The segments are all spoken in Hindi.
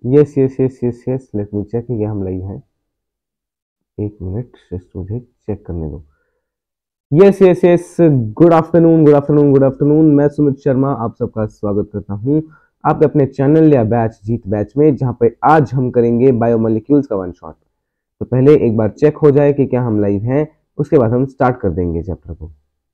Yes yes yes yes yes, let me check कि हम लाइव हैं। एक मिनट, जस्ट मुझे चेक करने दो। Yes yes yes, good afternoon good afternoon good afternoon. मैं सुमित शर्मा आप सबका स्वागत करता हूं आपके अपने चैनल या बैच जीत बैच में, जहां पे आज हम करेंगे बायोमोलिक्यूल्स का वन शॉट। तो पहले एक बार चेक हो जाए कि क्या हम लाइव हैं, उसके बाद हम स्टार्ट कर देंगे चैप्टर को।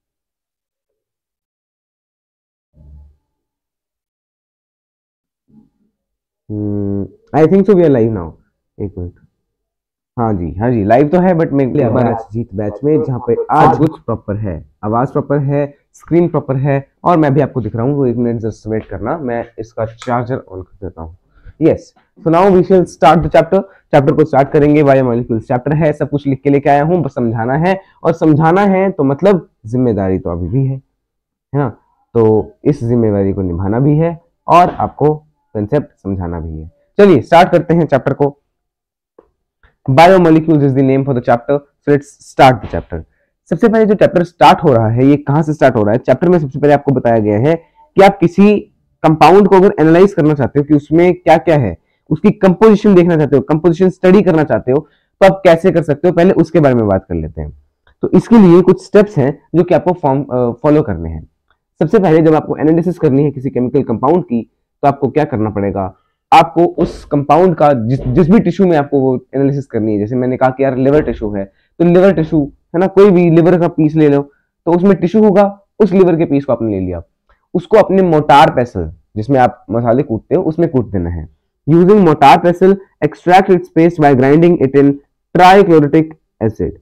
I think so we are live now. एक मिनट, हाँ जी लाइव तो है, बट मैं बैच जीत बैच में, जहाँ पे आज कुछ प्रॉपर है, आवाज प्रॉपर है, स्क्रीन प्रॉपर है, और मैं भी आपको दिख रहा हूँ। तो एक मिनट जस्ट वेट करना, मैं इसका चार्जर ऑन कर देता हूँ। Yes, so now we shall start the chapter. Chapter को स्टार्ट करेंगे। बायोमोलिक्यूल्स चैप्टर है, सब कुछ लिख के लेके आया हूँ, बस समझाना है। और समझाना है तो मतलब जिम्मेदारी तो अभी भी है ना। तो इस जिम्मेदारी को निभाना भी है और आपको कंसेप्ट समझाना भी है। चलिए स्टार्ट करते हैं चैप्टर को। Biomolecules is the name for the chapter, so let's start the chapter. सबसे पहले जो चैप्टर स्टार्ट हो रहा है, ये कहां से स्टार्ट हो रहा है? चैप्टर में सबसे पहले आपको बताया गया है कि आप किसी कंपाउंड को अगर एनालाइज करना चाहते हो कि उसमें क्या क्या है, उसकी कंपोजिशन देखना चाहते हो, कंपोजिशन स्टडी करना चाहते हो, तो आप कैसे कर सकते हो, पहले उसके बारे में बात कर लेते हैं। तो इसके लिए कुछ स्टेप्स हैं जो कि आपको फॉलो करने हैं। सबसे पहले जब आपको एनालिसिस करनी है किसी केमिकल कंपाउंड की, तो आपको क्या करना पड़ेगा? आपको उस कंपाउंड का जिस भी टिश्यू में आपको वो एनालिसिस करनी है, जैसे मैंने कहा कि यार लिवर टिश्यू है, तो लिवर टिश्यू है ना, कोई भी लिवर का पीस ले लो, तो उसमें टिश्यू होगा, उस लिवर के पीस को आपने ले लिया, उसको अपने मोटार पेसल जिसमें आप मसाले कूटते हो उसमें कूट देना है। Using mortar pestle extract its paste by grinding it in trichloroacetic acid.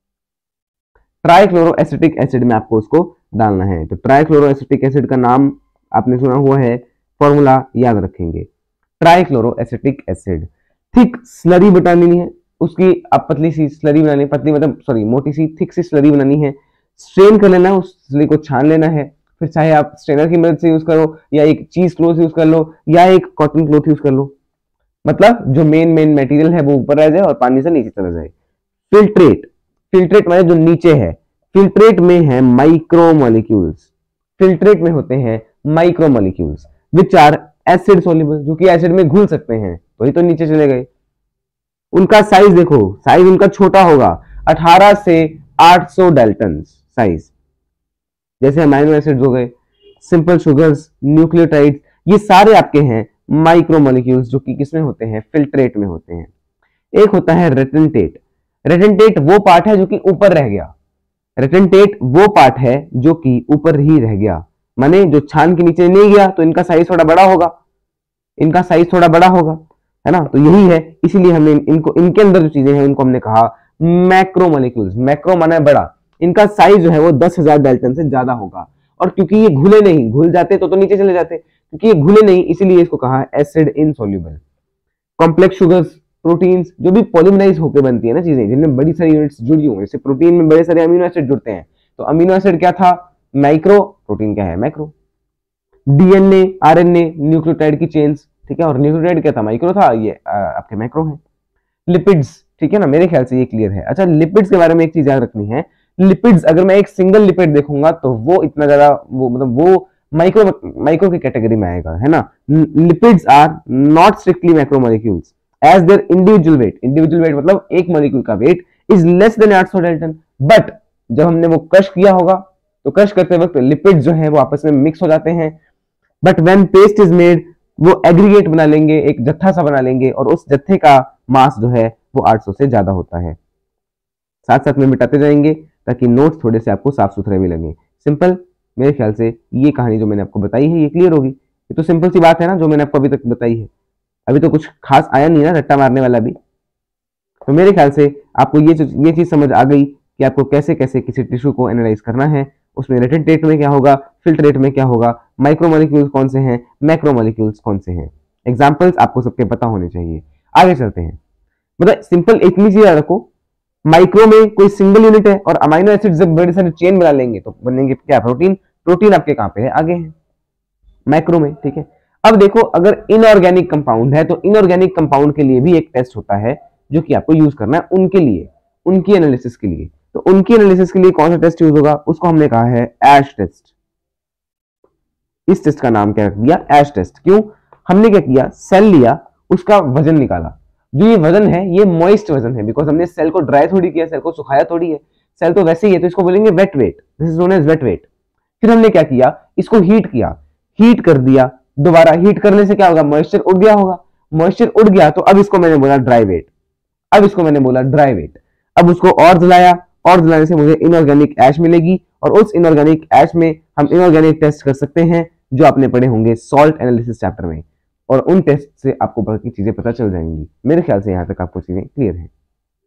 Trichloro acetic acid में आपको उसको डालना है। तो ट्राइक्लोरो एसिटिक एसिड का नाम आपने सुना हुआ है, फॉर्मूला याद रखेंगे, trichloro acetic acid. Thick slurry बनानी है उसकी, आप पतली सी स्लरी बनानी, पतली मतलब सॉरी मोटी सी थिक सी स्लरी बनानी है। स्ट्रेन कर लेना है, उस स्लरी को छान लेना है। फिर चाहे आप स्ट्रेनर की मदद से यूज करो, या एक चीज क्लोथ यूज कर लो, या एक कॉटन क्लोथ यूज कर लो, मतलब जो मेन मटेरियल है वो ऊपर रह जाए और पानी से नीचे चला जाए। फिल्ट्रेट, फिल्ट्रेट माने जो नीचे है, फिल्ट्रेट में है माइक्रोमोलिक्यूल्स, फिल्ट्रेट में होते हैं micromolecules which are acid soluble, जो कि एसिड में घुल सकते हैं, वही तो नीचे चले गए। उनका साइज देखो, साइज उनका छोटा होगा, 18 से 800 डाल्टन साइज। जैसे अमाइनो एसिड्स हो गए, सिंपल शुगर्स, न्यूक्लियोटाइड्स, ये सारे आपके हैं माइक्रोमोलिक्यूल्स, जो कि किसमें होते हैं? फिल्ट्रेट में होते हैं। एक होता है रेटेंटेट। रेटेंटेट वो पार्ट है जो कि ऊपर रह गया, रेटेंटेट वो पार्ट है जो कि ऊपर ही रह गया, माने जो छान के नीचे नहीं गया, तो इनका साइज थोड़ा बड़ा होगा, इनका साइज थोड़ा बड़ा होगा, है ना। तो यही है, इसीलिए हमने इनको, इनके अंदर जो चीजें हैं उनको हमने कहा मैक्रोमोलिक्यूल्स। मैक्रो माना है बड़ा, इनका साइज जो है वो 10,000 डाल्टन से ज्यादा होगा। और क्योंकि ये घुले नहीं, घुल जाते तो नीचे चले जाते, क्योंकि ये घुले नहीं इसीलिए इसको कहा acid insoluble. Complex sugars, proteins, जो भी पॉलीमराइज होकर बनती है ना चीजें, जिनमें बड़ी सारी यूनिट्स जुड़ी हुई, जैसे प्रोटीन में बड़े सारे अमीनो एसिड जुड़ते हैं, तो अमीनो एसिड क्या था? माइक्रो, प्रोटीन क्या है? मैक्रो। डीएनए, आरएनए, न्यूक्लियोटाइड की चेन्स, ठीक है, और न्यूक्लियोटाइड क्या था? माइक्रो था, ये आपके मैक्रो है। लिपिड्स, ठीक है ना, मेरे ख्याल से ये क्लियर है। अच्छा, लिपिड्स के बारे में एक चीज याद रखनी है, लिपिड्स अगर मैं एक सिंगल लिपिड देखूंगा तो वो इतना ज्यादा वो मतलब वो माइक्रो की कैटेगरी में आएगा, है ना। Lipids are not strictly macromolecules as their individual weight मतलब एक मॉलिक्यूल का weight is less than 800 dalton. But जब हमने वो क्रश किया होगा, तो क्रश करते वक्त लिपिड्स जो है वो आपस में मिक्स हो जाते हैं। But when paste is made, वो एग्रीगेट बना लेंगे, एक जत्था सा बना लेंगे, और उस जत्थे का मास जो है वो 800 से ज्यादा होता है। साथ साथ में मिटाते जाएंगे ताकि नोट्स थोड़े से आपको साफ सुथरे भी लगे। सिंपल, मेरे ख्याल से ये कहानी जो मैंने आपको बताई है ये क्लियर होगी। ये तो सिंपल सी बात है ना, जो मैंने आपको अभी तक बताई है। अभी तो कुछ खास आया नहीं ना, रट्टा मारने वाला भी। तो मेरे ख्याल से आपको ये चीज समझ आ गई कि आपको कैसे कैसे किसी टिश्यू को एनालाइज करना है, उसमें रेटेंटेट में क्या होगा, फिल्ट्रेट में क्या होगा, माइक्रोमोलिक्यूल्स कौन से हैं, मैक्रोमोलिक्यूल्स कौन से हैं। एग्जांपल्स आपको सबके पता होने चाहिए। आगे चलते हैं। मतलब सिंपल इतनी चीज याद रखो, माइक्रो में कोई सिंगल यूनिट है, और अमाइनो एसिड जब बड़े सारे चेन बना लेंगे तो बनेंगे क्या? प्रोटीन। प्रोटीन आपके कहां पे है? आगे है, मैक्रो में, ठीक है। अब देखो, अगर इनऑर्गेनिक कंपाउंड है तो इनऑर्गेनिक कंपाउंड के लिए भी एक टेस्ट होता है जो कि आपको यूज करना है उनके लिए, उनकी एनालिसिस के लिए। तो उनकी एनालिसिस के लिए कौन सा टेस्ट यूज होगा? उसको हमने कहा है एश टेस्ट। इस टेस्ट का नाम क्या रख दिया? Ash test. क्यों? हमने क्या किया? सेल लिया, उसका वजन निकाला। जो ये वजन है ये मॉइस्ट वजन है, बिकॉज हमने सेल को ड्राई थोड़ी किया, सेल को सुखाया थोड़ी है, सेल तो वैसे ही है, तो इसको बोलेंगे wet wet, this is known as wet wet. फिर हमने क्या किया, इसको हीट किया, हीट कर दिया, दोबारा हीट करने से क्या होगा, मॉइस्चर उड़ गया होगा, मॉइस्चर उड़ गया तो अब इसको मैंने बोला ड्राई वेट, अब इसको मैंने बोला ड्राई वेट। अब उसको और जलाया, और जलाने से मुझे इनऑर्गेनिक ऐश मिलेगी, और उस इनऑर्गेनिक ऐश में हम इनऑर्गेनिक टेस्ट कर सकते हैं जो आपने पढ़े होंगे सॉल्ट एनालिसिस चैप्टर में, और उन टेस्ट से आपको बाकी चीजें पता चल जाएंगी। मेरे ख्याल से यहां तक आपको चीजें क्लियर है।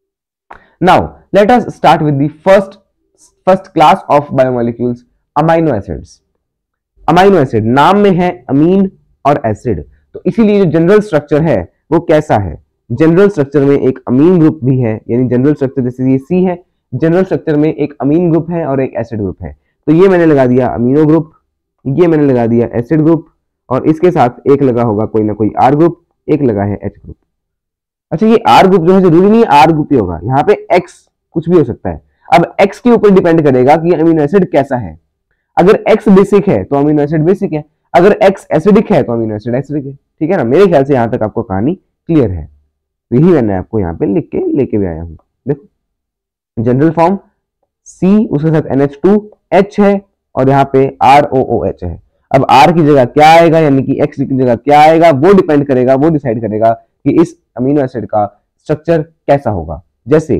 Now let us start with the first class of biomolecules, amino acids. Amino acid नाम में है अमीन और एसिड, तो इसीलिए जो जनरल स्ट्रक्चर है वो कैसा है, जनरल स्ट्रक्चर में एक अमीन ग्रुप भी है, यानी जनरल स्ट्रक्चर जैसे ये सी है, जनरल स्ट्रक्चर में एक अमीन ग्रुप है और एक एसिड ग्रुप है। तो ये मैंने लगा दिया अमीनो ग्रुप, ये मैंने लगा दिया एसिड ग्रुप, और इसके साथ एक लगा होगा कोई ना कोई आर ग्रुप, एक लगा है एच ग्रुप। अच्छा, ये आर ग्रुप जो है जरूरी नहीं है आर ग्रुप ही होगा, यहाँ पे एक्स कुछ भी हो सकता है। अब एक्स के ऊपर डिपेंड करेगा कि अमीनो एसिड कैसा है। अगर एक्स बेसिक है तो अमीनो एसिड बेसिक है, अगर एक्स एसिडिक है तो अमीनो एसिड एसिडिक है। ठीक है ना, मेरे ख्याल से यहां तक आपको कहानी क्लियर है। तो यही मैंने आपको यहाँ पे लिख के लेके भी आया हूँ। देखो जनरल फॉर्म C, उसके साथ NH2H है, और यहाँ पे ROOH है। अब R की जगह क्या आएगा, यानी कि X की जगह क्या आएगा, वो डिपेंड करेगा, वो डिसाइड करेगा कि इस अमीनो एसिड का स्ट्रक्चर कैसा होगा। जैसे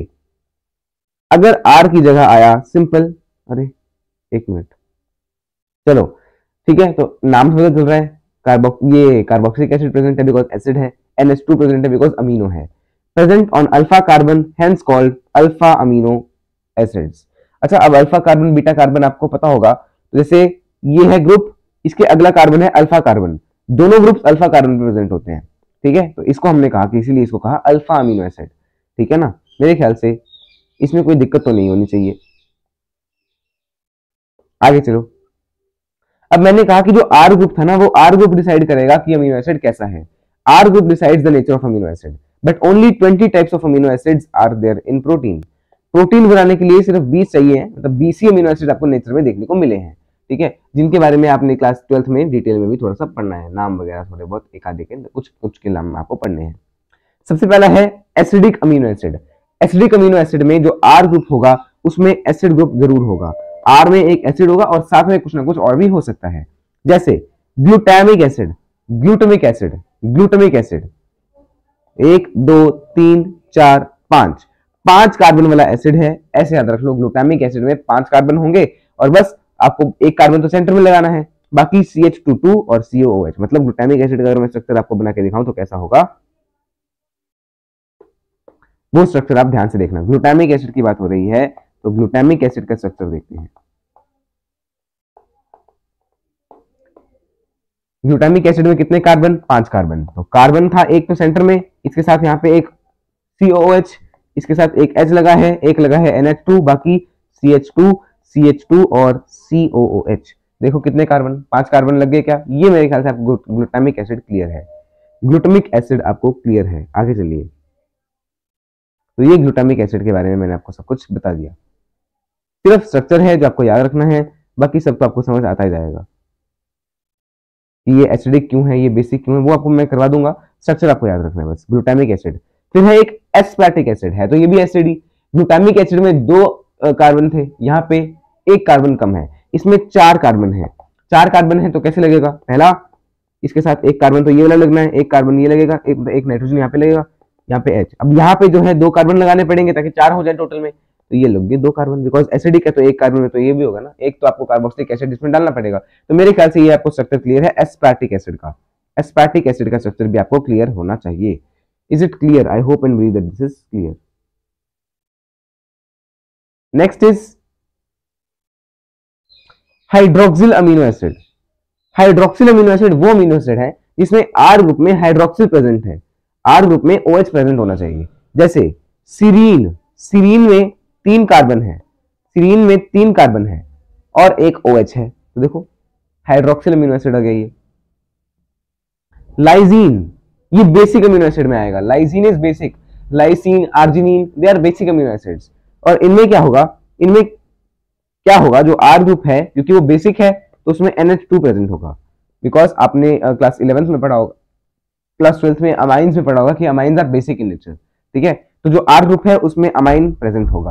अगर R की जगह आया सिंपल, अरे एक मिनट, चलो ठीक है, तो नाम से पता चल रहा है ये कार्बोक्सिलिक एसिड प्रेजेंट है बिकॉज एसिड है, NH2 प्रेजेंट है बिकॉज अमीनो है, present on alpha carbon hence called alpha amino acids. अच्छा, अब अल्फा कार्बन बीटा कार्बन आपको पता होगा, तो जैसे ये है ग्रुप, इसके अगला कार्बन है अल्फा कार्बन, दोनों ग्रुप्स अल्फा कार्बन में प्रेजेंट होते हैं। ठीक है, तो इसको हमने कहा कि इसीलिए इसको कहा अल्फा अमीनो एसिड। ठीक है ना, मेरे ख्याल से इसमें कोई दिक्कत तो नहीं होनी चाहिए। आगे चलो, अब मैंने कहा कि जो आर ग्रुप था ना, वो आर ग्रुप डिसाइड करेगा कि अमीनो एसिड कैसा है। R group decides the nature of amino acid, but only 20 types of amino acids are there in protein. Protein बनाने के लिए सिर्फ 20 चाहिए, मतलब 20 ही अमीनो एसिड आपको नेचर में देखने को मिले हैं। ठीक है, जिनके बारे में आपने क्लास 12th में डिटेल में भी थोड़ा सा पढ़ना है, नाम वगैरह थोड़े बहुत एक आधे के कुछ के नाम आपको पढ़ने हैं। सबसे पहला है acidic amino acid. Acidic amino acid में जो आर ग्रुप होगा उसमें एसिड ग्रुप जरूर होगा, आर में एक एसिड होगा और साथ में कुछ ना कुछ और भी हो सकता है। जैसे glutamic acid, glutamic acid, glutamic acid 1 2 3 4 5 5 carbon वाला एसिड है, ऐसे याद रख लो। ग्लूटामिक एसिड में 5 कार्बन होंगे और बस आपको एक कार्बन तो सेंटर में लगाना है, बाकी CH2 और COOH। मतलब ग्लूटामिक एसिड का अगर मैं स्ट्रक्चर आपको बना के दिखाऊं तो कैसा होगा, वो स्ट्रक्चर आप ध्यान से देखना। ग्लूटामिक एसिड की बात हो रही है तो ग्लूटामिक एसिड का स्ट्रक्चर देखते हैं। ग्लूटामिक एसिड में कितने कार्बन, 5 कार्बन। तो कार्बन था एक तो सेंटर में, इसके साथ यहाँ पे एक COOH, इसके साथ एक H लगा है, एक लगा है NH2, बाकी CH2 और COOH। देखो कितने कार्बन, 5 कार्बन लग गए क्या। ये मेरे ख्याल से आपको ग्लूटामिक एसिड क्लियर है, ग्लूटामिक एसिड आपको क्लियर है। आगे चलिए, तो ये ग्लूटामिक एसिड के बारे में मैंने आपको सब कुछ बता दिया। सिर्फ स्ट्रक्चर है जो आपको याद रखना है, बाकी सब तो आपको समझ आता ही जाएगा कि ये एसिडिक क्यों है, ये बेसिक क्यों है, वो आपको मैं करवा दूंगा। स्ट्रक्चर आपको याद रखना है बस, ग्लूटामिक एसिड। फिर है एक एस्पार्टिक एसिड, है तो ये भी एसिड ही। ग्लूटामिक एसिड में 2 कार्बन थे, यहाँ पे 1 कार्बन कम है, इसमें 4 कार्बन है। 4 कार्बन है तो कैसे लगेगा, पहला इसके साथ 1 कार्बन तो ये वाला लगना है, 1 कार्बन ये लगेगा, एक नाइट्रोजन यहाँ पे लगेगा, यहाँ पे H। अब यहाँ पे जो है 2 कार्बन लगाने पड़ेंगे ताकि 4 हो जाए टोटल में, तो ये लग गए 2 कार्बन, बिकॉज एसिडिक है तो 1 कार्बन में तो ये भी होगा ना, एक तो आपको कार्बोक्सिलिक एसिड इसमें डालना पड़ेगा। तो मेरे ख्याल से ये आपको स्ट्रक्चर क्लियर है एस्पार्टिक एसिड का। एस्पार्टिक एसिड का स्ट्रक्चर भी आपको क्लियर होना चाहिए। Is it clear? I hope and believe that this is clear. Next is hydroxyl amino acid. Hydroxyl amino acid वो अमीनो एसिड है जिसमें आर ग्रुप में हाइड्रोक्सिल प्रेजेंट है, आर ग्रुप में OH प्रेजेंट होना चाहिए। जैसे सीरीन, सीरीन में 3 कार्बन है, सीरीन में 3 कार्बन है और एक OH है, तो देखो हाइड्रोक्सिल अमीनो एसिड आ गया ये। लाइजीन, ये बेसिक अमीनो एसिड में आएगा, lysine is basic, lysine, arginine, they are basic amino acids. और इनमें क्या होगा, इनमें क्या होगा, जो आर ग्रुप है क्योंकि वो बेसिक है तो उसमें NH2 प्रेजेंट होगा, बिकॉज आपने क्लास 11th में पढ़ा होगा क्लास 12th में अमाइंस में पढ़ा होगा कि amines are basic in nature, ठीक है। तो जो R ग्रुप है उसमें अमाइन प्रेजेंट होगा।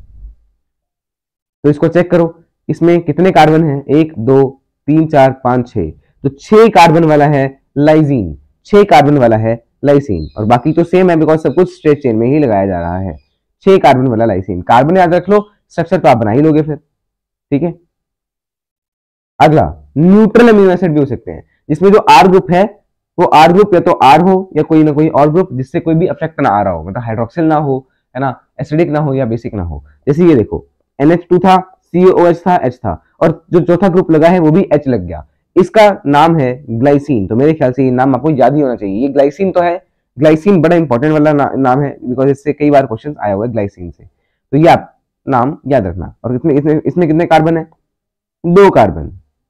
तो इसको चेक करो, इसमें कितने कार्बन है, 1 2 3 4 5 6, तो 6 कार्बन वाला है लाइजीन, 6 कार्बन वाला है लाइसीन, और बाकी तो सेम है बिकॉज सब कुछ स्ट्रेट चेन में ही लगाया जा रहा है। 6 कार्बन वाला लाइसीन, कार्बन याद रख लो, स्ट्रक्चर तो आप बना ही लोगे फिर, ठीक है। अगला न्यूट्रल अमीनो एसिड भी हो सकते हैं, जिसमें जो R ग्रुप है वो R ग्रुप या तो R हो या कोई ना कोई और ग्रुप जिससे कोई भी इफेक्ट ना आ रहा हो, मतलब हाइड्रोक्सिल ना हो, है ना, एसिडिक ना हो या बेसिक ना हो। जैसे ये देखो NH2 था, COOH था, H था, और जो चौथा ग्रुप लगा है वो भी H लग गया, इसका नाम है ग्लाइसिन। तो मेरे ख्याल से ये नाम आपको याद ही होना चाहिए, ये ग्लाइसिन तो है, ग्लाइसिन बड़ा इंपॉर्टेंट वाला नाम है बिकॉज इससे कई बार क्वेश्चन आया हुआ है ग्लाइसिन से, तो ये आप नाम याद रखना। और इसमें कितने कार्बन है, 2 कार्बन,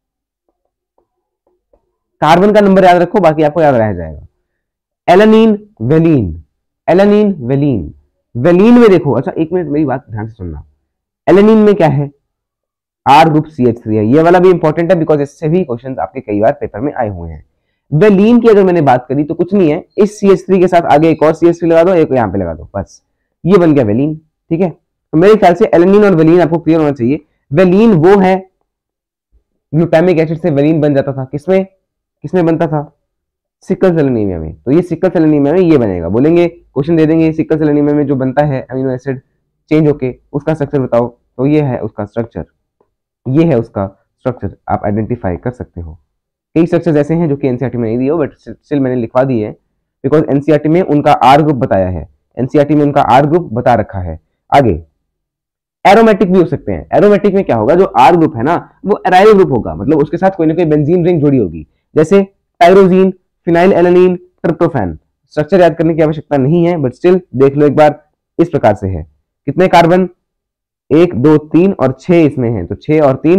कार्बन का नंबर याद रखो, बाकी आपको याद रह जाएगा। Alanine valine, alanine valine, valine में देखो, अच्छा एक मिनट मेरी बात ध्यान से सुनना, एलानीन में क्या है, R ग्रुप CH3 है, ये वाला भी इंपॉर्टेंट है बिकॉज इससे भी क्वेश्चंस आपके कई बार पेपर में आए हुए हैं। वेलिन की अगर मैंने बात करी तो कुछ नहीं है, इस CH3 के साथ आगे एक और CH3 लगा दो, एक यहाँ पे लगा दो, बस ये बन गया वेलिन, ठीक है। तो मेरे ख्याल से एलानीन और वेलिन आपको क्लियर होना चाहिए। वेलिन वो है, ग्लूटामिक एसिड से वेलिन बन जाता था, किसमें किसमें बनता था, सिकल सेल एनीमिया में, तो ये सिकल सेल एनीमिया में ये बनेगा, बोलेंगे क्वेश्चन दे देंगे सिकल सेल एनीमिया में जो बनता है अमीनो एसिड चेंज होके, उसका स्ट्रक्चर बताओ, तो ये है उसका स्ट्रक्चर, ये है उसका स्ट्रक्चर, आप आइडेंटिफाई कर सकते हो। कई स्ट्रक्चर्स ऐसे हैं जो कि एनसीईआरटी में नहीं दिए हो, बट स्टिल मैंने लिखवा दी है बिकॉज एनसीईआरटी में उनका R ग्रुप बताया है, एनसीईआरटी में उनका R ग्रुप बता रखा है। आगे एरोमेटिक भी हो सकते हैं, एरोमेटिक में क्या होगा, जो R ग्रुप है ना वो एराइल ग्रुप होगा, मतलब उसके साथ कोई ना कोई बेंजीन रिंग जुड़ी होगी, जैसे tyrosine, phenylalanine, tryptophan. Structure याद करने की आवश्यकता नहीं है बट स्टिल देख लो एक बार, इस प्रकार से है। कितने कार्बन, 1 2 3 और 6 इसमें है, तो 6 और 3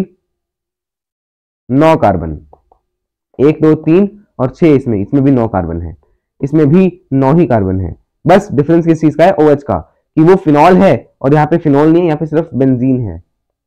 9 कार्बन, 1 2 3 और 6 इसमें भी 9 कार्बन है, इसमें भी 9 ही कार्बन है। बस डिफरेंस किस चीज का है, OH का, कि वो फिनॉल है और यहाँ पे फिनॉल नहीं है, यहाँ पे सिर्फ बेंजीन है।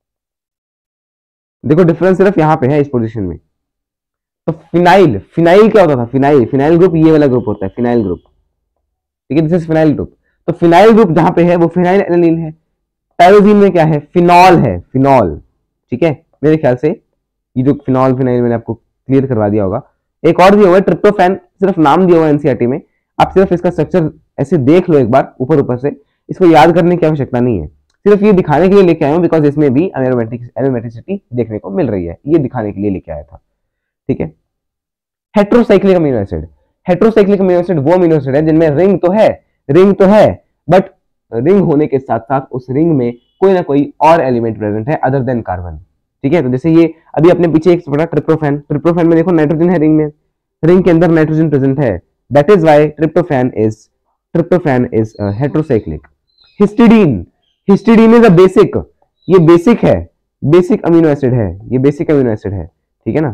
देखो डिफरेंस सिर्फ यहाँ पे है इस पोजीशन में। तो फिनाइल, फिनाइल क्या होता था, फिनाइल, फिनाइल ग्रुप ये वाला ग्रुप होता है, फिनाइल ग्रुप, ठीक है, दिस इज फिनाइल ग्रुप। तो फिनाइल ग्रुप जहां पे है वो फिनाइल एलानीन है। टायरोजीन में क्या है, फिनॉल है, फिनॉल, ठीक है। मेरे ख्याल से ये जो फिनॉल फिनाइल मैंने आपको क्लियर करवा दिया होगा। एक और दिया हुआ है ट्रिप्टोफैन, सिर्फ नाम दिया हुआ है एनसीईआरटी में, आप सिर्फ इसका स्ट्रक्चर ऐसे देख लो एक बार ऊपर ऊपर से, इसको याद करने की आवश्यकता नहीं है, सिर्फ ये दिखाने के लिए लेके आया हूं बिकॉज इसमें भी एरोमेटिसिटी देखने को मिल रही है, ये दिखाने के लिए लेके आया था, ठीक है। Heterocyclic amino acid, heterocyclic amino acid वो अमीनो एसिड है जिनमें रिंग तो है बट रिंग होने के साथ साथ उस रिंग में कोई ना कोई और एलिमेंट प्रेजेंट है अदर देन कार्बन, ठीक है। तो जैसे ये अभी अपने पीछे एक पढ़ा ट्रिप्टोफैन, ट्रिप्टोफैन में देखो नाइट्रोजन है रिंग में, रिंग के अंदर नाइट्रोजन प्रेजेंट है, that is why tryptophan is heterocyclic. Histidine, histidine is a basic, ये बेसिक है, बेसिक अमीनो एसिड है, ये बेसिक अमीनो एसिड है, ठीक है ना।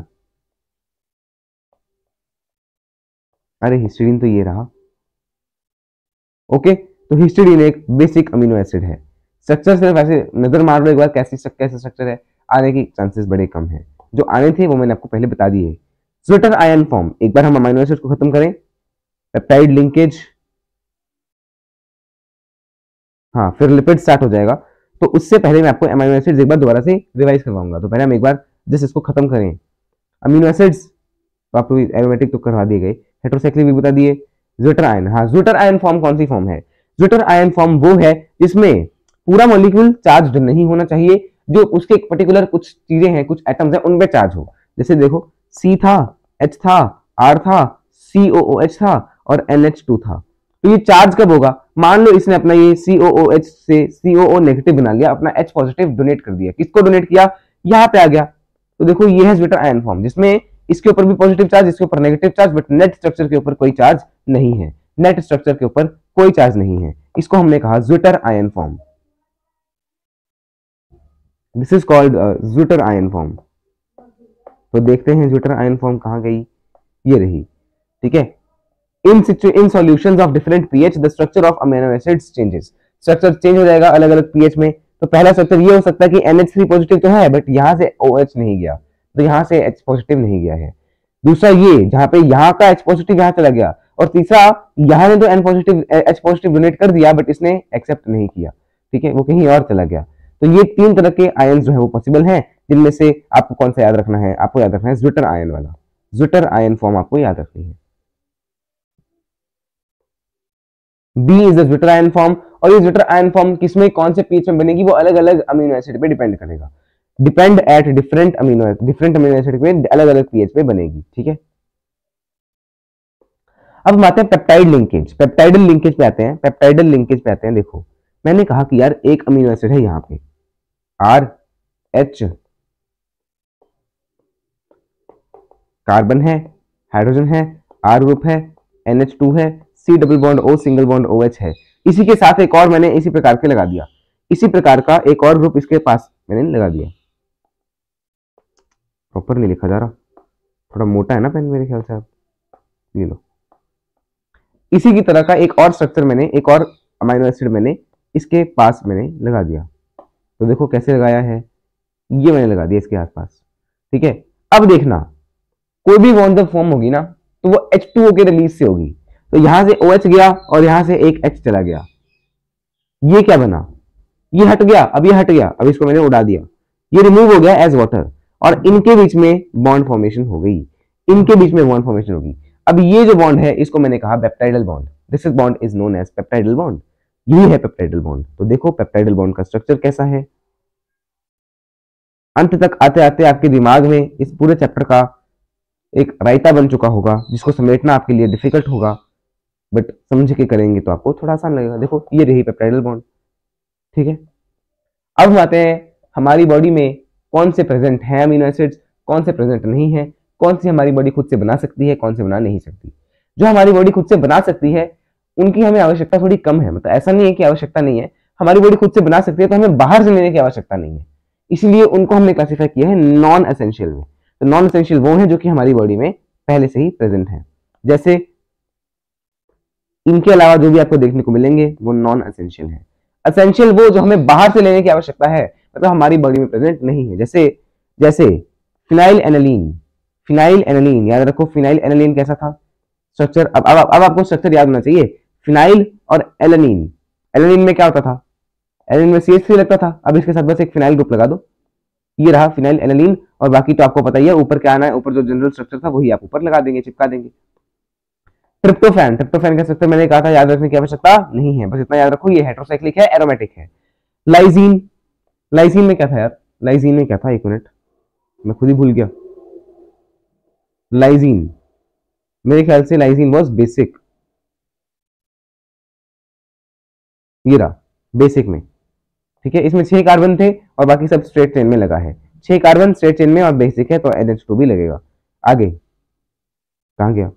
अरे हिस्टिडीन तो ये रहा, ओके। तो हिस्टिडीन एक बेसिक अमीनो एसिड है। स्ट्रक्चर सिर्फ ऐसे नजर मार लो एक बार, कैसे स्ट्रक्चर है, आने की चांसेस बड़े कम है, जो आने थे वो मैंने आपको पहले बता दिए। ज्विटर आयन फॉर्म, एक बार हम अमीनो एसिड को खत्म करें, पेप्टाइड लिंकेज, हाँ फिर लिपिड स्टार्ट हो जाएगा, तो उससे पहले मैं आपको अमीनो एसिड्स एक बार दोबारा से रिवाइज करवाऊंगा। तो पहले हम एक बार जस्ट इसको खत्म करें, अमीनो एसिड्स तो आपको एरोमेटिक तो करवा दिए गए, हेट्रोसाइक्लिक भी बता दिए, ज्विटर आयन, हाँ ज्विटर आयन फॉर्म कौन सी फॉर्म है, ज्विटर आयन फॉर्म वो है जिसमें पूरा मॉलिक्यूल चार्ज नहीं होना चाहिए, जो उसके पर्टिकुलर कुछ चीजें हैं, कुछ एटम्स हैं उन पे चार्ज हो। जैसे देखो C था, H था, R था, COOH था और NH2 था। तो ये चार्ज कब होगा, मान लो इसने अपना ये COOH से COO नेगेटिव बना लिया, अपना H पॉजिटिव डोनेट कर दिया, किसको डोनेट किया, यहाँ पे आ गया। तो देखो ये है ज्विटर आयन फॉर्म, जिसमें इसके ऊपर भी पॉजिटिव चार्ज, इसके ऊपर negative charge, but net structure के ऊपर कोई चार्ज नहीं है, नेट स्ट्रक्चर के ऊपर कोई चार्ज नहीं है, इसको हमने कहा zwitterion form. This is called zwitterion form. तो देखते हैं ज्विटर आयन फॉर्म कहां गई, ये रही, ठीक है। in solutions of different pH the structure of amino acids changes, structure change हो जाएगा अलग अलग पीएच में। तो पहला स्ट्रक्चर ये हो सकता है कि NH3 पॉजिटिव तो है बट यहां से OH नहीं गया, तो यहां से H पॉजिटिव नहीं गया है। दूसरा ये जहां पे यहाँ का H पॉजिटिव यहां चला गया और तीसरा यहाँ ने तो N positive H positive donate कर दिया बट इसने एक्सेप्ट नहीं किया, ठीक है, वो कहीं और चला गया। तो ये 3 तरह के आयन जो है वो पॉसिबल हैं, जिनमें से आपको कौन सा याद रखना है, आपको याद रखना है ज्विटर आयन वाला, ज्विटर आयन फॉर्म आपको याद रखनी है। B is the zwitterion form. और ये ज्विटर आयन फॉर्म किसमें कौन से पीएच में बनेगी वो अलग अलग अमीनो एसिड पे डिपेंड करेगा, depend at different amino acid पे अलग अलग पीएच पे बनेगी, ठीक है। अब हम आते हैं पेप्टाइड लिंकेज, पेप्टाइडल लिंकेज पे आते हैं, पेप्टाइडल लिंकेज पे आते हैं। देखो मैंने कहा कि यार एक अमीनो एसिड है यहाँ पे आर एच, कार्बन है, हाइड्रोजन है, आर ग्रुप है, NH2 है, C double bond O single bond OH है। इसी के साथ एक और मैंने इसी प्रकार के लगा दिया, इसी प्रकार का एक और ग्रुप इसके पास मैंने लगा दिया। प्रॉपर नहीं लिखा जा रहा, थोड़ा मोटा है ना पेन मेरे ख्याल से, आप ले लो। इसी की तरह का एक और स्ट्रक्चर मैंने, एक और अमीनो एसिड मैंने इसके पास मैंने लगा दिया। तो देखो कैसे लगाया है, ये मैंने लगा दिया इसके आसपास, ठीक है। अब देखना कोई भी बॉन्ड जब फॉर्म होगी ना तो वो H2O के रिलीज से होगी। तो यहां से OH गया और यहां से एक H चला गया, ये क्या बना, ये हट गया, अब ये हट गया, अब इसको मैंने उड़ा दिया, ये रिमूव हो गया एज वाटर, और इनके बीच में बॉन्ड फॉर्मेशन हो गई, इनके बीच में बॉन्ड फॉर्मेशन होगी। अब ये जो बॉन्ड है इसको मैंने कहा peptidyl bond, this is bond is known as peptidyl bond, यही है पेप्टाइडल बॉन्ड। तो देखो पेप्टाइडल बॉन्ड का स्ट्रक्चर कैसा है। अंत तक आते आते आपके दिमाग में इस पूरे चैप्टर का एक रायता बन चुका होगा, जिसको समेटना आपके लिए डिफिकल्ट होगा, बट समझ के करेंगे तो आपको थोड़ा आसान लगेगा। देखो ये रही पेप्टाइडल बॉन्ड, ठीक है। अब हम आते हैं हमारी बॉडी में कौन से प्रेजेंट हैं अमीनो एसिड्स, कौन से प्रेजेंट नहीं है, कौन सी हमारी बॉडी खुद से बना सकती है, कौन से बना नहीं सकती। जो हमारी बॉडी खुद से बना सकती है उनकी हमें आवश्यकता थोड़ी कम है, मतलब ऐसा नहीं है कि आवश्यकता नहीं है, हमारी बॉडी खुद से बना सकती है तो हमें बाहर से लेने की आवश्यकता नहीं है, इसीलिए उनको हमने क्लासिफाई किया है नॉन एसेंशियल में। तो नॉन एसेंशियल वो है जो कि हमारी बॉडी में पहले से ही प्रेजेंट है, जैसे इनके अलावा जो भी आपको देखने को मिलेंगे वो नॉन एसेंशियल है। एसेंशियल वो जो हमें बाहर से लेने की आवश्यकता है, मतलब हमारी बॉडी में प्रेजेंट नहीं है, जैसे जैसे फिनाइल एनालीन, फिनाइल एनालीन याद रखो, फिनाइल एनालीन कैसा था स्ट्रक्चर। अब आपको स्ट्रक्चर याद होना चाहिए, फिनाइल और एलानीन, एलानीन में क्या होता था, एलानीन में CH3 लगता था, अब इसके साथ बस एक फिनाइल ग्रुप लगा दो, ये रहा फिनाइल एनालीन, और बाकी तो आपको पता ही है ऊपर क्या आना है, ऊपर जो जनरल स्ट्रक्चर था वही आप ऊपर लगा देंगे, चिपका देंगे। ट्रिप्टोफैन, ट्रिप्टोफैन का स्ट्रक्चर मैंने कहा था याद रखने की आवश्यकता नहीं है, बस इतना याद रखो ये हेटेरोसाइक्लिक है, एरोमेटिक है। लाइजीन, लाइजीन में क्या था यार, लाइजीन में क्या था, एक मिनट मैं खुद ही भूल गया। लाइजीन मेरे ख्याल से लाइजीन वाज बेसिक, ये रहा बेसिक में, ठीक है। इसमें 6 कार्बन थे और बाकी सब स्ट्रेट चेन में लगा है, 6 कार्बन स्ट्रेट चेन में और बेसिक है तो NH2 भी लगेगा। आगे कहां गया,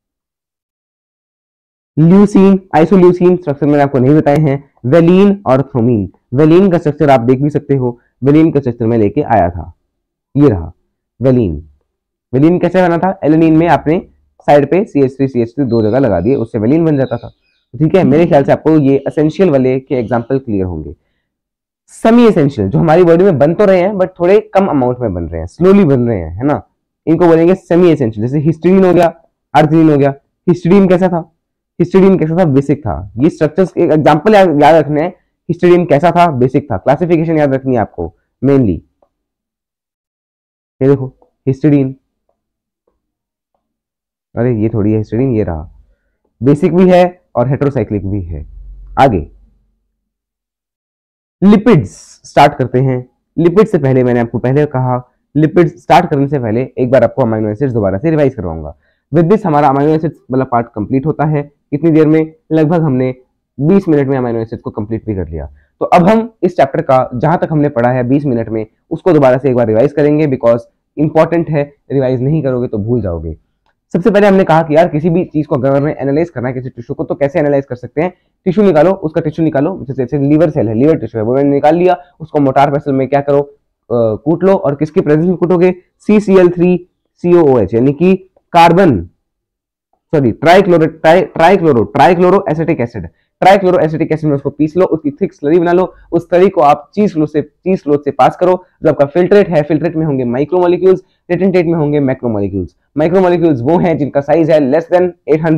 ल्यूसीन, आइसोल्यूसीन स्ट्रक्चर मैंने आपको नहीं बताए हैं, वेलिन और थ्रोमीन। वेलिन का स्ट्रक्चर आप देख भी सकते हो, वेलिन का स्ट्रक्चर मैं लेके आया था, ये रहा वेलिन। वेलिन कैसे बना था, एलेनिन में आपने साइड पे CH3 दो जगह लगा दिए, उससे वेलिन बन जाता था, ठीक है। मेरे ख्याल से आपको ये एसेंशियल वाले के एग्जांपल क्लियर होंगे। सेमी एसेंशियल जो हमारी बॉडी में बन तो रहे हैं बट थोड़े कम अमाउंट में बन रहे हैं, स्लोली बन रहे हैं, है ना, इनको बोलेंगे सेमी एसेंशियल। जैसे हिस्टीडीन हो गया, आर्जिनिन हो गया। हिस्टीडीन कैसा था, हिस्टीडीन कैसा था, बेसिक था। ये स्ट्रक्चर्स के एग्जांपल याद रखने हैं, हिस्टीडीन कैसा था, बेसिक था। क्लासिफिकेशन याद रखनी है आपको मेनली, ये देखो हिस्टीडीन, अरे ये थोड़ी है हिस्टीडीन, ये रहा बेसिक भी है और हेटेरोसाइक्लिक भी है। आगे लिपिड्स स्टार्ट करते हैं। लिपिड से पहले मैंने आपको पहले कहा, लिपिड्स स्टार्ट करने से पहले एक बार आपको अमीनो एसिड्स दोबारा से रिवाइज करवाऊंगा। विद दिस हमारा अमीनो एसिड्स वाला पार्ट कंप्लीट होता है। कितनी देर में, लगभग हमने 20 मिनट में अमीनो एसिड्स को कंप्लीट भी कर लिया। तो अब हम इस चैप्टर का जहां तक हमने पढ़ा है 20 मिनट में, उसको दोबारा से एक बार रिवाइज करेंगे, बिकॉज इंपॉर्टेंट है, रिवाइज नहीं करोगे तो भूल जाओगे। सबसे पहले हमने कहा कि यार किसी भी चीज को अगर हमें एनालाइज करना है, किसी टिश्यू को, तो कैसे एनालाइज कर सकते हैं, टिश्यू निकालो, उसका टिश्यू निकालो, जैसे लीवर सेल है, लीवर टिश्यू है, वो मैंने निकाल लिया, उसको मोटार पेसल में क्या करो, कूट लो, और किसकी प्रेजेंस में कूटोगे, CCl3COOH यानी कि carbon, sorry trichloro acetic acid, trichloro acetic acid में उसको पीस लो, उसकी थिक स्लरी बना लो, उस स्लरी को आप चीज फ्लोथ से पास करो। जो आपका फिल्ट्रेट है, फिल्ट्रेट में होंगे माइक्रोमोलिक्यूल्स, रिटेंटेट में होंगे मैक्रोमोलिक्यूल्स। माइक्रोमोलिक्यूल्स वो हैं जिनका साइज है लेस देन 800,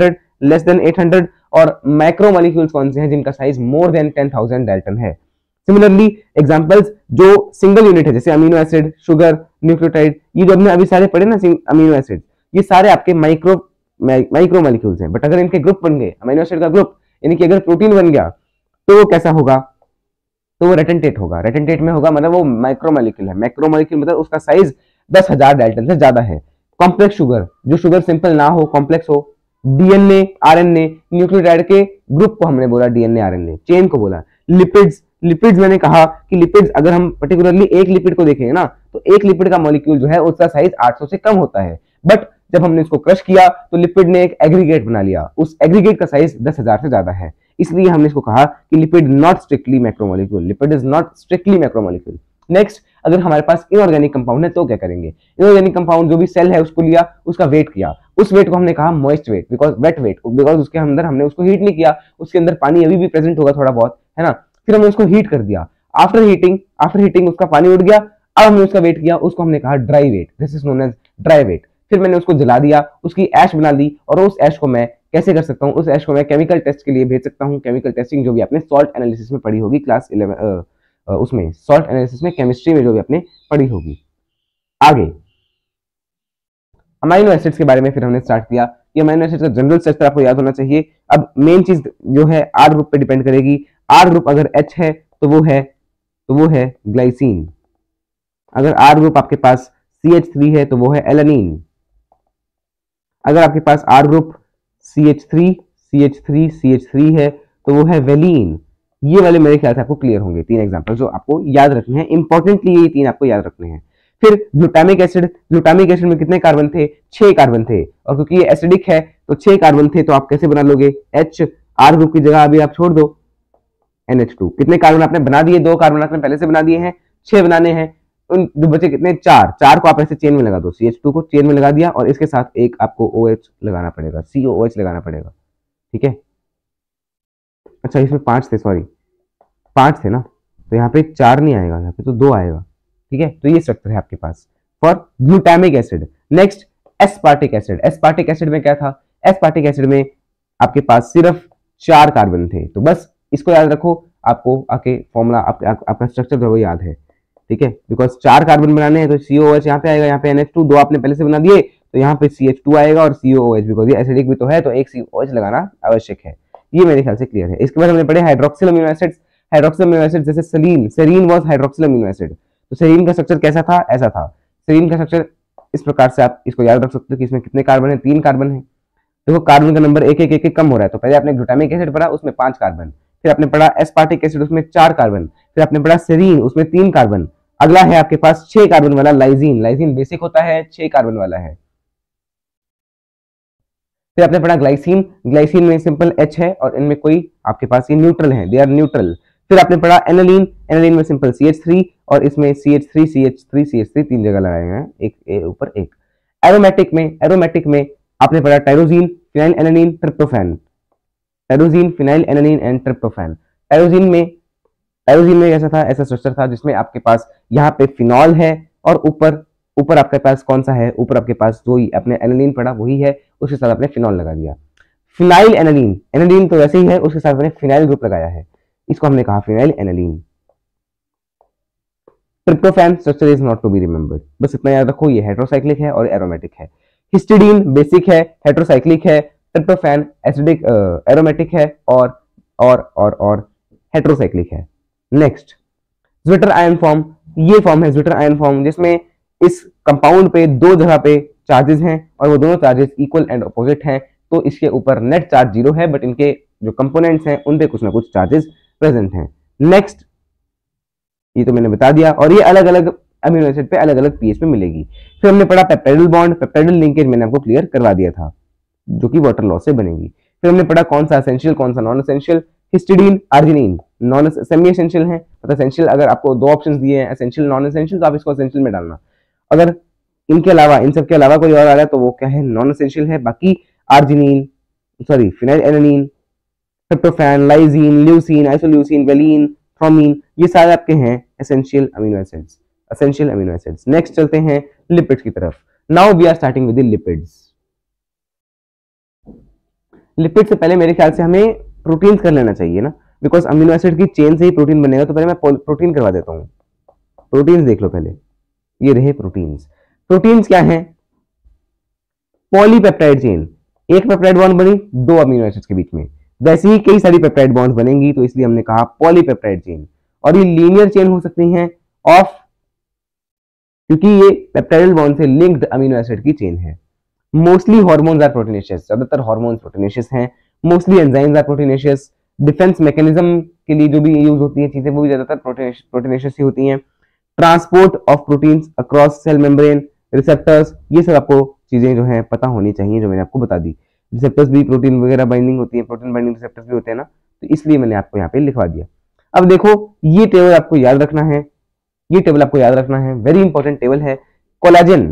लेस देन 800, और मैक्रोमोलिक्यूल्स कौन से हैं जिनका साइज मोर देन 10,000 डाल्टन है। सिमिलरली एग्जांपल्स जो सिंगल यूनिट है जैसे अमीनो एसिड, शुगर, न्यूक्लियोटाइड, ये जो हमने अभी सारे पढ़े ना अमीनो एसिड, ये सारे आपके माइक्रोमोलिक्यूल्स हैं। बट अगर इनके ग्रुप बन गए, अमीनो एसिड का ग्रुप, यानी कि अगर प्रोटीन बन गया तो वो कैसा होगा, तो वो रेटेंटेट होगा। रेटेंटेट में होगा मतलब वो माइक्रोमोलिक्यूल है। मैक्रोमोलिक्यूल मतलब उसका साइज 10,000 डाल्टन से ज्यादा है। कॉम्प्लेक्स शुगर, जो शुगर सिंपल ना हो, कॉम्प्लेक्स हो। डीएनए, आरएनए, न्यूक्लियोटाइड के ग्रुप को हमने बोला डीएनए आरएनए, चेन को बोला। लिपिड्स, लिपिड्स मैंने कहा कि लिपिड्स अगर हम पर्टिकुलरली एक लिपिड को देखेंगे ना, तो एक लिपिड का मॉलिक्यूल जो है उसका साइज 800 से कम होता है। बट जब हमने इसको क्रश किया तो लिपिड ने एक एग्रीगेट बना लिया, उस एग्रीगेट का साइज 10,000 से ज्यादा है। इसलिए हमने इसको कहा कि lipid not strictly macromolecule, lipid is not strictly macromolecule. Next, अगर हमारे पास इनऑर्गेनिक कंपाउंड है तो क्या करेंगे? इनऑर्गेनिक कंपाउंड जो भी सेल है उसको लिया, उसका वेट किया, उस वेट को हमने कहा moist weight, because wet weight, because उसके अंदर हमने उसको हीट नहीं किया, उसके अंदर पानी अभी भी प्रेजेंट होगा थोड़ा बहुत, है ना। फिर हमने उसको हीट कर दिया, आफ्टर हीटिंग उसका पानी उड़ गया, अब हमने उसका वेट किया, उसको हमने कहा dry weight, this is known as dry weight. फिर मैंने उसको जला दिया, उसकी ऐश बना दी, और उस ऐश को मैं कैसे कर सकता हूँ, उस ऐश को मैं केमिकल टेस्ट के लिए भेज सकता हूँ। केमिकल टेस्टिंग जो भी आपने सॉल्ट एनालिसिस में पढ़ी होगी क्लास 11, उसमें सॉल्ट एनालिसिस में केमिस्ट्री में जो भी आपने पढ़ी होगी। आगे अमाइनो एसिड्स के बारे में फिर हमने स्टार्ट किया। ये अमाइनो एसिड्स का जनरल स्ट्रक्चर आपको याद होना चाहिए। अब मेन चीज जो है आर ग्रुप पे डिपेंड करेगी। आर ग्रुप अगर H है तो वो है ग्लाइसिन। अगर आर ग्रुप आपके पास CH3 है तो वो है एलानिन। अगर आपके पास आर ग्रुप CH3 है तो वो है वेलिन। ये वाले मेरे ख्याल से आपको क्लियर होंगे, 3 एग्जांपल जो आपको याद रखने हैं। इंपॉर्टेंटली ये 3 आपको याद रखने हैं। फिर ग्लूटामिक एसिड में कितने कार्बन थे? 6 कार्बन थे, और क्योंकि ये एसिडिक है तो 6 कार्बन थे, तो आप कैसे बना लोगे? H, आर ग्रुप की जगह अभी आप छोड़ दो NH2। कितने कार्बन आपने बना दिए? 2 कार्बन आपने पहले से बना दिए हैं, 6 बनाने हैं। उन जो बचे कितने? 4 को आप ऐसे चेन में लगा दो, CH2 को चेन में लगा दिया, और इसके साथ एक आपको OH लगाना पड़ेगा, COOH लगाना पड़ेगा, ठीक है। अच्छा इसमें 5 थे, सॉरी 5 थे ना, तो यहाँ पे 4 नहीं आएगा, यहाँ पे तो 2 आएगा, ठीक है। तो ये स्ट्रक्चर है आपके पास for glutamic acid. Next aspartic acid. Aspartic acid में क्या था? एस्पार्टिक एसिड में आपके पास सिर्फ 4 कार्बन थे। तो बस इसको याद रखो, आपको आके फॉर्मूला आपका स्ट्रक्चर जो वो याद है, ठीक है। बिकॉज 4 कार्बन बनाने हैं तो COOH यहाँ पे आएगा, यहाँ पे NH2 2 आपने पहले से बना दिए, तो यहाँ पे CH2 आएगा और COOH, बिकॉज ये एसिडिक भी तो है तो एक COOH लगाना आवश्यक है। ये मेरे ख्याल से क्लियर है। इसके बाद हमने पढ़े hydroxyl amino acids. Hydroxyl amino acid जैसे serine was hydroxyl amino acid. तो सेरीन का स्ट्रक्चर कैसा था? ऐसा था। सेरीन का स्ट्रक्चर इस प्रकार से आप इसको याद रख सकते हो कि इसमें कितने कार्बन है? 3 कार्बन है। देखो कार्बन का नंबर एक कम हो रहा है। तो पहले आपने ग्लूटामिक एसिड पढ़ा, उसमें 5 कार्बन, फिर आपने पढ़ा एस्पार्टिक एसिड, उसमें 4 कार्बन, फिर आपने पढ़ा सेरीन, उसमें 3 कार्बन। अगला है आपके पास 6 कार्बन वाला लाइजीन। लाइजीन बेसिक होता है, 6 कार्बन वाला है। फिर आपने पढ़ा ग्लाइसिन। ग्लाइसिन में सिंपल H है और इनमें कोई आपके पास ये न्यूट्रल है, दे आर न्यूट्रल। फिर आपने पढ़ा एनालिन। एनालिन में सिंपल CH3 और इसमें CH3 3 जगह लगाए हैं, एक ए ऊपर एक। एरोमेटिक में आपने पढ़ा tyrosine, phenylalanine, tryptophan. Tyrosine, phenylalanine and tryptophan. Tyrosine में ऐसा था, ऐसा स्ट्रक्चर था जिसमें आपके पास यहाँ पे फिनॉल है और ऊपर आपके पास कौन सा है? ऊपर आपके पास जो आपने एनालिन पढ़ा वही है, उसके साथ आपने फिनॉल लगा दिया। फिनाइल एनालिन, एनालिन तो वैसे ही है, उसके साथ आपने फिनाइल ग्रुप लगाया है, इसको हमने कहा phenylalanine. Tryptophan structure is not to be remembered, बस इतना याद रखो, ये हेटेरोसाइक्लिक है और एरोमेटिक है। हिस्टिडीन बेसिक है, हेटेरोसाइक्लिक है। ट्रिप्टोफैन एसिडिक एरोमेटिक है और हेटेरोसाइक्लिक है। Next zwitterion form. ये फॉर्म है ज्विटर आयन फॉर्म, जिसमें इस कंपाउंड पे 2 जगह पे चार्जेस हैं और वो दोनों चार्जेस इक्वल एंड अपोजिट हैं। तो इसके ऊपर नेट चार्ज 0 है, बट इनके जो कंपोनेंट्स हैं उन पे कुछ ना कुछ चार्जेस प्रेजेंट हैं। नेक्स्ट, ये तो मैंने बता दिया, और ये अलग अलग अमीनो एसिड पे अलग अलग पीएच पे मिलेगी। फिर हमने पढ़ा पेप्टाइडल बॉन्ड। पेप्टाइडल लिंकेज मैंने आपको क्लियर करवा दिया था, जो कि वाटर लॉस से बनेगी। फिर हमने पढ़ा कौन सा एसेंशियल कौन सा non essential. Histidine, arginine non semi essential है, मतलब एसेंशियल अगर आपको 2 ऑप्शंस दिए हैं एसेंशियल नॉन एसेंशियल, तो आप इसको एसेंशियल में डालना। अगर इनके अलावा, इन सब के अलावा कोई और आ रहा है तो वो क्या है? नॉन एसेंशियल है। बाकी phenylalanine, tryptophan, lysine, leucine, isoleucine, valine, threonine, ये सारे आपके हैं एसेंशियल अमीनो एसिड्स। नेक्स्ट चलते हैं लिपिड्स की तरफ। Now we are starting with the lipids. Lipid से पहले मेरे ख्याल से हमें प्रोटीन्स कर लेना चाहिए ना, बिकॉज अमीनो एसिड की चेन से ही प्रोटीन बनेगा, तो पहले मैं प्रोटीन करवा देता हूँ। प्रोटीन्स देख लो पहले, ये रहे प्रोटीन्स। प्रोटीन्स क्या है? पॉलीपेप्टाइड चेन, एक पेप्टाइड बॉन्ड बनी दो अमीनो एसिड्स के बीच में, वैसे ही कई सारी पेप्टाइड बॉन्ड्स बनेंगी, तो इसलिए हमने कहा पॉलीपेप्टाइड चेन। और ये लीनियर चेन हो सकती हैं ऑफ, क्योंकि ये पेप्टाइडल बॉन्ड से लिंक्ड अमीनो एसिड की चेन है। मोस्टली हार्मोन्स आर प्रोटीनेशियस, ज्यादातर हार्मोन्स प्रोटीनेशियस हैं। Mostly enzymes are proteinaceous, defence mechanism के लिए जो भी यूज होती है चीजें वो भी ज्यादातर प्रोटीनेशियस ही होती हैं। Transport of proteins across cell membrane, receptors, ये सब आपको चीजें जो है पता होनी चाहिए, जो मैंने आपको बता दी। रिसेप्टर्स भी प्रोटीन वगैरह बाइंडिंग होती है, प्रोटीन बाइंडिंग रिसेप्टर्स भी होते हैं ना, तो इसलिए मैंने आपको यहाँ पे लिखवा दिया। अब देखो ये टेबल आपको याद रखना है, ये टेबल आपको याद रखना है, वेरी इंपॉर्टेंट टेबल है। कोलाजन,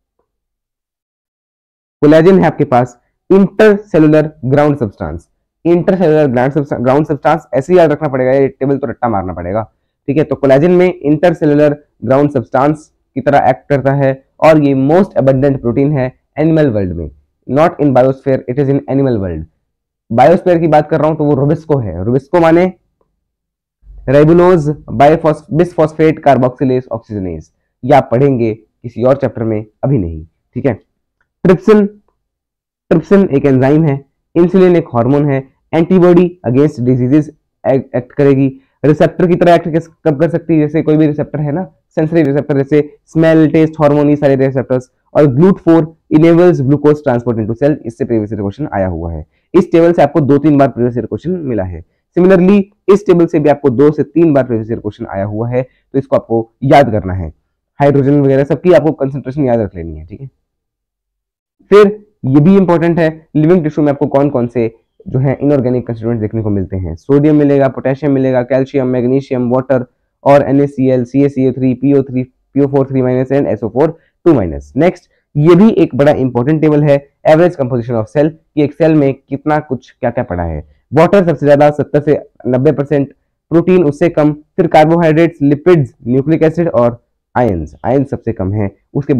कोलाजन है आपके पास intercellular ground substance, intercellular ground substance ऐसे याद रखना पड़ेगा, ये टेबल तो रट्टा मारना पड़ेगा, ठीक है। तो कोलाजन में इंटरसेलुलर ग्राउंड सब्सटेंस की तरह एक्ट करता है, और ये मोस्ट अबंडेंट प्रोटीन है एनिमल वर्ल्ड में, not in biosphere, it is in animal world. Biosphere की बात कर रहा हूं तो वो रुबिस्को है, रुबिस्को माने राइबोलोज बिसफॉस्फेट कार्बोक्सिलेज ऑक्सीजनेज, ये आप पढ़ेंगे किसी और चैप्टर में, अभी नहीं, ठीक है। ट्रिप्सिन, ट्रिप्सिन एक एंजाइम है। इंसुलिन एक हार्मोन है, एंटीबॉडी अगेंस्ट डिजीजेस एक्ट करेगी। रिसेप्टर की तरह एक्ट कब कर सकती है? जैसे कोई भी रिसेप्टर है ना, सेंसरी रिसेप्टर, जैसे स्मेल, टेस्ट, हार्मोन, ये सारे रिसेप्टर्स। और GLUT4 enables glucose transport into cell, इससे प्रीवियस ईयर क्वेश्चन आया हुआ है। इस टेबल से आपको 2-3 बार प्रीवियस ईयर क्वेश्चन मिला है। सिमिलरली इस टेबल से भी आपको 2 से 3 बार प्रीवियस ईयर क्वेश्चन आया हुआ है, तो इसको आपको याद करना है। हाइड्रोजन वगैरह सबकी आपको कंसंट्रेशन याद रख लेनी है, ठीक है। फिर ये भी इंपॉर्टेंट है, लिविंग टिश्यू में आपको कौन कौन से जो है इनऑर्गेनिक कंस्टिट्यूएंट देखने को मिलते हैं। सोडियम मिलेगा, पोटेशियम मिलेगा, कैल्शियम, मैग्नीशियम, वाटर और NaCl, CaCO3, PO3, PO4 3- and SO4 2-। Next, ये भी एक बड़ा इंपॉर्टेंट टेबल है, एवरेज कंपोजिशन ऑफ सेल, कि एक सेल में कितना कुछ क्या क्या पड़ा है। वाटर सबसे ज्यादा 70 से 90%, प्रोटीन उससे कम, फिर कार्बोहाइड्रेट्स, लिपिड्स, न्यूक्लिक एसिड और आयंस, आयन सबसे कम है। उसके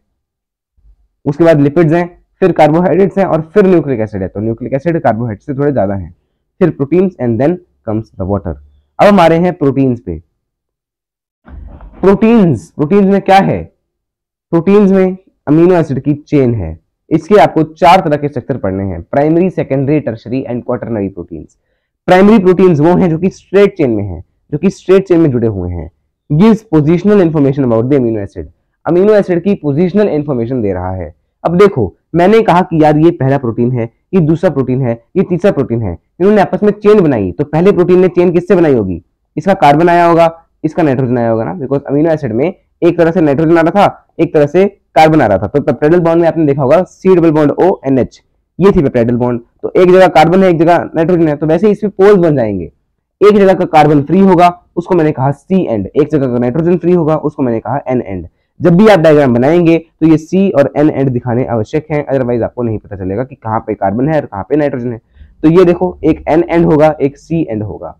बाद लिपिड्स हैं, फिर कार्बोहाइड्रेट्स हैं और फिर न्यूक्लिक एसिड है, तो न्यूक्लिक एसिड कार्बोहाइड्रेट से थोड़े ज्यादा हैं, फिर proteins and then comes the water. अब हम आ रहे हैं प्रोटीन्स पे। प्रोटीन्स में क्या है? प्रोटीन्स में अमीनो एसिड की चेन है। इसके आपको 4 तरह के स्ट्रक्चर पढ़ने हैं, primary, secondary, tertiary and quaternary proteins. Primary proteins वो हैं जो कि स्ट्रेट चेन में हैं, जो कि स्ट्रेट चेन में जुड़े हुए हैं। Gives positional information about the amino acid, amino acid की पोजिशनल इंफॉर्मेशन दे रहा है। अब देखो, मैंने कहा कि यार ये पहला प्रोटीन है, ये दूसरा प्रोटीन है, ये तीसरा प्रोटीन है, इन्होंने आपस में चेन बनाई, तो पहले प्रोटीन ने चेन किससे बनाई होगी? इसका कार्बन आया होगा, इसका नाइट्रोजन आया होगा ना, बिकॉज अमीनो एसिड में एक तरह से नाइट्रोजन आ रहा था, एक तरह से कार्बन आ रहा था। तो पेप्टाइडल बॉन्ड में आपने देखा होगा C डबल बॉन्ड ONH, ये थी पेप्टाइडल बॉन्ड, तो एक जगह कार्बन है, एक जगह नाइट्रोजन है, तो वैसे इसमें पोल्स बन जाएंगे। एक जगह का कार्बन फ्री होगा, उसको मैंने कहा C एंड, एक जगह का नाइट्रोजन फ्री होगा, उसको मैंने कहा N एंड। जब भी आप डायग्राम बनाएंगे तो ये C और N एंड दिखाने आवश्यक हैं, अदरवाइज आपको नहीं पता चलेगा कि कहां पे कार्बन है और कहां पे नाइट्रोजन है। तो ये देखो, एक N एंड होगा, एक C एंड होगा।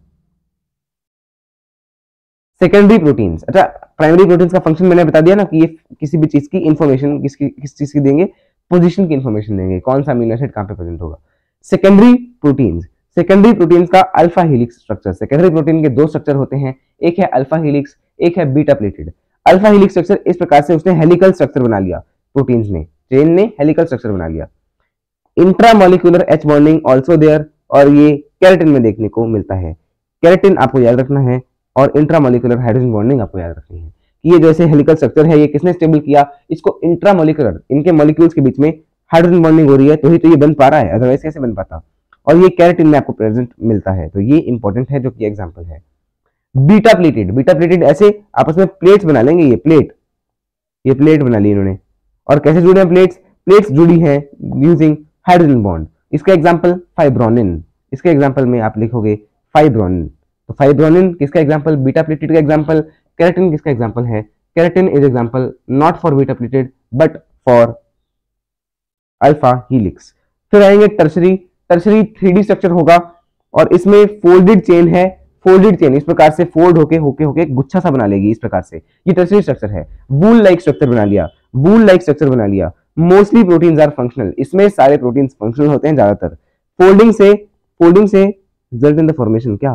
सेकेंडरी प्रोटीन्स, अच्छा प्राइमरी प्रोटीन्स का फंक्शन मैंने बता दिया ना, कि ये किसी भी चीज की इंफॉर्मेशन किस चीज की देंगे, पोजीशन की इंफॉर्मेशन देंगे, कौन सा अमीनो एसिड कहां पे प्रेजेंट होगा। सेकेंडरी प्रोटीन्स का alpha helix structure, secondary protein के 2 स्ट्रक्चर होते हैं, एक है अल्फा हेलिक्स, एक है beta pleated. Alpha helix structure इस प्रकार से उसने हेलिकल स्ट्रक्चर बना लिया, प्रोटीन्स ने, चेन ने हेलिकल स्ट्रक्चर बना लिया। Intramolecular H bonding also there, और ये केराटिन में देखने को मिलता है। केराटिन आपको याद रखना है, और इंट्रामोलिकुलर हाइड्रोजन बॉन्डिंग आपको याद रखनी है, कि ये जैसे हेलिकल स्ट्रक्चर है, ये किसने स्टेबल किया? इसको इंट्रामोलिकुलर, इनके मॉलिक्यूल्स के बीच में हाइड्रोजन बॉन्डिंग हो रही है, तो ही तो ये बन पा रहा है, अदरवाइज कैसे बन पाता? और ये केराटिन में आपको प्रेजेंट मिलता है, तो ये इंपॉर्टेंट है, जो कि एग्जांपल है। बीटा प्लेटेड ऐसे आपस में प्लेट्स बना लेंगे, ये प्लेट बना ली इन्होंने। और कैसे जुड़े हैं प्लेट्स जुड़ी है यूजिंग हाइड्रोजन बॉन्ड। इसका एग्जांपल फाइब्रोनिन, इसके एग्जांपल में आप लिखोगे फाइब्रोनिन, तो फाइब्रोनिन किसका एग्जांपल? बीटा प्लेटेड का एग्जांपल। केराटिन किसका एग्जांपल है? Keratin is example not for beta pleated but for alpha helix. फिर आएंगे टर्शरी 3D स्ट्रक्चर होगा, और इसमें फोल्डेड चेन है, फोल्डेड चेन इस प्रकार से फोल्ड होके गुच्छा सा बना लेगी, इस प्रकार से ये टर्शरी स्ट्रक्चर है। वूल लाइक स्ट्रक्चर बना लिया। मोस्टली प्रोटीन्स आर फंक्शनल, इसमें सारे प्रोटीन्स फंक्शनल होते हैं ज्यादातर। फोल्डिंग से रिजल्ट इन द फॉर्मेशन, क्या?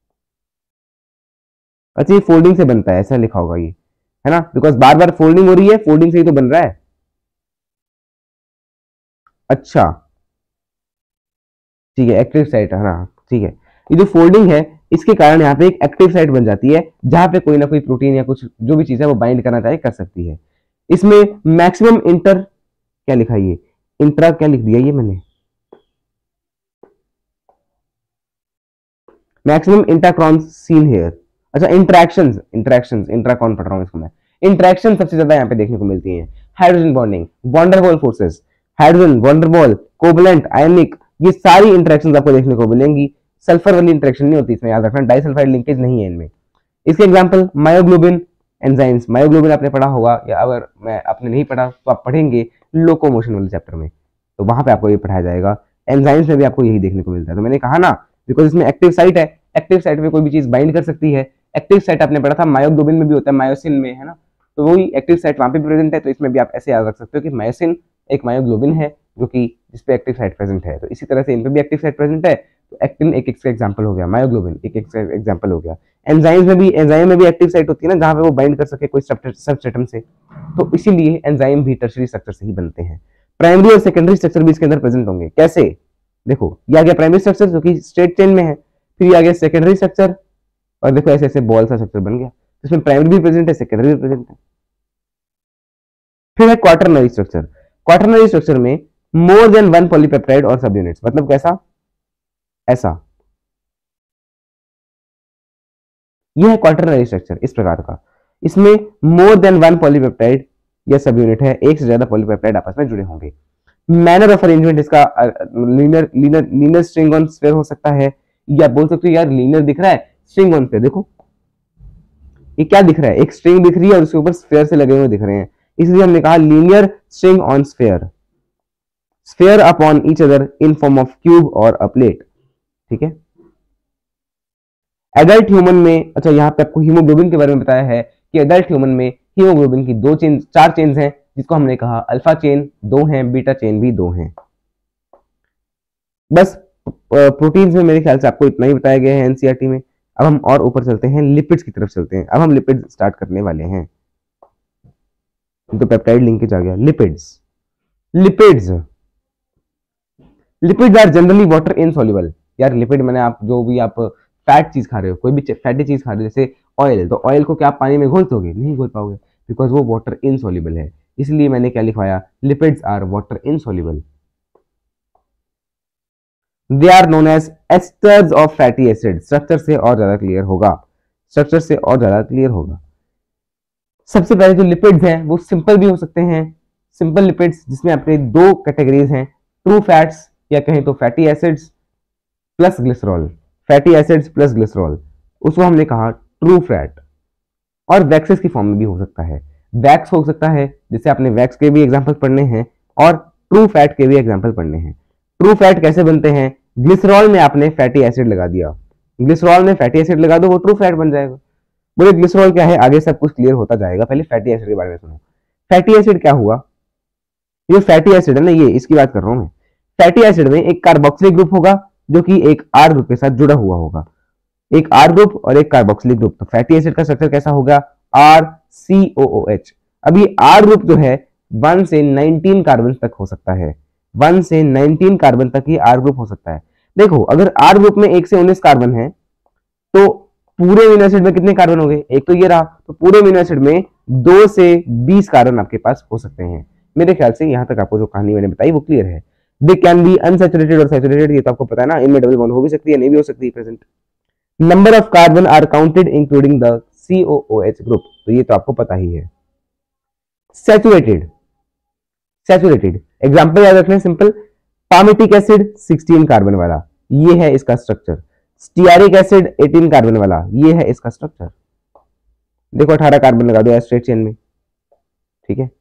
अच्छा ये फोल्डिंग से बनता है, ऐसा लिखा होगा ये, है ना, बिकॉज बार बार फोल्डिंग हो रही है, फोल्डिंग से ही तो बन रहा है। अच्छा ठीक है, एक्टिव साइट, है ना, ठीक है। ये जो फोल्डिंग है इसके कारण यहाँ पे एक एक्टिव साइट बन जाती है, जहां पे कोई ना कोई प्रोटीन या कुछ जो भी चीज है वो बाइंड करना चाहे कर सकती है। इसमें मैक्सिमम इंटर, क्या लिखा है ये, इंट्रा क्या लिख दिया ये मैंने, मैक्सिमम इंट्राक्रॉन सीन हेयर। अच्छा इंटरेक्शंस, इंट्राक्रॉन पढ़ रहा हूँ इसको मैं। इंटरेक्शन सबसे ज्यादा यहाँ पे देखने को मिलती है। Hydrogen bonding, van der Waals forces, hydrogen van der Waals, covalent, ionic, ये सारी इंटरेक्शंस आपको देखने को मिलेंगी। सल्फर वाली इंटरेक्शन नहीं होती इसमें, याद रखना, डाइसल्फाइड लिंकेज नहीं है इनमें। इसके एग्जांपल मायोग्लोबिन एंजाइम्स, मायोग्लोबिन आपने पढ़ा होगा, या अगर मैं आपने नहीं पढ़ा तो आप पढ़ेंगे लोकोमोशन वाले चैप्टर में, तो वहां पे आपको ये पढ़ाया जाएगा। एंजाइम्स में भी आपको यही देखने को मिलता है। तो मैंने कहा ना, बिकॉज इसमें एक्टिव साइट है, एक्टिव साइट में कोई भी चीज बाइंड कर सकती है। एक्टिव साइट आपने पढ़ा था मायोग्लोबिन में भी होता है, मायोसिन में, है ना, तो वही एक्टिव साइट वहां पे प्रेजेंट है। तो इसमें भी आप ऐसे याद रख सकते हो कि मायोसिन एक मायोग्लोबिन है जो कि जिसपे एक्टिव साइट प्रेजेंट है, तो इसी तरह से इन पे भी एक्टिव साइट प्रेजेंट है। तो एक्टिन एक इसका एग्जांपल हो गया, मायोग्लोबिन एक एग्जांपल हो गया। एंजाइम में भी एक्टिव साइट होती है ना, जहां पे वो बाइंड कर सके कोई सबस्ट्रेटम से, तो इसीलिए एंजाइम भी टर्शरी स्ट्रक्चर से ही बनते हैं। प्राइमरी और सेकेंडरी स्ट्रक्चर भी इसके अंदर प्रेजेंट होंगे। कैसे? देखो ये आ गया प्राइमरी स्ट्रक्चर जो कि स्ट्रेट चेन में है, फिर ये आ गया सेकेंडरी स्ट्रक्चर, और देखो ऐसे ऐसे बॉल सा स्ट्रक्चर बन गया, इसमें प्राइमरी भी प्रेजेंट है, सेकेंडरी भी प्रेजेंट है। फिर है क्वाटरनरी स्ट्रक्चर। क्वाटरनरी स्ट्रक्चर में मोर देन वन पॉलीपेप्टाइड और सब यूनिट्स, मतलब कैसा, ऐसा, यह है क्वाटरनरी स्ट्रक्चर इस प्रकार का। इसमें मोर देन वन पॉलीपेप्टाइड या सब यूनिट है, एक से ज्यादा पॉलीपेप्टाइड आपस में जुड़े होंगे। मैनर ऑफ अरेंजमेंट इसका लीनर स्ट्रिंग ऑन स्फीयर हो सकता है, या बोल सकते हो यार लीनर दिख रहा है, स्ट्रिंग ऑन स्फीयर, देखो ये क्या दिख रहा है, एक स्ट्रिंग दिख रही है और उसके ऊपर स्फीयर से लगे हुए दिख रहे हैं, इसलिए हमने कहा linear string on sphere, sphere upon each other in form of cube और अ प्लेट, ठीक है। एडल्ट ह्यूमन में, अच्छा यहाँ पे आपको हीमोग्लोबिन के बारे में बताया है कि एडल्ट ह्यूमन में हीमोग्लोबिन की चार चेन्स हैं, जिसको हमने कहा अल्फा चेन 2 हैं, बीटा चेन भी 2 हैं। बस प्रोटीन्स में मेरे ख्याल से आपको इतना ही बताया गया है एनसीईआरटी में। अब हम और ऊपर चलते हैं, लिपिड्स की तरफ चलते हैं। अब हम लिपिड स्टार्ट करने वाले हैं, तो पेप्टाइड लिंकेज आ गया। Lipids lipids are generally water insoluble. यार लिपिड मैंने, आप जो भी आप फैट चीज खा रहे हो, कोई भी फैटी चीज खा रहे हो, जैसे ऑयल, तो ऑयल को क्या आप पानी में घोल दोगे? नहीं घोल पाओगे, बिकॉज वो वाटर इनसॉल्युबल है। इसलिए मैंने क्या लिखवाया, lipids are water insoluble. They are known as esters of fatty acid. Structure से और ज्यादा क्लियर होगा, स्ट्रक्चर से और ज्यादा क्लियर होगा। सबसे पहले जो लिपिड्स हैं वो सिंपल भी हो सकते हैं, सिंपल लिपिड्स जिसमें अपने दो कैटेगरीज हैं, ट्रू फैट्स या कहें तो fatty acids plus glycerol, fatty acids plus glycerol, उसको हमने कहा ट्रू फैट। और वैक्सेस की फॉर्म में भी हो सकता है, वैक्स हो सकता है, जैसे आपने वैक्स के भी एग्जांपल पढ़ने हैं और ट्रू फैट के भी एग्जांपल पढ़ने हैं। ट्रू फैट कैसे बनते हैं, ग्लिसरॉल में आपने फैटी एसिड लगा दिया, ग्लिसरॉल में फैटी एसिड लगा दो, वो ट्रू फैट बन जाएगा। बोले ग्लिसरॉल क्या है, आगे सब कुछ क्लियर होता जाएगा, पहले फैटी एसिड के बारे में सुनो। फैटी एसिड क्या हुआ, ये फैटी एसिड है ना, ये इसकी बात कर रहा हूं मैं। फैटी एसिड में एक कार्बोक्सिलिक ग्रुप होगा जो कि एक आर ग्रुप के साथ जुड़ा हुआ होगा, एक आर ग्रुप और एक कार्बोक्सिलिक ग्रुप। तो फैटी एसिड का स्ट्रक्चर कैसा होगा, RCOOH। अभी आर ग्रुप जो है 1 से 19 कार्बन तक हो सकता है, 1 से 19 कार्बन तक ही आर ग्रुप हो सकता है। देखो अगर आर ग्रुप में 1 से 19 कार्बन है तो पूरे अमीनो एसिड में कितने कार्बन हो गए, एक तो ये रहा, तो पूरे अमीनो एसिड में 2 से 20 कार्बन आपके पास हो सकते हैं। मेरे ख्याल से यहां तक आपको जो कहानी मैंने बताई वो क्लियर है। दे कैन बी अनसैचुरेटेड और सैचुरेटेड, ये तो आपको पता है ना, इनमें डबल बॉन्ड हो भी सकती है, नहीं भी हो सकती है present. Number of carbon are counted including the COOH group, तो ये तो आपको पता ही है। सैचुरेटेड, सैचुरेटेड एग्जांपल याद रखना सिंपल, पामिटिक एसिड 16 कार्बन वाला, ये है इसका स्ट्रक्चर। स्टीयरिक एसिड 18 कार्बन वाला, ये है इसका स्ट्रक्चर। देखो 18 कार्बन लगा दो स्ट्रेट चेन में, ठीक है।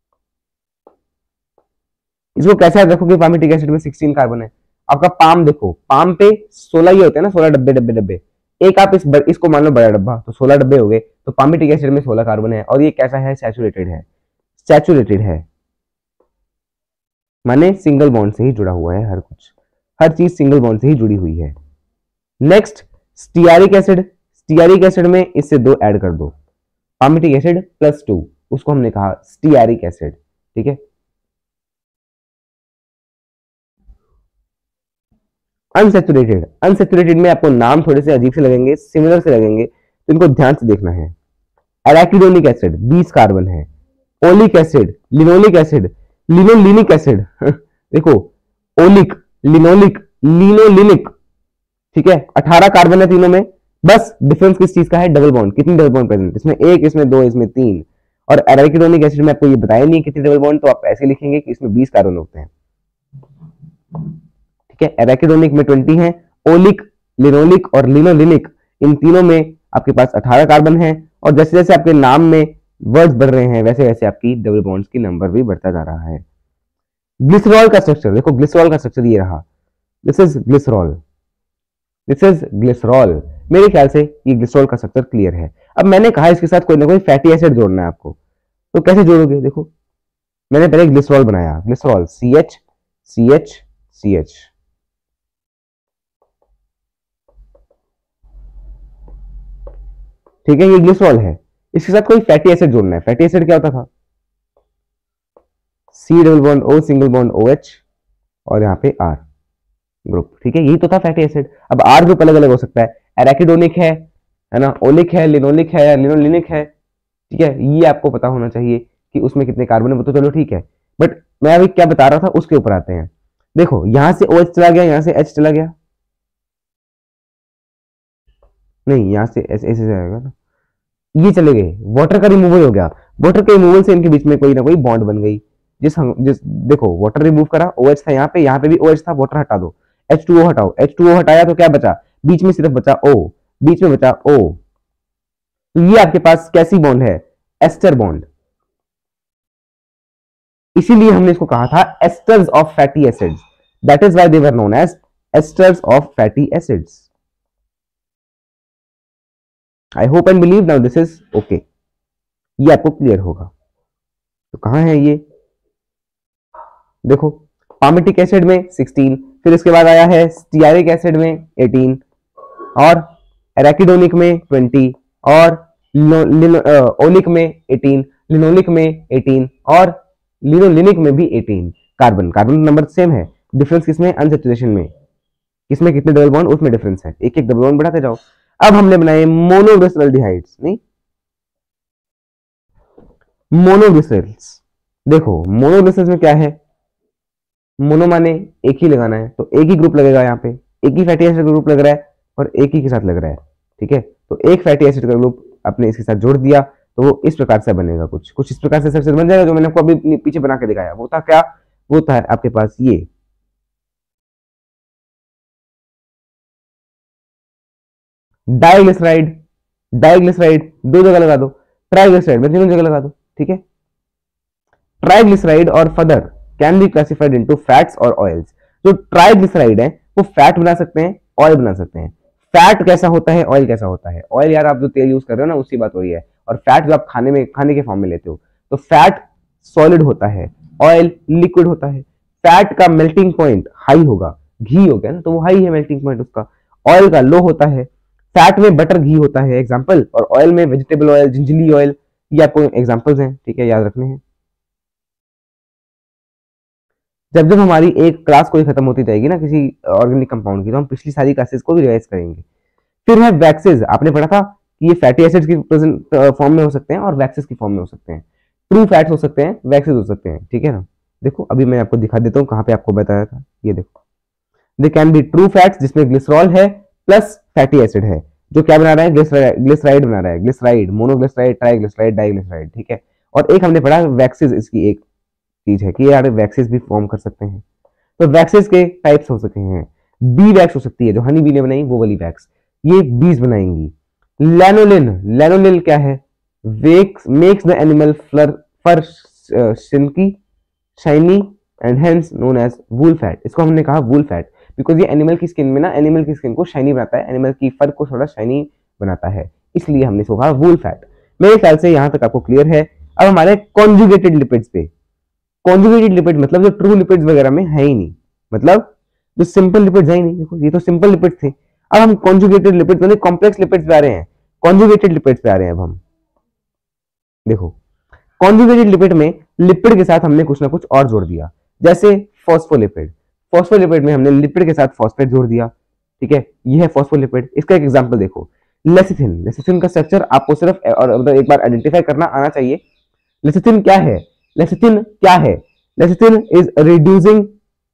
इसको कैसे याद रखोगे, पामिटिक एसिड में 16 कार्बन है। आपका पाम देखो, पाम पे 16 ही होते हैं ना, 16 डब्बे डब्बे डब्बे, एक आप इसको मान लो बड़ा डब्बा, तो 16 डब्बे हो गए, तो पामिटिक एसिड में 16 कार्बन है। और ये कैसा है, सैचुरेटेड है, सैचुरेटेड है माने सिंगल बॉन्ड से ही जुड़ा हुआ है, हर चीज सिंगल बॉन्ड से ही जुड़ी हुई है। Next stearic acid, stearic acid में इससे 2 ऐड कर दो, पामिटिक एसिड +2, उसको हमने कहा स्टीयरिक एसिड। ठीक है, अनसैचुरेटेड, अनसैचुरेटेड में आपको नाम थोड़े से अजीब से लगेंगे, सिमिलर से लगेंगे, तो इनको ध्यान से देखना है। एराकिडोनिक एसिड 20 कार्बन है, oleic acid, linoleic acid, linolenic acid देखो ओलिक, लिनोलिक, लिनोलिनिक, ठीक है, 18 कार्बन है तीनों में। बस डिफरेंस किस चीज का है, डबल बॉन्ड, कितनी डबल बॉन्ड प्रेजेंट, इसमें 1, इसमें 2, इसमें 3। और एराकिडोनिक एसिड में आपको ये बताया नहीं है कितनी डबल बॉन्ड, तो आप ऐसे लिखेंगे कि इसमें 20 कार्बन होते हैं। ठीक है, एराकिडोनिक में 20 है, ओलिक, लिनोलिक और लिनोलिनिक इन तीनों में आपके पास 18 कार्बन है। और जैसे जैसे आपके नाम में वर्ड्स बढ़ रहे हैं वैसे वैसे आपकी डबल बॉन्ड्स की नंबर भी बढ़ता जा रहा है। ग्लिसरॉल का स्ट्रक्चर देखो, ग्लिसरॉल का स्ट्रक्चर ये रहा, this is glycerol, this is glycerol. मेरे ख्याल से ये ग्लिसरॉल का स्ट्रक्चर क्लियर है। अब मैंने कहा इसके साथ कोई ना कोई फैटी एसिड जोड़ना है आपको, तो कैसे जोड़ोगे, देखो मैंने पहले ग्लिसरॉल बनाया, ग्लिसरॉल CH CH CH, ठीक है, ये ग्लिसरॉल है, इसके साथ कोई फैटी एसिड जोड़ना है। फैटी एसिड क्या होता था, C double bond O single bond OH और यहाँ पे R ग्रुप। ठीक है, यही तो था फैटी एसिड। अब R ग्रुप अलग अलग हो सकता है, एराकिडोनिक है ना, ओलिक है, लिनोलिक है, लिनोलिनिक है। ठीक है, ये आपको पता होना चाहिए कि उसमें कितने कार्बन है, वो तो चलो ठीक है, बट मैं अभी क्या बता रहा था उसके ऊपर आते हैं। देखो यहां से OH चला गया, यहां से H चला गया, नहीं यहां से ऐसे जाएगा ना, ये चले गए, वाटर का रिमूवल हो गया, वाटर के रिमूवल से इनके बीच में कोई ना कोई बॉन्ड बन गई। जिस देखो वाटर रिमूव करा, OH था यहाँ पे भी OH था, वाटर हटा दो, H2O हटाओ, H2O हटाया तो क्या बचा, बीच में सिर्फ बचा O, बीच में बचा O, तो ये आपके पास कैसी बॉन्ड है, एस्टर बॉन्ड। इसीलिए हमने इसको कहा था esters of fatty acids, that is why they were known as esters of fatty acids. I hope and believe now this is okay, ये आपको क्लियर होगा। तो कहां है ये, देखो पामिटिक एसिड में 16, फिर इसके बाद आया है स्टीयरिक एसिड में 18, और एराकिडोनिक में 20, और ओलिक में 18, लिनोलिक में 18, और लिनोलिनिक में भी 18 कार्बन। कार्बन नंबर सेम है, डिफरेंस किसमें, अनसैचुरेशन में, किसमें कितने डबल बॉन्ड उसमें डिफरेंस है, एक एक डबल बॉन्ड बढ़ाते जाओ। अब हमने बनाए मोनोग्लिसरल्डिहाइड्स, नहीं मोनोग्लिसरल्स। देखो मोनोग्लिसरल्स में क्या है, मोनो माने एक ही लगाना है, तो एक ही ग्रुप लगेगा, यहाँ पे एक ही फैटी एसिड का ग्रुप लग रहा है और एक ही के साथ लग रहा है। ठीक है, तो एक फैटी एसिड का ग्रुप आपने इसके साथ जोड़ दिया तो वो इस प्रकार से बनेगा, कुछ इस प्रकार से सबसे बन जाएगा, जो मैंने आपको अभी पीछे बना के दिखाया। वो था क्या, वो था आपके पास ये डाइग्लिसराइड, डाइग्लिसराइड 2 जगह लगा दो, ट्राइग्लिसराइड में 3 जगह लगा दो। ठीक है, ट्राइग्लिसराइड और further can be classified into fats और ऑयल्स। जो ट्राइग्लिसराइड है वो फैट बना सकते हैं, ऑयल बना सकते हैं। फैट कैसा होता है, ऑयल कैसा होता है, ऑयल यार आप जो तेल यूज कर रहे हो ना उसकी बात वही है, और फैट जो आप खाने के फॉर्म में लेते हो। तो फैट सॉलिड होता है, ऑयल लिक्विड होता है। फैट का मेल्टिंग पॉइंट हाई होगा, घी हो गया ना तो वो हाई है मेल्टिंग पॉइंट उसका, ऑयल का लो होता है। फैट में बटर घी होता है एग्जांपल, और ऑयल में वेजिटेबल ऑयल, जिंजली ऑयल, ये आपको एग्जांपल्स हैं। ठीक है, याद रखने हैं। जब जब हमारी एक क्लास कोई खत्म होती जाएगी ना किसी ऑर्गेनिक कंपाउंड की, तो हम पिछली सारी क्लासेस को भी रिवाइज करेंगे। फिर है वैक्सेस, आपने पढ़ा था कि ये फैटी एसिड्स की प्रेजेंट फॉर्म में हो सकते हैं और वैक्सेस की फॉर्म में हो सकते हैं। ट्रू फैट्स हो सकते हैं, वैक्सेस हो सकते हैं। ठीक है ना, देखो अभी मैं आपको दिखा देता हूँ कहाँ पे आपको बताया था, ये देखो, they can be true fats जिसमें ग्लिसरॉल है प्लस फैटी एसिड है, जो क्या बना रहा है, ग्लिसराइड बना रहा है, ग्लिसराइड, मोनोग्लिसराइड, ट्राइग्लिसराइड, डाइग्लिसराइड। ठीक है, और एक हमने पढ़ा वैक्सेस, इसकी एक चीज है कि यार वैक्सेस भी फॉर्म कर सकते हैं। तो वैक्सेस के टाइप्स हो सकते हैं, बी वैक्स हो सकती है जो हनी बी ने बनाई वो वाली वैक्स, ये बीज बनाएंगी। लैनोलिन, लैनोलिन क्या है, makes the animal fur silky shiny and hence known as wool fat. इसको हमने कहा वूल फैट बिकॉज ये एनिमल की स्किन में ना, एनिमल की स्किन को शाइनी बनाता है, एनिमल की फर को थोड़ा शाइनी बनाता है, इसलिए हमने इसको कहा वूल फैट। मेरे ख्याल से यहां तक आपको क्लियर है। अब हमारे कॉन्जुगेटेड लिपिड्स पे, कॉन्जुगेटेड लिपिड मतलब जो ट्रू लिपिड्स वगैरह में है ही नहीं, मतलब जो सिंपल लिपिड्स है ही नहीं, देखो ये तो सिंपल लिपिड्स थे। अब हम कॉन्जुगेटेड लिपिड्स यानी कॉम्प्लेक्स लिपिड्स पे आ रहे हैं, कॉन्जुगेटेड लिपिड्स पे आ रहे हैं अब हम। देखो कॉन्जुगेटेड लिपिड में लिपिड के साथ हमने कुछ ना कुछ और जोड़ दिया, जैसे फॉस्फोलिपिड। फॉस्फोलिपिड में हमने लिपिड के साथ फॉस्फेट जोड़ दिया, ठीक है, ये है फॉस्फोलिपिड। इसका एक एग्जांपल देखो, लेसिथिन। लेसिथिन का स्ट्रक्चर आपको सिर्फ और मतलब एक बार आइडेंटिफाई करना आना चाहिए। लेसिथिन क्या है? लेसिथिन क्या है? Lecithin is reducing,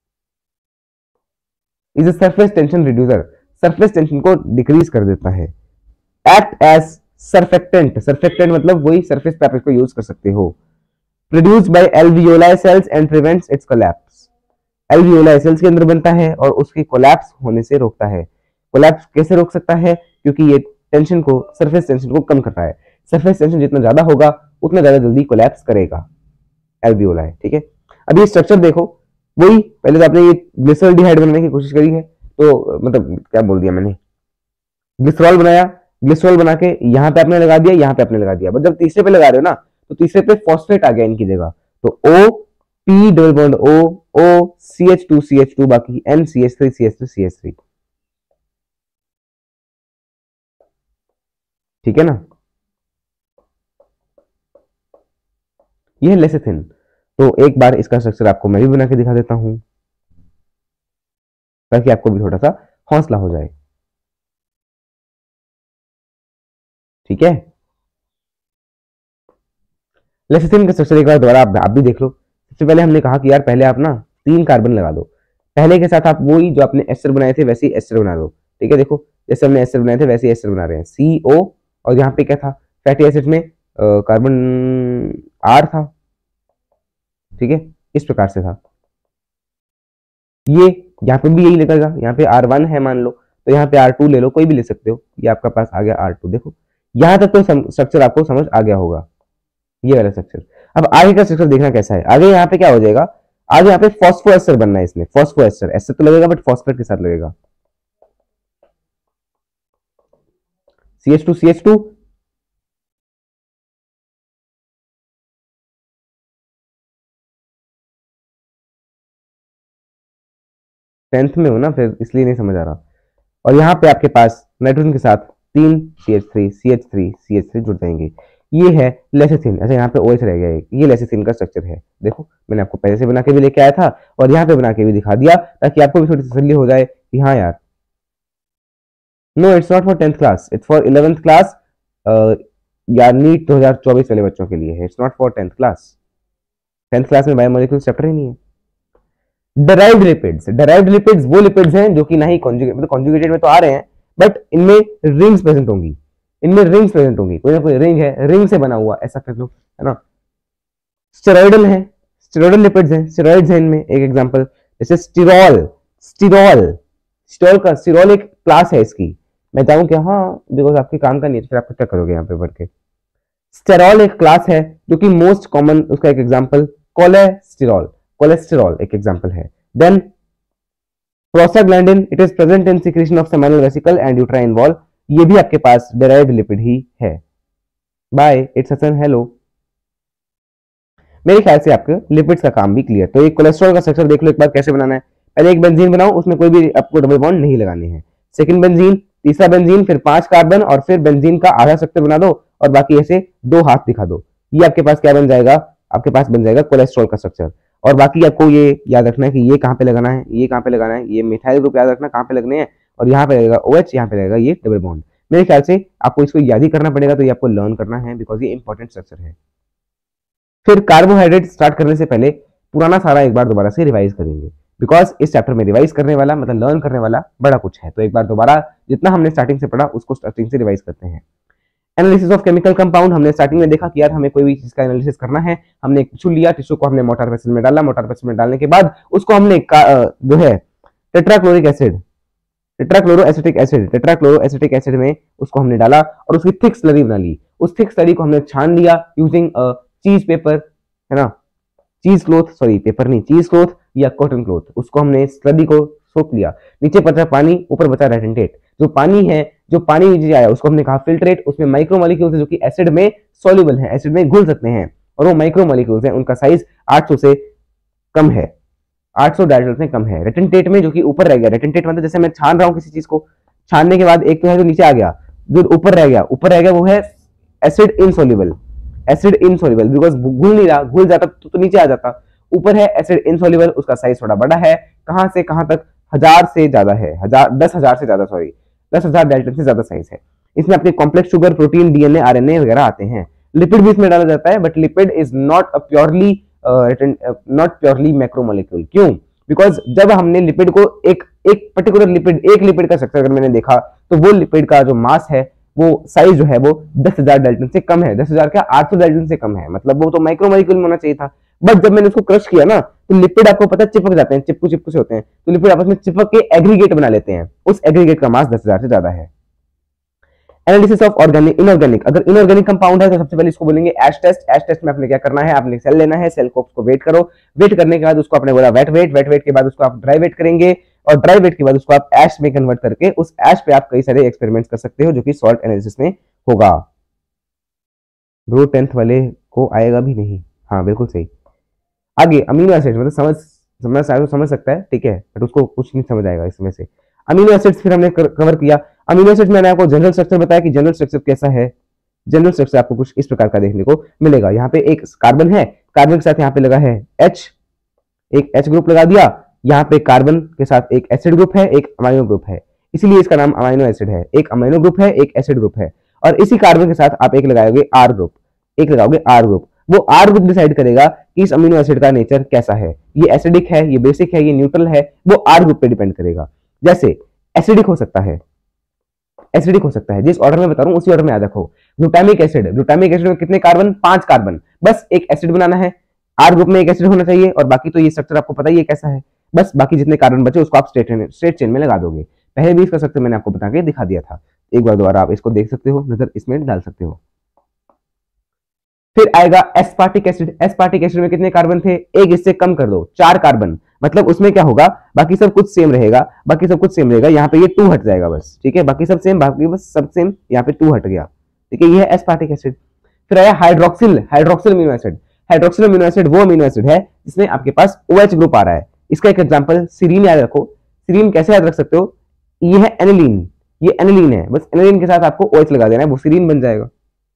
is a surface tension reducer. Surface tension को डिक्रीज कर देता है। Act as surfactant. सर्फेक्टेंट मतलब वही सरफेस पे आप इसको यूज कर सकते हो। Produced by alveoli cells and prevents its collapse. Alveoli cells के अंदर बनता है और उसके कोलैप्स होने से रोकता है। कोलैप्स कैसे रोक सकता है? क्योंकि ये टेंशन को, सरफेस टेंशन को कम करता है। सरफेस टेंशन जितना ज्यादा होगा उतना ज्यादा जल्दी कोलैप्स करेगा एल्वियोलाई, ठीक है। अब ये स्ट्रक्चर देखो, वही पहले तो आपने ये ग्लिसरॉल्डिहाइड बनाने की कोशिश करी है, तो मतलब क्या बोल दिया मैंने, ग्लिसरॉल बनाया, ग्लिसरॉल बना के यहाँ पे आपने लगा दिया, यहाँ पे आपने लगा दिया, बट जब तीसरे पे लगा रहे हो ना तो तीसरे पे फॉस्फेट आ गया इनकी जगह, तो O P double bond O O CH2 बाकी N CH3 ठीक है ना। ये है लेसिथिन। तो एक बार इसका स्ट्रक्चर आपको मैं भी बना के दिखा देता हूं ताकि आपको भी थोड़ा सा हौसला हो जाए, ठीक है। लेसिथिन का स्ट्रक्चर एक बार दोबारा आप भी देख लो। सबसे पहले हमने कहा कि यार पहले आप ना 3 कार्बन लगा दो, पहले के साथ आप वही जो आपने एस्टर बनाए थे वैसे ही एस्टर बना दो, ठीक है। देखो जैसे हमने एस्टर बनाए थे वैसे ही एस्टर बना रहे हैं, CO, और यहाँ पे क्या था, फैटी एसिड में कार्बन R था, ठीक है, इस प्रकार से था। ये यहाँ पे भी यही लगेगा, यहाँ पे R1 है मान लो, तो यहाँ पे R2 ले लो, कोई भी ले सकते हो, ये आपका पास आ गया R2। देखो यहाँ तक तो स्ट्रक्चर आपको समझ आ गया होगा, ये वाला स्ट्रक्चर। अब आगे का स्ट्रक्चर देखना कैसा है। आगे यहाँ पे क्या हो जाएगा, आगे यहाँ पे फॉस्फोएस्टर बनना है इसमें। फॉस्फोएस्टर एस्टर तो लगेगा बट फॉस्फेट के साथ लगेगा, CH2 10th में हो ना, फिर इसलिए नहीं समझ आ रहा। और यहाँ पे आपके पास नाइट्रोजन के साथ 3 CH3 जुड़ जाएंगे। ये है लेसिथिन। अच्छा यहाँ पे OH रह गया है, ये लेसिथिन का स्ट्रक्चर है। देखो मैंने आपको पहले से बना के भी लेके आया था और यहाँ पे बना के भी दिखा दिया ताकि आपको भी थोड़ी तसल्ली हो जाए कि हाँ यार, no it's not for 10th class, it's for 11th class या नीट 2024 वाले बच्चों के लिए है। It's not for 10th class. 10th class में बायोमोलिक्यूल्स चैप्टर ही नहीं है। Derived lipids. डेराइव्ड लिपिड्स वो लिपिड्स हैं जो कि ना ही कॉन्जुगेट, मतलब कॉन्जुगेटेड में तो आ रहे हैं बट इनमें रिंग्स प्रेजेंट होंगी, इनमें रिंग्स प्रेजेंट होंगी, कोई ना कोई रिंग है, रिंग से बना हुआ, ऐसा कर लो, है ना। स्टेरॉइडल है, स्टेरॉइडल लिपिड्स हैं, स्टेरॉइड्स हैं इनमें। एक एग्जांपल जैसे स्टिरॉल। स्टिरॉल का, स्टिरॉल एक क्लास है इसकी। मैं चाहूँ कि हाँ बिकॉज आपके काम का नहीं है, फिर आप क्या करोगे यहाँ पे बढ़ के। स्टेरॉल एक क्लास है जो कि मोस्ट कॉमन, उसका एक एग्जांपल कोलेस्टेरॉल, कोलेस्टेरॉल एक एग्जांपल है। Then prostaglandin, it is present in secretion of seminal vesicle and uterine wall, ये भी आपके पास डेराइव्ड लिपिड ही है। Bye, it's Hasan, hello. मेरे ख्याल से आपके लिपिड्स का काम भी क्लियर। तो एक कोलेस्ट्रॉल का स्ट्रक्चर देख लो एक बार कैसे बनाना है। पहले एक बेंजीन बनाओ, उसमें कोई भी आपको डबल बॉन्ड नहीं लगाने हैं। सेकंड बेंजीन, तीसरा बेंजीन, फिर 5 कार्बन और फिर बेंजीन का आधा स्ट्रक्चर बना दो और बाकी ऐसे 2 हाथ दिखा दो। ये आपके पास क्या बन जाएगा, आपके पास बन जाएगा कोलेस्ट्रॉल का स्ट्रक्चर। और बाकी आपको ये याद रखना है कि ये कहाँ पे लगाना है, ये कहाँ पे लगाना है, ये मिथाइल ग्रुप याद रखना कहाँ पे लगने हैं, और यहाँ पे लगेगा OH, यहाँ पे लगेगा ये डबल बॉन्ड। मेरे ख्याल से आपको इसको याद ही करना पड़ेगा, तो ये आपको लर्न करना है बिकॉज ये इंपॉर्टेंट स्ट्रक्चर है। फिर कार्बोहाइड्रेट स्टार्ट करने से पहले पुराना सारा एक बार दोबारा से रिवाइज करेंगे बिकॉज इस चैप्टर में रिवाइज करने वाला मतलब लर्न करने वाला बड़ा कुछ है। तो एक बार दोबारा जितना हमने स्टार्टिंग से पढ़ा उसको स्टार्टिंग से रिवाइज करते हैं। एनालिसिस ऑफ केमिकल कंपाउंड, हमने स्टार्टिंग में देखा कि यार हमें कोई भी चीज का एनालिसिस करना है, हमने एक टिश्यू लिया, टिश्यू को हमने मोटार वेसल में डाला, मोटार वेसल में डालने के बाद उसको हमने जो है tetrachloric acid, tetrachloro acetic acid में उसको हमने डाला और उसकी थिक स्लरी बना ली। उस थिक स्लरी को हमने छान लिया यूजिंग चीज पेपर, है ना, चीज क्लोथ, सॉरी पेपर नहीं, चीज क्लोथ या कॉटन क्लोथ। उसको हमने स्लरी को सोख लिया, नीचे बचा पानी, ऊपर बचा रेटेंटेट। जो पानी है, जो पानी नीचे आया उसको हमने कहा फिल्ट्रेट। उसमें माइक्रोमोलिक्यूल्स है जो कि एसिड में सॉल्युबल है, एसिड में घुल सकते हैं, और वो माइक्रोमोलिक्यूल्स हैं, उनका साइज 800 से कम है, 800 डाल्टन से कम है। रेटेंटेट में जो कि ऊपर रह गया, रेटेंटेट मतलब जैसे मैं छान रहा हूँ किसी चीज को, छानने के बाद एक तो है जो नीचे आ गया, जो ऊपर रह गया, ऊपर रह गया वो है acid insoluble, acid insoluble because घुल नहीं रहा, घुल जाता तो नीचे आ जाता। ऊपर है एसिड इनसॉल्युबल, उसका साइज थोड़ा बड़ा है, कहां से कहां तक, 1000 से ज्यादा है, 10,000 से ज्यादा, सॉरी 10,000 डाल्टन से ज्यादा साइज है। इसमें अपने complex sugar, protein, DNA, RNA वगैरह आते हैं। लिपिड भी इसमें डाला जाता है, but lipid is not a purely not purely macromolecule. क्यों? बिकॉज जब हमने लिपिड को एक पर्टिकुलर लिपिड, एक लिपिड का स्ट्रक्चर अगर मैंने देखा, तो वो लिपिड का जो मास है, वो साइज जो है वो 10,000 डाल्टन से कम है, 10,000 क्या 800 डाल्टन से कम है, मतलब वो तो माइक्रोमोलिक्यूल में होना चाहिए था। बट जब मैंने उसको क्रश किया ना, तो लिपिड आपको पता चिपक जाते हैं, चिपकू चिपकू से होते हैं, तो लिपिड आपस में चिपक के एग्रीगेट बना लेते हैं, उस एग्रीगेट का मास 10,000 से ज्यादा है। एनालिसिस ऑफ ऑर्गेनिक, इनऑर्गेनिक, अगर इनऑर्गेनिक कंपाउंड है तो सबसे पहले इसको बोलेंगे एश टेस्ट। एश टेस्ट में आपने क्या करना है, आपने सेल लेना है, सेल को उसको वेट करो, वेट करने के बाद उसको आपने बोला वेट वेट, वेट वेट के बाद उसको आप ड्राई वेट करेंगे, और ड्राई वेट के बाद उसको आप एश में कन्वर्ट करके उस एश पे आप कई सारे एक्सपेरिमेंट्स कर सकते हो, जो कि सॉल्ट एनालिसिस में होगा। ब्रो 10th वाले को आएगा भी नहीं, हाँ बिल्कुल सही। आगे अमीनो एसिड, मतलब समझ सकता है, ठीक है, बट उसको कुछ नहीं समझ आएगा इसमें से। अमीनो एसिड्स फिर हमने कवर किया। अमीनो एसिड मैंने आपको जनरल स्ट्रक्चर बताया कि जनरल स्ट्रक्चर कैसा है। जनरल स्ट्रक्चर आपको कुछ इस प्रकार का देखने को मिलेगा। यहाँ पे एक कार्बन है, कार्बन के साथ यहाँ पे लगा है H, एक H ग्रुप लगा दिया, यहाँ पे कार्बन के साथ एक एसिड ग्रुप है, एक अमाइनो ग्रुप है, इसीलिए इसका नाम अमाइनो एसिड है। एक अमाइनो ग्रुप है, एक एसिड ग्रुप है, और इसी कार्बन के साथ आप एक लगाओगे R ग्रुप, एक लगाओगे R ग्रुप। वो R ग्रुप डिसाइड करेगा कि इस अमीनो एसिड का नेचर कैसा है, ये एसिडिक है, ये बेसिक है, ये न्यूट्रल है, वो R ग्रुप पे डिपेंड करेगा। जैसे एसिडिक हो सकता है, एसिडिक हो सकता है, जिस ऑर्डर में बता रहा हूं उसी ऑर्डर में याद रखो। ग्लूटामिक एसिड, ग्लूटामिक एसिड में कितने कार्बन, 5 कार्बन, बस एक एसिड बनाना है, आर ग्रुप में एक एसिड होना चाहिए, और बाकी तो ये स्ट्रक्चर आपको पता ही है कैसा है, बस बाकी जितने कार्बन बचे उसको आप स्ट्रेट चेन में लगा दोगे। पहले भी इसका स्ट्रक्चर मैंने आपको बता के दिखा दिया था, एक बार दोबारा आप इसको देख सकते हो, नजर इसमें डाल सकते हो। फिर आएगा एस्पार्टिक एसिड। एस्पार्टिक एसिड में कितने कार्बन थे, एक इससे कम कर दो, 4 कार्बन, मतलब उसमें क्या होगा, बाकी सब कुछ सेम रहेगा, बाकी सब कुछ सेम रहेगा, यहाँ पे ये 2 हट जाएगा बस, ठीक है, बाकी सब सेम, बाकी बस सब सेम, यहाँ पे 2 हट गया, ठीक है, ये है एस्पार्टिक एसिड। फिर आया hydroxyl, hydroxyl amino acid. Hydroxyl amino acid वो अमीनो एसिड है जिसमें आपके पास OH ग्रुप आ रहा है। इसका एक एग्जांपल सीरीन याद रखो। सीरीन कैसे याद रख सकते हो, ये है एनिलीन, ये एनिलीन है, बस एनिलीन के साथ आपको OH लगा देना है, वो सीरीन बन जाएगा।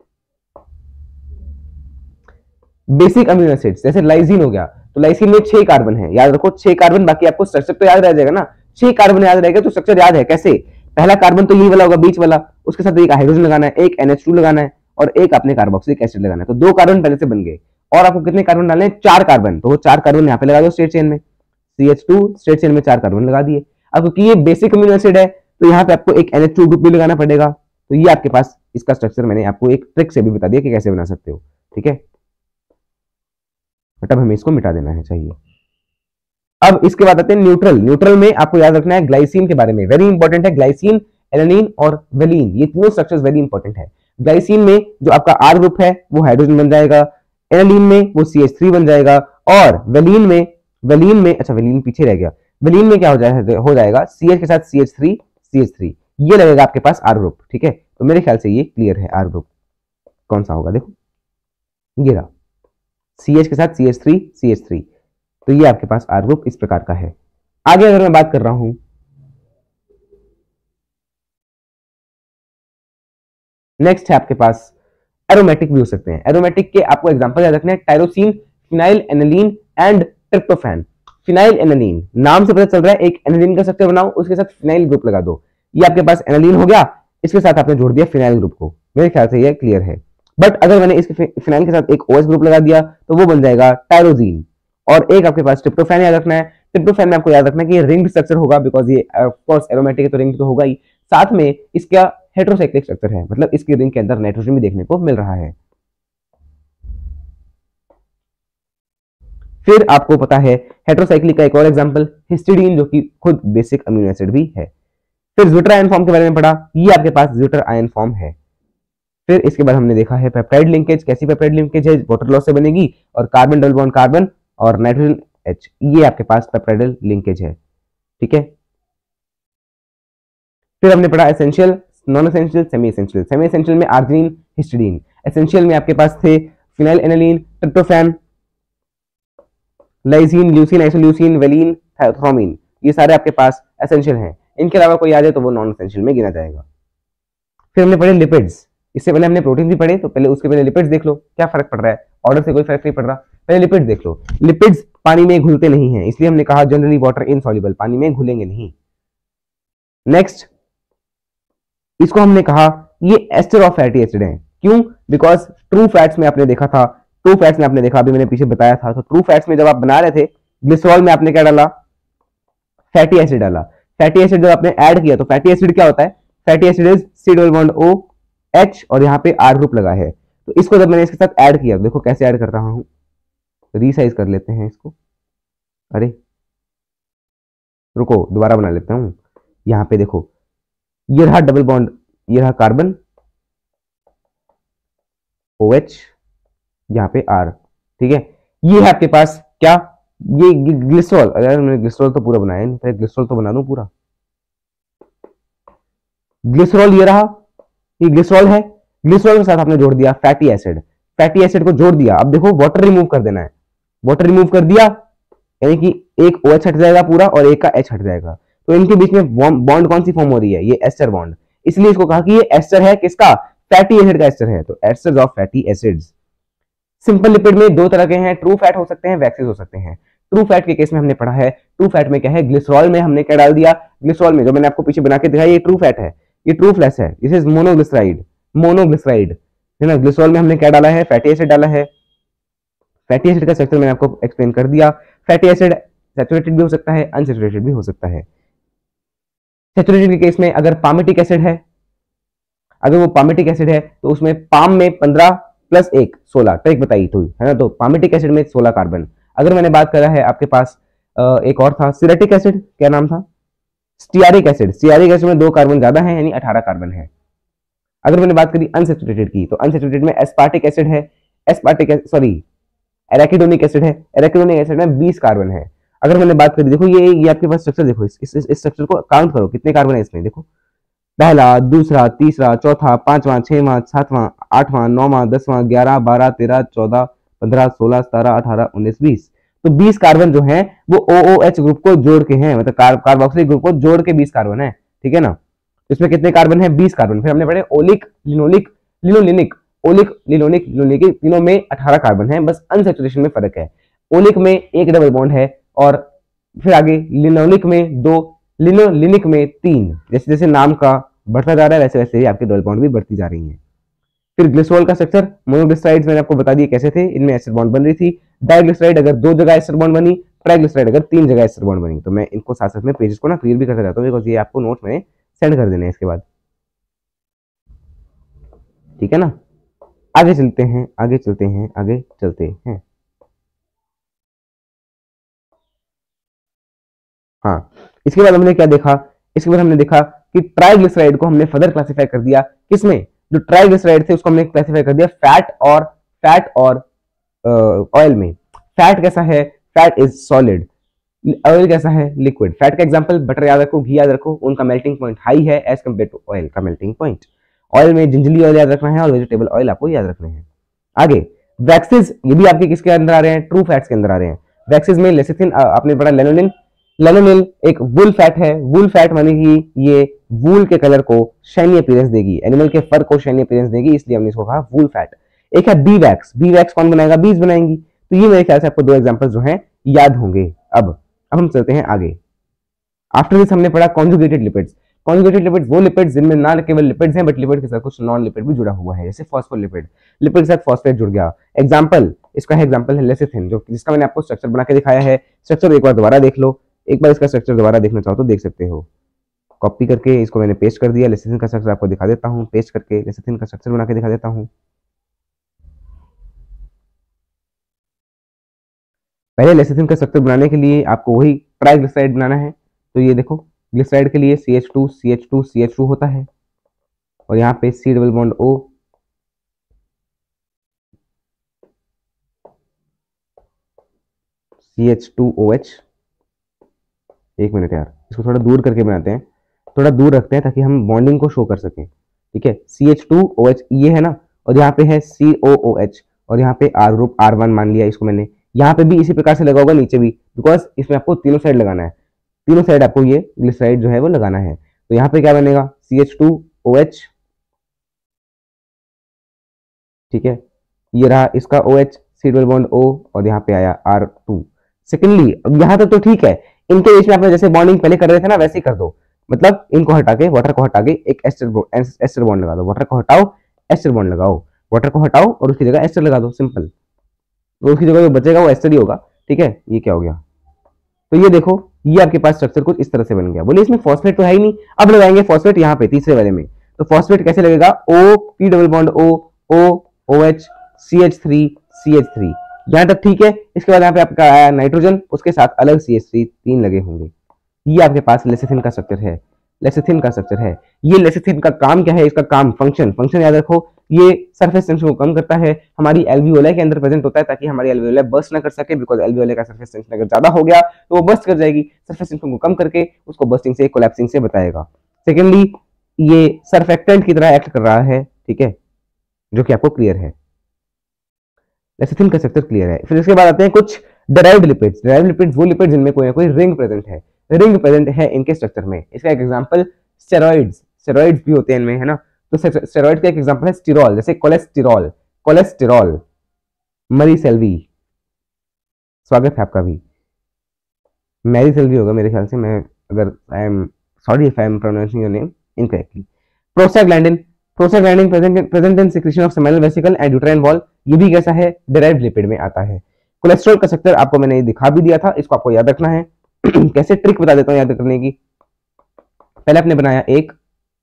बेसिक अमीनो एसिड्स जैसे लाइसिन हो गया, तो लाइसिन में 6 कार्बन है, याद रखो 6 कार्बन, बाकी आपको स्ट्रक्चर तो याद रह जाएगा ना, 6 कार्बन याद रहेगा तो स्ट्रक्चर याद है कैसे। पहला कार्बन तो ये वाला होगा, बीच वाला, उसके साथ एक हाइड्रोजन लगाना है, एक NH2 लगाना है, और एक आपने कार्बोक्सिलिक एसिड लगाना है, तो 2 कार्बन पहले से बन गए। और आपको कितने कार्बन डालने हैं, 4 कार्बन, तो वो 4 कार्बन यहाँ पे लगा दो स्ट्रेट चेन में, CH2 स्ट्रेट चेन में 4 कार्बन लगा दिए। अब क्योंकि ये बेसिक अमीनो एसिड है तो यहाँ पे आपको एक NH2 ग्रुप भी लगाना पड़ेगा। तो ये आपके पास इसका स्ट्रक्चर मैंने आपको एक ट्रिक से भी बता दिया कि कैसे बना सकते हो, ठीक है, मतलब हमें इसको मिटा देना है चाहिए। अब इसके बाद आते हैं न्यूट्रल। न्यूट्रल में आपको याद रखना है ग्लाइसिन के बारे में, वेरी इंपॉर्टेंट है, ग्लाइसिन, एलानिन और वेलिन, ये तीनों स्ट्रक्चर्स वेरी इंपॉर्टेंट है। ग्लाइसिन में जो आपका R ग्रुप है वो हाइड्रोजन बन जाएगा, एलानिन में वो CH3 बन जाएगा, और वेलिन में अच्छा वेलिन पीछे रह गया, वेलिन में क्या हो जाएगा CH के साथ CH3, ये लगेगा आपके पास R ग्रुप, ठीक है। तो मेरे ख्याल से ये क्लियर है, R ग्रुप कौन सा होगा, देखो ये रहा, CH के साथ CH3, तो ये आपके पास R ग्रुप इस प्रकार का है। आगे अगर मैं बात कर रहा हूं, नेक्स्ट है आपके पास एरोमेटिक भी हो सकते हैं। एरोमेटिक के आपको एग्जांपल याद रखने हैं, tyrosine, phenylalanine and tryptophan. Phenylalanine नाम से पता चल रहा है एक एनालीन का स्ट्रक्चर बनाओ, उसके साथ फिनाइल ग्रुप लगा दो, ये आपके पास एनालीन हो गया, इसके साथ आपने जोड़ दिया फिनाइल ग्रुप को, मेरे ख्याल से ये क्लियर है। बट अगर मैंने इसके फिनाइल के साथ एक OH ग्रुप लगा दिया तो वो बन जाएगा टायरोजीन। और एक आपके पास ट्रिप्टोफैन याद रखना है, ट्रिप्टोफैन में आपको याद रखना है कि ये रिंग्ड स्ट्रक्चर होगा, बिकॉज ये ऑफ कोर्स एरोमेटिक है तो रिंग तो होगा ही, साथ में इसका हेटेरोसाइक्लिक स्ट्रक्चर है, मतलब इसकी रिंग के अंदर नाइट्रोजन भी देखने को मिल रहा है। फिर आपको पता है हेटेरोसाइक्लिक का एक और एग्जांपल हिस्टिडीन, जो कि खुद बेसिक अमीनो एसिड भी है। फिर ज्विटर आयन फॉर्म के बारे में पढ़ा, ये आपके पास ज्विटर आयन फॉर्म है। फिर इसके बाद हमने देखा है पेप्टाइड लिंकेज, कैसी पेप्टाइड लिंकेज है, वाटर लॉस से बनेगी, और कार्बन डबल बॉन्ड कार्बन और नाइट्रोजन H, ये आपके पास पेप्टाइडल लिंकेज है, ठीक है। फिर हमने पढ़ा essential, non essential, semi essential. Semi essential में आर्जिनिन, हिस्टिडीन, एसेंशियल में आपके पास थे phenylalanine, tryptophan, lysine, leucine, isoleucine, valine, threonine, ये सारे आपके पास एसेंशियल हैं। इनके अलावा कोई आ जाए तो वो नॉन एसेंशियल में गिना जाएगा। फिर हमने पढ़े लिपिड्स, इससे पहले हमने प्रोटीन भी पढ़े, तो पहले उसके पहले लिपिड्स देख लो, क्या फर्क पड़ रहा है, ऑर्डर से कोई फर्क नहीं पड़ रहा, पहले लिपिड्स देख लो। लिपिड्स पानी में घुलते नहीं है, इसलिए हमने कहा जनरली वाटर इनसॉल्युबल, पानी में घुलेंगे नहीं। नेक्स्ट, इसको हमने कहा ये एस्टर ऑफ फैटी एसिड है। क्यों? बिकॉज ट्रू फैट्स में आपने देखा था, ट्रू फैट्स में आपने देखा, अभी मैंने पीछे बताया था, तो ट्रू फैट्स में जब आप बना रहे थे ग्लिसरॉल में आपने क्या डाला, फैटी एसिड डाला। फैटी एसिड जब आपने ऐड किया तो फैटी एसिड क्या होता है, fatty acid is C double bond O H और यहाँ पे आर ग्रुप लगा है। तो इसको जब मैंने इसके साथ ऐड किया, देखो कैसे ऐड कर रहा हूं, रीसाइज कर लेते हैं इसको, अरे रुको दोबारा बना लेता हूं। यहाँ पे देखो ये रहा डबल बॉन्ड, ये रहा कार्बन OH, यहाँ पे R, ठीक है। ये है आपके पास क्या, ये ग्लिसरॉल, अगर मैंने ग्लिसरॉल तो पूरा बनाया नहीं, पहले ग्लिसरॉल तो बना दूं पूरा। ग्लिसरॉल ये रहा, ये ग्लिसरॉल है, ग्लिसरॉल के साथ आपने जोड़ दिया फैटी एसिड, फैटी एसिड को जोड़ दिया। अब देखो वाटर रिमूव कर देना है, वाटर रिमूव कर दिया यानी कि एक OH हट जाएगा पूरा और एक का H हट जाएगा, तो इनके बीच में बॉन्ड कौन सी फॉर्म हो रही है, ये एस्टर बॉन्ड। इसलिए इसको कहा कि ये एस्टर है, किसका, फैटी एसिड का एस्टर है, तो esters of fatty acids. Simple lipid में दो तरह के हैं, ट्रू फैट हो सकते हैं, वैक्सेस हो सकते हैं। ट्रू फैट के केस में हमने पढ़ा है, ट्रू फैट में क्या है, ग्लिसरॉल में हमने क्या डाल दिया, ग्लिसरॉल में जो मैंने आपको पीछे बना के दिखाया ये ट्रू फैट है, ये ट्रू फ्लैश है, दिस इज मोनोग्लिसराइड, मोनोग्लिसराइड है ना। ग्लिसरॉल में हमने क्या डाला है, फैटी एसिड डाला है। फैटी एसिड का स्ट्रक्चर मैंने आपको एक्सप्लेन कर दिया। फैटी एसिड सैचुरेटेड भी हो सकता है, अनसैचुरेटेड भी हो सकता है। सैचुरेटेड के केस में अगर पामिटिक एसिड है, अगर वो पामिटिक एसिड है तो उसमें पाम में 15 प्लस 1 16 ट्रिक बताई थी, है ना, तो पामिटिक एसिड में 16 कार्बन। अगर मैंने बात करा है आपके पास एक और था सिरेटिक एसिड, क्या नाम था, स्टियरिक एसिड, स्टियरिक एसिड में 2 कार्बन ज्यादा है यानी 18 कार्बन है। अगर मैंने बात करी अनसैचुरेटेड की, तो अनसैचुरेटेड में एस्पार्टिक एसिड है, एस्पार्टिक सॉरी एराकिडोनिक एसिड है, एराकिडोनिक एसिड में 20 कार्बन है। अगर मैंने बात करी, देखो ये आपके पास स्ट्रक्चर देखो, इस स्ट्रक्चर को काउंट करो कितने कार्बन है इसमें, देखो पहला, दूसरा, तीसरा, चौथा, पांचवा, छठवां, सातवां, आठवां, नौवां, 10वां, 11, 12, 13, 14, 15, 16, 17, 18, 19, 20, तो 20 कार्बन जो है वो OOH ग्रुप को जोड़ के हैं, मतलब कार्बोक्सिलिक ग्रुप को जोड़ के 20 कार्बन है, ठीक है ना। इसमें कितने कार्बन है, 20 कार्बन। फिर हमने पढ़े oleic, linoleic, linolenic, oleic, linoleic, linoleic, तीनों में 18 कार्बन है, बस अनसैचुरेशन में फर्क है। ओलिक में एक डबल बॉन्ड है और फिर आगे लिनोलिक में 2, लिनोलिनिक में 3। जैसे जैसे नाम का बढ़ता जा रहा है वैसे वैसे ही आपके डबल बॉन्ड भी बढ़ती जा रही हैं। फिर ग्लिसरॉल का स्ट्रक्चर, मोनोग्लिसराइड्स मैंने आपको बता दिया कैसे थे, इनमें एस्टर बॉन्ड बन रही थी। डाइग्लिसराइड अगर 2 जगह एस्टर बॉन्ड बनी, ट्राइग्लिसराइड अगर 3 जगह एस्टर बॉन्ड बनी। तो मैं इनको साथ साथ में पेजेस को ना क्लियर भी करता जाता हूँ, बिकॉज ये आपको नोट्स में सेंड कर देने इसके बाद, ठीक है ना। आगे चलते हैं, आगे चलते हैं, आगे चलते हैं। हाँ, इसके बाद हमने क्या देखा, इसके बाद हमने देखा कि ट्राइग्लिसराइड को हमने फर्दर क्लासिफाई कर दिया, किसमें, जो ट्राइग्लिसराइड थे उसको हमने क्लासिफाई कर दिया फैट और ऑयल में। फैट कैसा है, फैट इज सॉलिड, ऑयल कैसा है, लिक्विड। फैट का एग्जांपल बटर याद रखो, घी याद रखो, उनका मेल्टिंग पॉइंट हाई है एज कम्पेयर टू ऑयल का मेल्टिंग पॉइंट। ऑयल में जिंजली ऑयल याद रखना है और वेजिटेबल ऑयल आपको याद रखने हैं। आगे वैक्सेस, ये भी आपके किसके अंदर आ रहे हैं, ट्रू फैट्स के अंदर आ रहे हैं। वैक्सेस में लेसिथिन, आपने पढ़ा लेनोलिन, लेनोनिल एक वूल फैट है, वूल फैट माने कि ये वूल के कलर को शाइनी अपीयरेंस देगी, एनिमल के फर को शाइनी अपीयरेंस देगी, इसलिए हमने इसको कहा वूल फैट। एक है बी वैक्स, बी वैक्स कौन बनाएगा, बीज बनाएंगी। तो ये मेरे ख्याल से आपको 2 एग्जांपल जो हैं याद होंगे। अब हम चलते हैं आगे। आफ्टर दिस हमने पढ़ा कॉन्जुगेटेड लिपिड्स। कॉन्जुगेटेड लिपिड्स वो लिपिड्स जिनमें ना केवल लिपिड्स हैं बट लिपिड के साथ कुछ नॉन लिपिड भी जुड़ा हुआ है, जैसे फॉस्फोलिपिड, लिपिड के साथ फॉस्फेट जुड़ गया। एग्जांपल इसका है, एग्जांपल है लेसिथिन, जो जिसका मैंने आपको स्ट्रक्चर बना के दिखाया है। स्ट्रक्चर एक बार दोबारा देख लो, एक बार इसका स्ट्रक्चर दोबारा देखना चाहो तो देख सकते हो। कॉपी करके इसको मैंने पेस्ट कर दिया, लेसिथिन का स्ट्रक्चर आपको दिखा देता हूँ, पेस्ट करके लेसिथिन का स्ट्रक्चर बना के दिखा देता हूँ। पहले लेसिथिन का स्ट्रक्चर बनाने के लिए आपको वही ट्राइग्लिसराइड बनाना है। तो ये देखो ग्लिसराइड के लिए CH2 CH2 CH2 होता है और यहाँ पे C double bond O, CH2OH। एक मिनट यार, इसको थोड़ा दूर करके बनाते हैं, थोड़ा दूर रखते हैं ताकि हम बॉन्डिंग को शो कर सकें, ठीक है। CH2OH ये है ना, और यहाँ पे है COOH और यहाँ पे R ग्रुप R1 मान लिया इसको मैंने, यहाँ पे भी इसी प्रकार से लगा होगा, नीचे भी, बिकॉज इसमें आपको तीनों साइड लगाना है, तीनों साइड आपको ये ग्लिसराइड जो है वो लगाना है। तो यहाँ पे क्या बनेगा, CH2OH, ठीक है, ये रहा इसका OH, C double bond O, और यहाँ पे आया R2। सेकेंडली अब यहाँ तक तो ठीक है, इनके बीच में आपने जैसे बॉन्डिंग पहले कर रहे थे ना वैसे ही कर दो, मतलब इनको हटा के, वाटर को हटा के एक एस्टर बॉन्ड लगा दो, वाटर को हटाओ एस्टर बॉन्ड लगाओ, वाटर को हटाओ और उसकी जगह एस्टर लगा दो, सिंपल। तो उसकी जगह जो बचेगा वो एस्टर ही होगा, ठीक है। ये क्या हो गया, तो ये देखो, ये आपके पास स्ट्रक्चर कुछ इस तरह से बन गया। बोले इसमें फॉस्फेट तो है ही नहीं, अब लगाएंगे फॉस्फेट यहाँ पे तीसरे वाले में। तो फॉस्फेट कैसे लगेगा, O P double bond O O OH CH3 CH3, यहां तक ठीक है। इसके बाद यहाँ पे आपका आया नाइट्रोजन, उसके साथ अलग CH3 तीन लगे होंगे। ये आपके पास लेसिथिन का स्ट्रक्चर है, लेसिथिन का स्ट्रक्चर है। ये लेसिथिन का काम क्या है, इसका काम फंक्शन याद रखो, ये सरफेस टेंशन को कम करता है, हमारी एल्वियोलाई के अंदर प्रेजेंट होता है ताकि हमारी एल्वियोलाई बर्स्ट ना कर सके, बिकॉज एल्वियोलाई का सरफेस टेंशन अगर ज्यादा हो गया तो वो बर्स्ट कर जाएगी, सरफेस टेंशन को कम करके उसको बर्स्टिंग से कोलैप्सिंग से बताएगा। सेकेंडली ये सरफेक्टेंट की तरह एक्ट कर रहा है, ठीक है, जो कि आपको क्लियर है, लेसिथिन का स्ट्रक्चर क्लियर है। फिर इसके बाद आते हैं कुछ डेराइव्ड लिपिड्स। डेराइव्ड लिपिड्स वो लिपिड जिनमें कोई ना कोई रिंग प्रेजेंट है, रिंग प्रेजेंट है इनके स्ट्रक्चर में। इसका एक एग्जांपल स्टेरॉइड्स, स्टेरॉइड्स भी होते हैं इनमें, है ना। तो स्टेरॉइड का एक एग्जांपल है स्टिरॉल, जैसे कोलेस्टेरॉल, कोलेस्टेरॉल। मरी सेल्वी, स्वागत है आपका भी। मैरी सेल्वी होगा मेरे ख्याल से, मैं अगर I am sorry if I am pronouncing your name incorrectly. Prostaglandin, prostaglandin present in secretion of seminal vesicle and uterine wall, ये भी कैसा है, डेराइव्ड लिपिड में आता है। कोलेस्ट्रॉल का स्ट्रक्चर आपको मैंने दिखा भी दिया था, इसको आपको याद रखना है। कैसे ट्रिक बता देता हूं याद करने की। पहले आपने बनाया एक,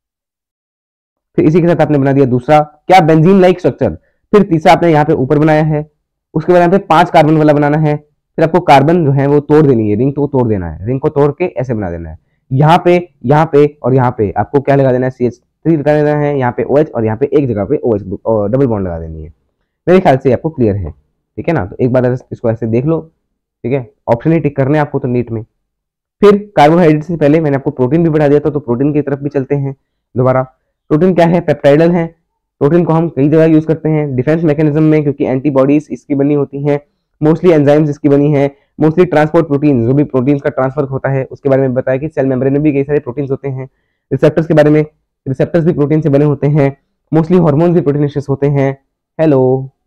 फिर इसी के साथ आपने बना दिया दूसरा, क्या, बेंजीन लाइक स्ट्रक्चर। फिर तीसरा आपने यहाँ पे ऊपर बनाया है, उसके बाद यहाँ पे 5 कार्बन वाला बनाना है। फिर आपको कार्बन जो है वो तोड़ देनी है, रिंग को तोड़ देना है, रिंग को तोड़ के ऐसे बना देना है। यहाँ पे और यहाँ पे आपको क्या लगा देना है, CH3 लगा देना है, यहाँ पे OH, और यहाँ पे एक जगह पे OH और डबल बॉन्ड लगा देनी है। मेरे ख्याल से आपको क्लियर है, ठीक है ना। तो एक बार इसको ऐसे देख लो, ठीक है, ऑप्शन ही टिक करने आपको तो नीट में। फिर कार्बोहाइड्रेट से पहले मैंने आपको प्रोटीन भी बढ़ा दिया था, तो प्रोटीन की तरफ भी चलते हैं दोबारा। प्रोटीन क्या है, पेप्टाइडल है। प्रोटीन को हम कई जगह यूज करते हैं, डिफेंस मैकेनिज्म में, क्योंकि एंटीबॉडीज इसकी बनी होती हैं, मोस्टली एंजाइम्स इसकी बनी है, मोस्टली ट्रांसपोर्ट प्रोटीन, जो भी प्रोटीन्स का ट्रांसफर होता है उसके बारे में बताया कि सेल मेम्ब्रेन में भी कई सारे प्रोटीन्स होते हैं। रिसेप्टर्स के बारे में, रिसेप्टर्स भी प्रोटीन से बने होते हैं, मोस्टली हार्मोन्स भी प्रोटीनेशियस होते हैं। हेलो,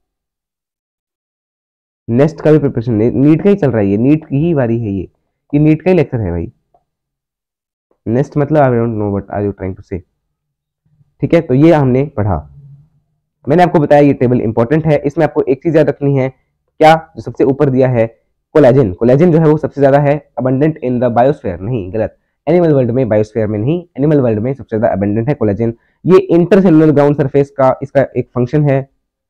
नेक्स्ट का भी प्रिपरेशन नीट का ही चल रहा है, ये नीट की ही बारी है, ये नीट का ही लेक्चर है भाई। नेक्स्ट मतलब I don't know what are you trying to say, ठीक है। तो ये हमने पढ़ा, मैंने आपको बताया ये टेबल इंपॉर्टेंट है। इसमें आपको एक चीज याद रखनी है, क्या, जो सबसे ऊपर दिया है कोलेजन। कोलेजन जो है वो सबसे ज्यादा है अबंडेंट इन द बायोस्फीयर, नहीं गलत, एनिमल वर्ल्ड में, बायोस्फीयर में नहीं, एनिमल वर्ल्ड में सबसे ज्यादा अबंडेंट है कोलेजन। ये इंटरसेलुलर ग्राउंड सरफेस का इसका एक फंक्शन है,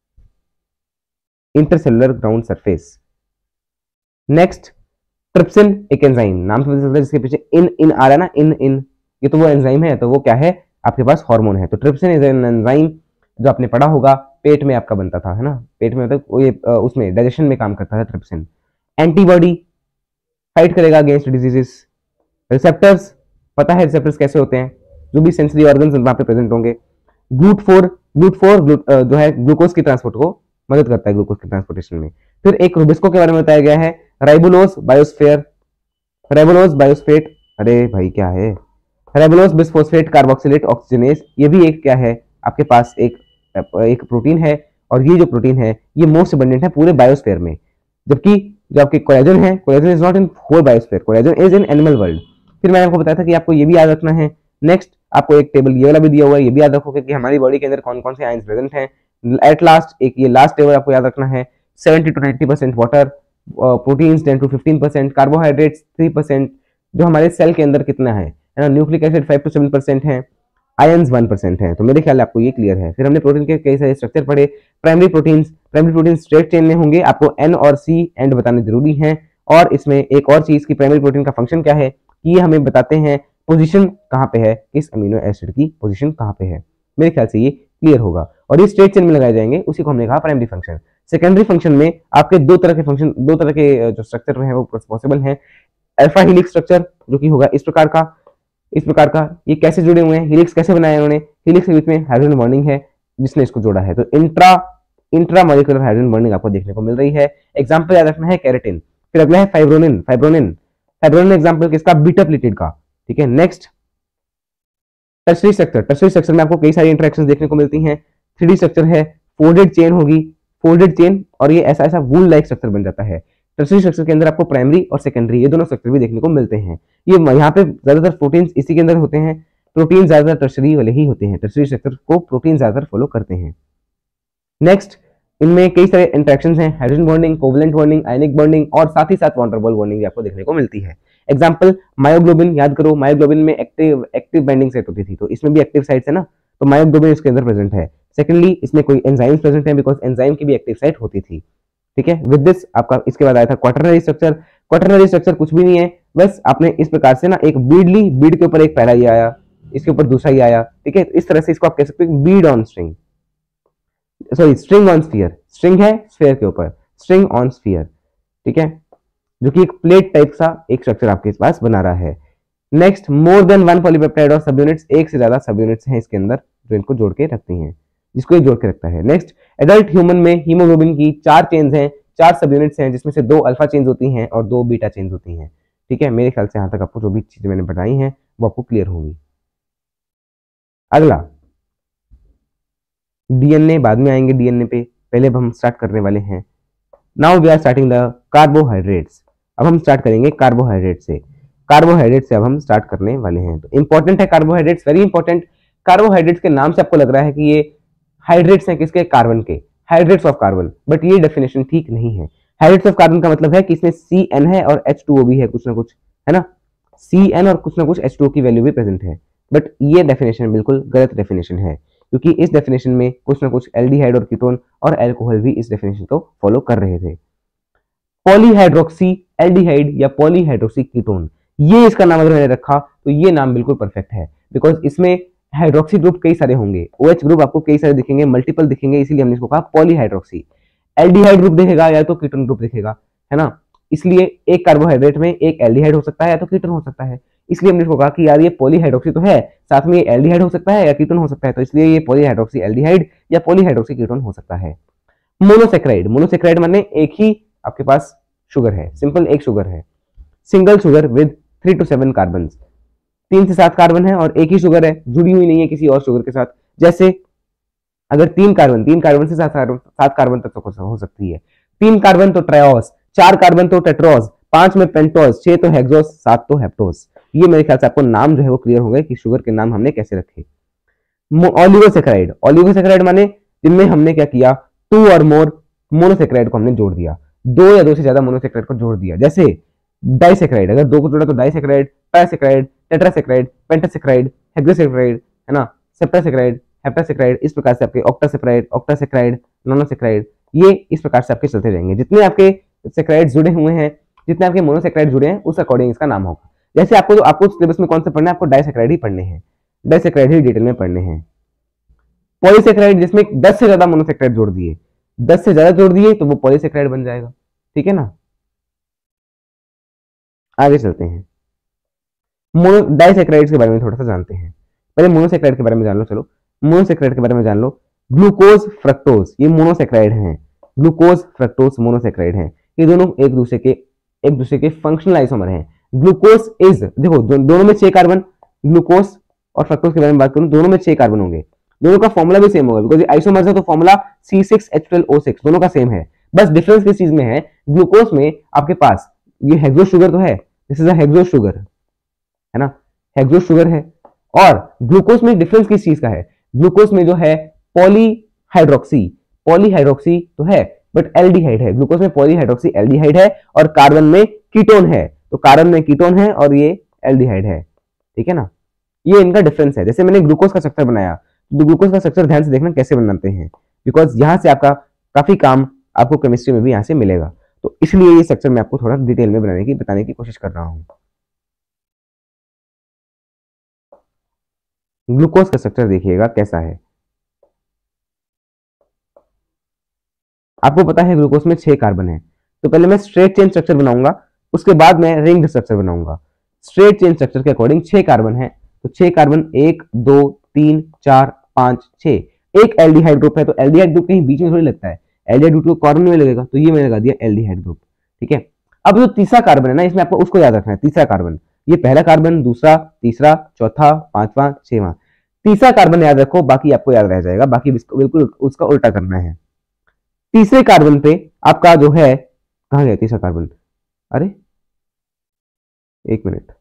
intercellular ground surface. Next trypsin, एक एंजाइम, नाम से पता चलता है जिसके पीछे इन आ रहा है ना, इन ये तो वो एंजाइम है, तो वो क्या है आपके पास, हार्मोन है। तो ट्रिप्सिन इज एन एंजाइम जो आपने पढ़ा होगा, पेट में आपका बनता था, है ना, पेट में मतलब ये उसमें डाइजेशन में काम करता है ट्रिप्सिन। एंटीबॉडी, फाइट करेगा अगेंस्ट डिजीजेस। रिसेप्टर्स, पता है रिसेप्टर्स कैसे होते हैं, जो भी सेंसरी ऑर्गन्स वहां पे प्रेजेंट होंगे। ग्लूट4 जो है ग्लूकोज की ट्रांसपोर्ट को मदद करता है, ग्लूकोज के ट्रांसपोर्टेशन में। फिर एक रुबिस्को के बारे में बताया गया है, राइबोलोज बायोस्फेयर, राइबोलोज बायोस्फेट, अरे भाई क्या है, राइबोलोज बिसफॉस्फेट कार्बोक्सिलेट ऑक्सीजनेज, ये भी एक क्या है आपके पास एक प्रोटीन है, और ये जो प्रोटीन है ये मोस्ट अबंडेंट है पूरे बायोस्फीयर में। जबकि जो आपके कोलेजन है, collagen is not in whole biosphere, collagen is in animal world. फिर मैंने आपको बताया था कि आपको ये भी याद रखना है। नेक्स्ट आपको एक टेबल ये वाला भी दिया हुआ है, ये भी याद रखोगे कि हमारी बॉडी के अंदर कौन कौन से आयंस प्रेजेंट हैं। एट लास्ट एक ये लास्ट टेबल आपको याद रखना है, 70 to 90% water, proteins 10 to 15%, carbohydrates 3%, जो हमारे सेल के अंदर कितना है ना, न्यूक्लिक एसिड 5 to 7% है, आयंस 1% है। तो मेरे ख्याल आपको ये क्लियर है। फिर हमने प्रोटीन के कई सारे स्ट्रक्चर पढ़े। प्राइमरी प्रोटीन स्ट्रेट चेन में होंगे, आपको एन और सी एंड बताने जरूरी है। और इसमें एक और चीज की प्राइमरी प्रोटीन का फंक्शन क्या है, कि ये हमें बताते हैं पोजीशन कहाँ पे है, किस अमीनो एसिड की पोजीशन कहाँ पे है। मेरे ख्याल से ये क्लियर होगा, और ये स्ट्रेट चेन में लगाए जाएंगे, उसी को हमने कहा प्राइमरी फंक्शन। सेकेंडरी फंक्शन में आपके दो तरह के जो स्ट्रक्चर है वो पॉसिबल है। अल्फा हेलिक्स स्ट्रक्चर जो कि होगा इस प्रकार का, ये कैसे जुड़े हुए हैं, हेलिक्स कैसे बनाया उन्होंने, हेलिक्स के बीच में हाइड्रोजन बॉन्डिंग है जिसने इसको जोड़ा है। तो इंट्रा इंट्रामोलिकुलर हाइड्रोजन बॉन्डिंग आपको देखने को मिल रही है। एग्जांपल याद रखना है केराटिन। फिर अगला है फाइब्रोनिन। फाइब्रोनिन फाइब्रोनिन एग्जांपल किसका? बीटा प्लेटेड का। ठीक है, next tertiary structure. Tertiary structure में आपको कई सारी इंटरेक्शंस देखने को मिलती हैं। 3D स्ट्रक्चर है, फोल्डेड चेन होगी, फोल्डेड चेन, और ये ऐसा ऐसा वूल लाइक स्ट्रक्चर बन जाता है। टर्शरी स्ट्रक्चर के अंदर आपको प्राइमरी और सेकेंडरी ये दोनों स्ट्रक्चर भी देखने को मिलते हैं। ये यहाँ पे ज्यादातर प्रोटीन्स इसी के अंदर होते हैं। प्रोटीन ज्यादातर टर्शरी वाले ही होते हैं, टर्शरी स्ट्रक्चर को प्रोटीन ज्यादातर फॉलो करते हैं। नेक्स्ट, इनमें कई सारे इंटरेक्शंस हैं, hydrogen bonding, covalent bonding, ionic bonding और साथ ही साथ वॉन डेर वाल्स बॉन्डिंग भी आपको देखने को मिलती है। एग्जांपल मायोग्लोबिन याद करो, मायोग्लोबिन में एक्टिव बाइंडिंग साइट होती थी, तो इसमें भी एक्टिव साइट्स है ना, तो मायोग्लोबिन इसके अंदर प्रेजेंट है। सेकेंडली, इसमें कोई एंजाइम्स प्रेजेंट है, बिकॉज एंजाइम की भी एक्टिव साइट होती थी। ठीक है, विद दिस आपका इसके बाद आया था क्वाटरनरी स्ट्रक्चर। क्वाटरनरी स्ट्रक्चर कुछ भी नहीं है, बस आपने इस प्रकार से ना एक बीड ली, बीड के ऊपर एक पहला ये आया, इसके ऊपर दूसरा ही आया। ठीक है, इस तरह से इसको आप कह सकते हो bead on string, sorry string on sphere. String है स्फीयर के ऊपर, स्ट्रिंग ऑन स्फीयर। ठीक है, जो कि एक प्लेट टाइप सा एक स्ट्रक्चर आपके पास बना रहा है। Next, more than one polypeptide और सब यूनिट्स, एक से ज्यादा सब यूनिट्स हैं इसके अंदर जो इनको जोड़ के रखती हैं, जिसको ये जोड़ के रखता है। नेक्स्ट, एडल्ट ह्यूमन में हीमोग्लोबिन की 4 चेन्स हैं, 4 सब यूनिट्स हैं, जिसमें से 2 अल्फा चेन्स होती हैं और 2 बीटा चेन्स होती हैं। ठीक है, मेरे ख्याल से यहाँ तक आपको जो भी चीजें मैंने बताई हैं वो आपको क्लियर होंगी। अगला डीएनए, बाद में आएंगे डीएनए पे, पहले अब हम स्टार्ट करने वाले हैं। Now we are starting the carbohydrates. अब हम स्टार्ट करेंगे कार्बोहाइड्रेट से। कार्बोहाइड्रेट से अब हम स्टार्ट करने वाले हैं। तो इंपॉर्टेंट है कार्बोहाइड्रेट्स, वेरी इंपॉर्टेंट। कार्बोहाइड्रेट्स के नाम से आपको लग रहा है कि ये हाइड्रेट्स हैं, किसके? कार्बन के, हाइड्रेट्स ऑफ कार्बन, बट ये डेफिनेशन ठीक नहीं है। हाइड्रेट्स ऑफ कार्बन का मतलब है कि इसमें CN है और H2O भी है, कुछ ना कुछ, है ना, CN और कुछ ना कुछ H2O की वैल्यू भी प्रेजेंट है, बट ये डेफिनेशन बिल्कुल गलत डेफिनेशन है, क्योंकि इस डेफिनेशन में कुछ ना कुछ एल्डिहाइड और कीटोन और अल्कोहल भी इस डेफिनेशन को फॉलो कर रहे थे। पॉलीहाइड्रोक्सी एल्डिहाइड या पॉलीहाइड्रोक्सी कीटोन, ये इसका नाम अगर मैंने रखा तो ये नाम बिल्कुल परफेक्ट है, बिकॉज इसमें हाइड्रोक्सी ग्रुप कई सारे होंगे, OH ग्रुप आपको कई सारे दिखेंगे, मल्टीपल दिखेंगे, इसीलिए हमने इसको कहा पॉलीहाइड्रोक्सी। एल्डिहाइड ग्रुप दिखेगा या तो कीटोन ग्रुप दिखेगा, है ना, इसलिए एक कार्बोहाइड्रेट में एक एल्डिहाइड हो सकता है या तो कीटोन हो सकता है, इसलिए हमने इसको कहा कि यार ये पॉलीहाइड्रोक्सी तो है, साथ में ये एल्डिहाइड हो सकता है या कीटोन हो सकता है, तो इसलिए ये पॉलीहाइड्रोक्सी एल्डिहाइड या पॉलीहाइड्रोक्सी कीटोन हो सकता है। मोनोसेक्राइड, मोनोसेक्राइड माने एक ही आपके पास शुगर है, सिंपल एक शुगर है, single sugar with 3 to 7 carbon, 3 से 7 कार्बन है और एक ही शुगर है, जुड़ी हुई नहीं है किसी और शुगर के साथ। जैसे अगर 3 कार्बन से 7 कार्बन तक हो सकती है, 3 कार्बन तो ट्रायोस, 4 कार्बन तो टेट्रोस, 5 में पेंटोस, 6 तो हेक्सोस, 7 तो हेप्टोस। ये मेरे ख्याल से आपको नाम जो है वो क्लियर हो गए कि शुगर के नाम हमने कैसे रखे। ऑलिगोसेक्राइड, ऑलिगोसेक्राइड माने जिनमें हमने क्या किया, 2 और मोर मोनोसेक्राइड को हमने जोड़ दिया, 2 या 2 से ज्यादा मोनोसेक्राइड को जोड़ दिया। जैसे डाइसेक्राइड, अगर 2 को जोड़ा तो डाइसेक्राइड, ट्राइसेक्राइड, टेट्रासेक्राइड, पेंटासेक्राइड, हेक्सासेक्राइड, है ना, सेप्टासेक्राइड, हेप्टासेक्राइड, इस प्रकार से आपके ऑक्टासेक्राइड, नोनोसेक्राइड, ये इस प्रकार से आपके चलते रहेंगे। जितने आपके सेक्राइड जुड़े हुए हैं, जितने आपके मोनोसेक्राइड जुड़े हैं, उस अकॉर्डिंग इसका नाम होगा। जैसे आपको सिलेबस में कौन से पढ़ना है, आपको डाइसेक्राइड ही पढ़ने हैं, डाइसेक्राइड ही डिटेल में पढ़ने हैं। पॉलीसेक्राइड, जिसमें 10 से ज्यादा मोनोसेक्राइड जोड़ दिए, 10 से ज्यादा जोड़ दिए तो वो पॉलीसेक्राइड बन जाएगा। ठीक है ना, आगे चलते हैं। डाइसेक्राइड्स के बारे में थोड़ा सा जानते हैं, पहले मोनोसेक्राइड के बारे में जान लो। चलो मोनोसेक्राइड के बारे में जान लो। ग्लूकोज फ्रक्टोज, ये मोनोसेक्राइड हैं, ग्लूकोज फ्रक्टोज मोनोसेक्राइड हैं, ये दोनों एक दूसरे के फंक्शनल आइसोमर हैं। ग्लूकोज इज, देखो दोनों में 6 कार्बन, ग्लूकोज और फ्रक्टोज के बारे में बात करूं, दोनों में 6 कार्बन होंगे, दोनों का फॉर्मूला भी सेम होगा, बिकॉज आइसोमर्स है तो फॉर्मूला C6H12O6 दोनों का सेम है, बस डिफरेंस किस चीज में है, ग्लूकोज में आपके पास ये हेक्सो शुगर तो है, this is a hexose sugar, है ना, हेक्सो शुगर है, और ग्लूकोज में डिफरेंस किस चीज का है, ग्लूकोज में जो है पॉलीहाइड्रोक्सी तो है, बट एल्डिहाइड है, ग्लूकोज में पॉलीहाइड्रोक्सी एल्डिहाइड है और कार्बन में कीटोन है, तो कार्बन में कीटोन है और ये एल्डिहाइड है। ठीक है ना, ये इनका डिफरेंस है। जैसे मैंने ग्लूकोज का स्ट्रक्चर बनाया, तो ग्लूकोज का स्ट्रक्चर ध्यान से देखना कैसे बनाते हैं, बिकॉज यहां से आपका काफी काम आपको केमिस्ट्री में भी यहां से मिलेगा, तो इसलिए ये स्ट्रक्चर मैं आपको थोड़ा डिटेल में बताने की कोशिश कर रहा हूं। ग्लूकोज का स्ट्रक्चर देखिएगा कैसा है। आपको पता है ग्लूकोज में 6 कार्बन है, तो पहले मैं स्ट्रेट चेन स्ट्रक्चर बनाऊंगा, उसके बाद मैं रिंग्ड स्ट्रक्चर बनाऊंगा। स्ट्रेट चेन स्ट्रक्चर के अकॉर्डिंग 6 कार्बन है, तो 6 कार्बन 1 2 3 4 5 6, एक एल्डिहाइड ग्रुप है, तो एल्डिहाइड ग्रुप कहीं बीच में थोड़ी लगता है, एल्डिहाइड ग्रुप को कॉर्नर में लगेगा, तो ये मैंने लगा दिया एल्डिहाइड ग्रुप। ठीक है, अब जो तीसरा कार्बन है ना, इसमें आपको उसको याद रखना है। तीसरा कार्बन, ये पहला कार्बन, दूसरा, तीसरा, चौथा, पांचवा, छठवां, तीसरा कार्बन याद रखो, बाकी आपको याद रह जाएगा, बाकी बिल्कुल उसका उल्टा करना है। तीसरे कार्बन पे आपका जो है, कहां गया तीसरा कार्बन, अरे एक मिनट,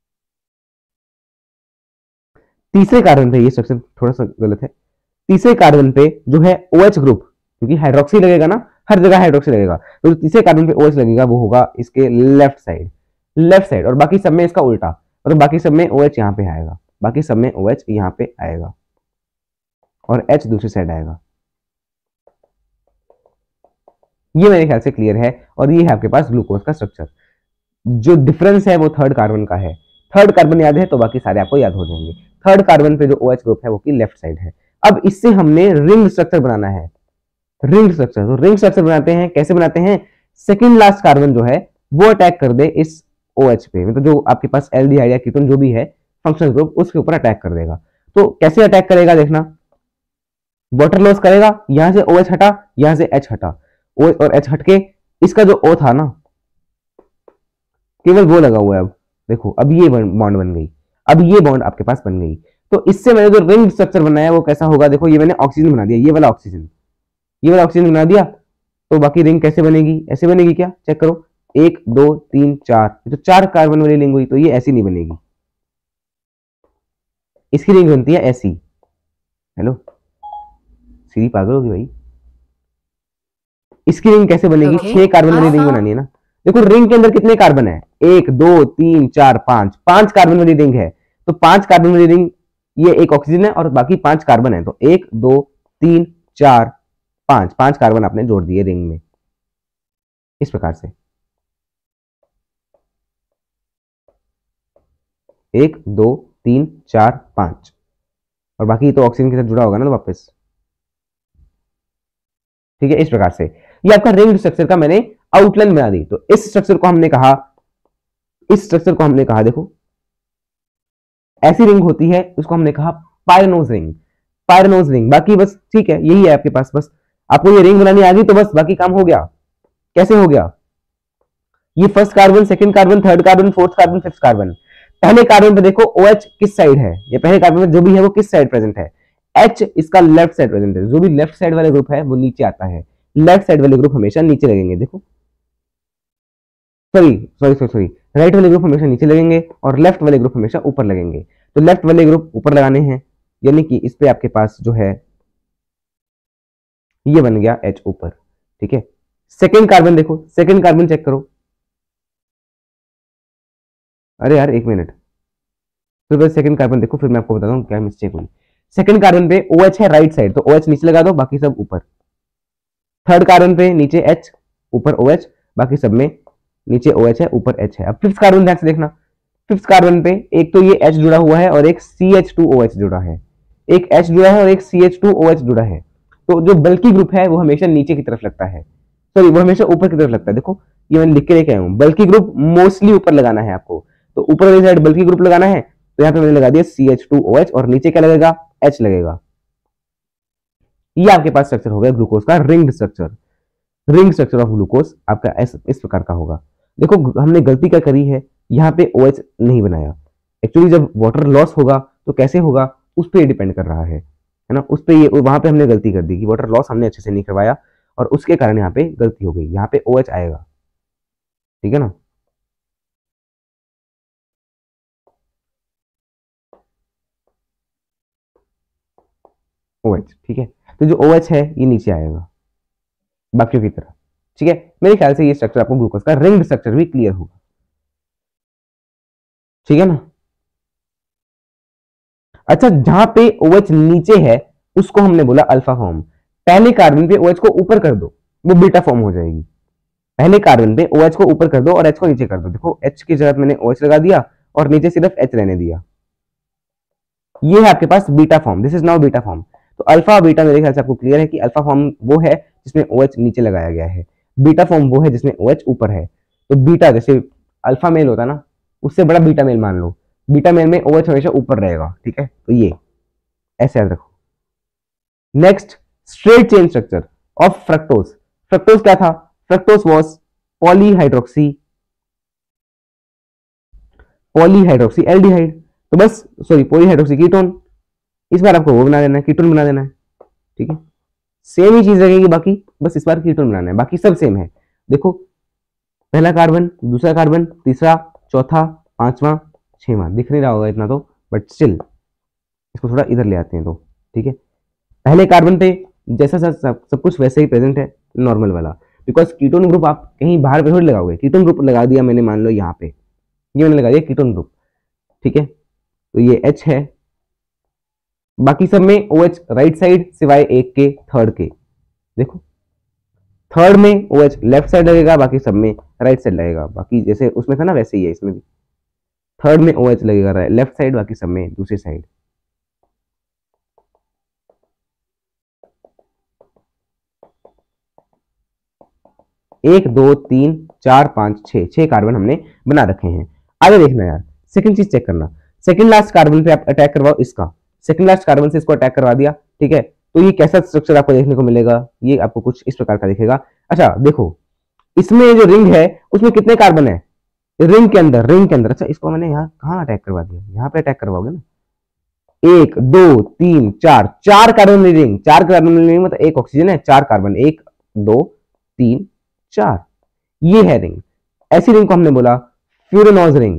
तीसरे कार्बन पे, ये स्ट्रक्चर थोड़ा सा गलत है। तीसरे कार्बन पे जो है OH ग्रुप, क्योंकि हाइड्रोक्सी लगेगा ना, हर जगह हाइड्रोक्सी लगेगा, तो तीसरे कार्बन पे OH लगेगा, वो होगा इसके लेफ्ट साइड, लेफ्ट साइड, और बाकी सब में इसका उल्टा, मतलब बाकी सब में OH यहाँ पे आएगा, बाकी सब में OH यहाँ पे आएगा और H दूसरी साइड आएगा। ये मेरे ख्याल से क्लियर है। और ये है आपके पास ग्लूकोज का स्ट्रक्चर। जो डिफरेंस है वो थर्ड कार्बन का है। थर्ड कार्बन याद है तो बाकी सारे आपको याद हो जाएंगे। थर्ड कार्बन पे जो OH ग्रुप है वो की लेफ्ट साइड है। अब इससे हमने रिंग स्ट्रक्चर बनाना है, रिंग स्ट्रक्चर। तो रिंग स्ट्रक्चर बनाते हैं, कैसे बनाते हैं, सेकंड लास्ट कार्बन जो है वो अटैक कर दे इस OH पे, मतलब जो आपके पास एल्डिहाइड या कीटोन जो भी है फंक्शनल ग्रुप, उसके ऊपर अटैक कर देगा। तो कैसे अटैक करेगा देखना, वाटर लॉस करेगा, यहां से OH हटा, यहां से H हटा, OH और H हट के इसका जो O था ना, केवल वो लगा हुआ है। अब देखो, अब ये बॉन्ड बन गई, अब ये बॉन्ड आपके पास बन गई। तो इससे मैंने जो रिंग स्ट्रक्चर बनाया वो कैसा होगा, देखो ये मैंने ऑक्सीजन बना दिया, ये वाला ऑक्सीजन, ये वाला ऑक्सीजन बना दिया। तो बाकी रिंग कैसे बनेगी, ऐसे बनेगी क्या, चेक करो, 1 2 3 4, तो 4 कार्बन वाली रिंग हुई, तो ये ऐसी नहीं बनेगी, इसकी रिंग बनती है ऐसी। हेलो सीधी पागल होगी भाई, इसकी रिंग कैसे बनेगी, 6 कार्बन वाली रिंग बनानी है ना। देखो रिंग के अंदर कितने कार्बन है, 1 2 3 4 5, 5 कार्बन वाली रिंग है। तो 5 कार्बन वाली रिंग, ये एक ऑक्सीजन है और बाकी 5 कार्बन है, तो 1 2 3 4 5, 5 कार्बन आपने जोड़ दिए रिंग में, इस प्रकार से 1 2 3 4 5, और बाकी तो ऑक्सीजन के साथ जुड़ा होगा ना तो वापस। ठीक है, इस प्रकार से ये आपका रिंग स्ट्रक्चर का मैंने आउटलाइन बना दी। तो इस स्ट्रक्चर को हमने कहा, इस स्ट्रक्चर को हमने कहा, देखो ऐसी रिंग होती है, उसको हमने कहा पायरनोज रिंग, पायरनोज रिंग। बाकी बस ठीक है, यही है आपके पास, बस आपको ये रिंग बनानी आ गई तो बस बाकी काम हो गया। कैसे हो गया, ये first carbon, second carbon, third carbon, fourth carbon, fifth carbon. पहले कार्बन पे देखो OH किस साइड है, ये पहले कार्बन में जो भी है वो किस साइड प्रेजेंट है, H इसका लेफ्ट साइड प्रेजेंट है। जो भी लेफ्ट साइड वाले ग्रुप है वो नीचे आता है, लेफ्ट साइड वाले ग्रुप हमेशा नीचे लगेंगे। देखो sorry sorry sorry sorry, right वाले ग्रुप हमेशा नीचे लगेंगे और लेफ्ट वाले ग्रुप हमेशा ऊपर लगेंगे। तो लेफ्ट वाले ग्रुप ऊपर लगाने हैं, यानी कि इस पे आपके पास जो है ये बन गया H ऊपर। ठीक है, सेकंड कार्बन देखो, सेकंड कार्बन चेक करो, अरे यार एक मिनट, तो बस सेकंड कार्बन देखो, फिर मैं आपको बताता हूँ क्या मिस्टेक हुई। सेकंड कार्बन पे OH है राइट साइड, तो OH नीचे लगा दो, बाकी सब ऊपर। थर्ड कार्बन पे नीचे H, ऊपर OH, बाकी सब में नीचे OH है, ऊपर H है। अब फिफ्थ कार्बन ध्यान से देखना, फिफ्थ कार्बन पे एक तो ये H जुड़ा हुआ है और एक CH2OH जुड़ा है, एक H जुड़ा है और एक CH2OH जुड़ा है। तो जो बल्कि ग्रुप है वो हमेशा नीचे की तरफ लगता है, सॉरी वो हमेशा ऊपर की तरफ लगता है। देखो ये मैंने लिख के लेके आया हूँ, बल्कि ग्रुप मोस्टली ऊपर लगाना है आपको, तो ऊपर वाली साइड बल्कि ग्रुप लगाना है। तो यहाँ पे मैंने लगा दिया CH2OH और नीचे क्या लगेगा, H लगेगा। ये आपके पास स्ट्रक्चर हो गया ग्लूकोज का ring structure. Ring structure of glucose आपका इस प्रकार का होगा। देखो हमने गलती क्या करी है, यहाँ पे OH नहीं बनाया। एक्चुअली जब वाटर लॉस होगा तो कैसे होगा उस पर डिपेंड कर रहा है ना, उस पर ये वहां पे हमने गलती कर दी कि वाटर लॉस हमने अच्छे से नहीं करवाया और उसके कारण यहाँ पे गलती हो गई, यहाँ पे OH आएगा। ठीक है ना, OH। ठीक है, तो जो OH है ये नीचे आएगा बाकियों की तरह। ठीक है, मेरे ख्याल से ये स्ट्रक्चर आपको ग्लूकोज का रिंग स्ट्रक्चर भी क्लियर होगा। ठीक है ना, अच्छा जहां पे OH नीचे है उसको हमने बोला अल्फा फॉर्म। पहले कार्बन पे OH को ऊपर कर दो, वो बीटा फॉर्म हो जाएगी। पहले कार्बन पे OH को ऊपर कर दो और H को नीचे कर दो। देखो H की जगह मैंने OH लगा दिया और नीचे सिर्फ H रहने दिया, ये है आपके पास beta form. This is now beta form. तो अल्फा बीटा मेरे ख्याल से आपको क्लियर है कि अल्फा फॉर्म वो है जिसमें OH नीचे लगाया गया है, बीटा फॉर्म वो है जिसमें OH ऊपर है। तो बीटा जैसे अल्फा मेल होता है ना, उससे बड़ा बीटा मेल मान लो, बीटा मेल में OH हमेशा ऊपर रहेगा। ठीक है, तो ये ऐसे याद रखो। Next, straight chain structure of fructose. Fructose क्या था? Fructose was polyhydroxy aldehyde. तो बस सॉरी, पॉलीहाइड्रोक्सी कीटोन। इस बार आपको वो बना देना है, कीटोन बना देना है, ठीक है। सेम ही चीज लगेगी बाकी, बस इस बार कीटोन बनाना है, बाकी सब सेम है। देखो, पहला कार्बन, दूसरा कार्बन, तीसरा, चौथा, पांचवा, छठवां। दिख नहीं रहा होगा इतना तो, बट स्टिल इसको थोड़ा इधर ले आते हैं तो, ठीक है। पहले कार्बन पे जैसा सब कुछ वैसे ही प्रेजेंट है, नॉर्मल वाला, बिकॉज कीटोन ग्रुप आप कहीं बाहर पे थोड़ी लगाओगे। कीटोन ग्रुप लगा दिया मैंने, मान लो यहाँ पे, ये मैंने लगा दिया कीटोन ग्रुप, ठीक है। तो ये H है, बाकी सब में OH राइट साइड सिवाय एक के, थर्ड के। देखो, थर्ड में OH लेफ्ट साइड लगेगा, बाकी सब में राइट साइड लगेगा। बाकी जैसे उसमें था ना वैसे ही है इसमें भी, थर्ड में OH लगेगा लेफ्ट साइड, बाकी सब में दूसरी साइड। एक, दो, तीन, चार, पांच, छह कार्बन हमने बना रखे हैं। आगे देखना यार, सेकंड चीज चेक करना, सेकंड लास्ट कार्बन पे आप अटैक करवाओ इसका, सेकंड लास्ट कार्बन से इसको अटैक करवा दिया, ठीक है। तो ये कैसा स्ट्रक्चर आपको देखने को मिलेगा? ये आपको कुछ इस प्रकार का दिखेगा। अच्छा देखो, इसमें जो रिंग है उसमें कितने कार्बन है? रिंग के अंदर। अच्छा, इसको मैंने यहाँ कहाँ अटैक करवा दिया? यहाँ पे अटैक करवाओगे ना। एक, दो, तीन, चार कार्बन रिंग, चार कार्बन रिंग मतलब एक ऑक्सीजन है, चार कार्बन, एक, दो, तीन, चार, ये है रिंग। ऐसी रिंग को हमने बोला फ्यूरेनोज रिंग।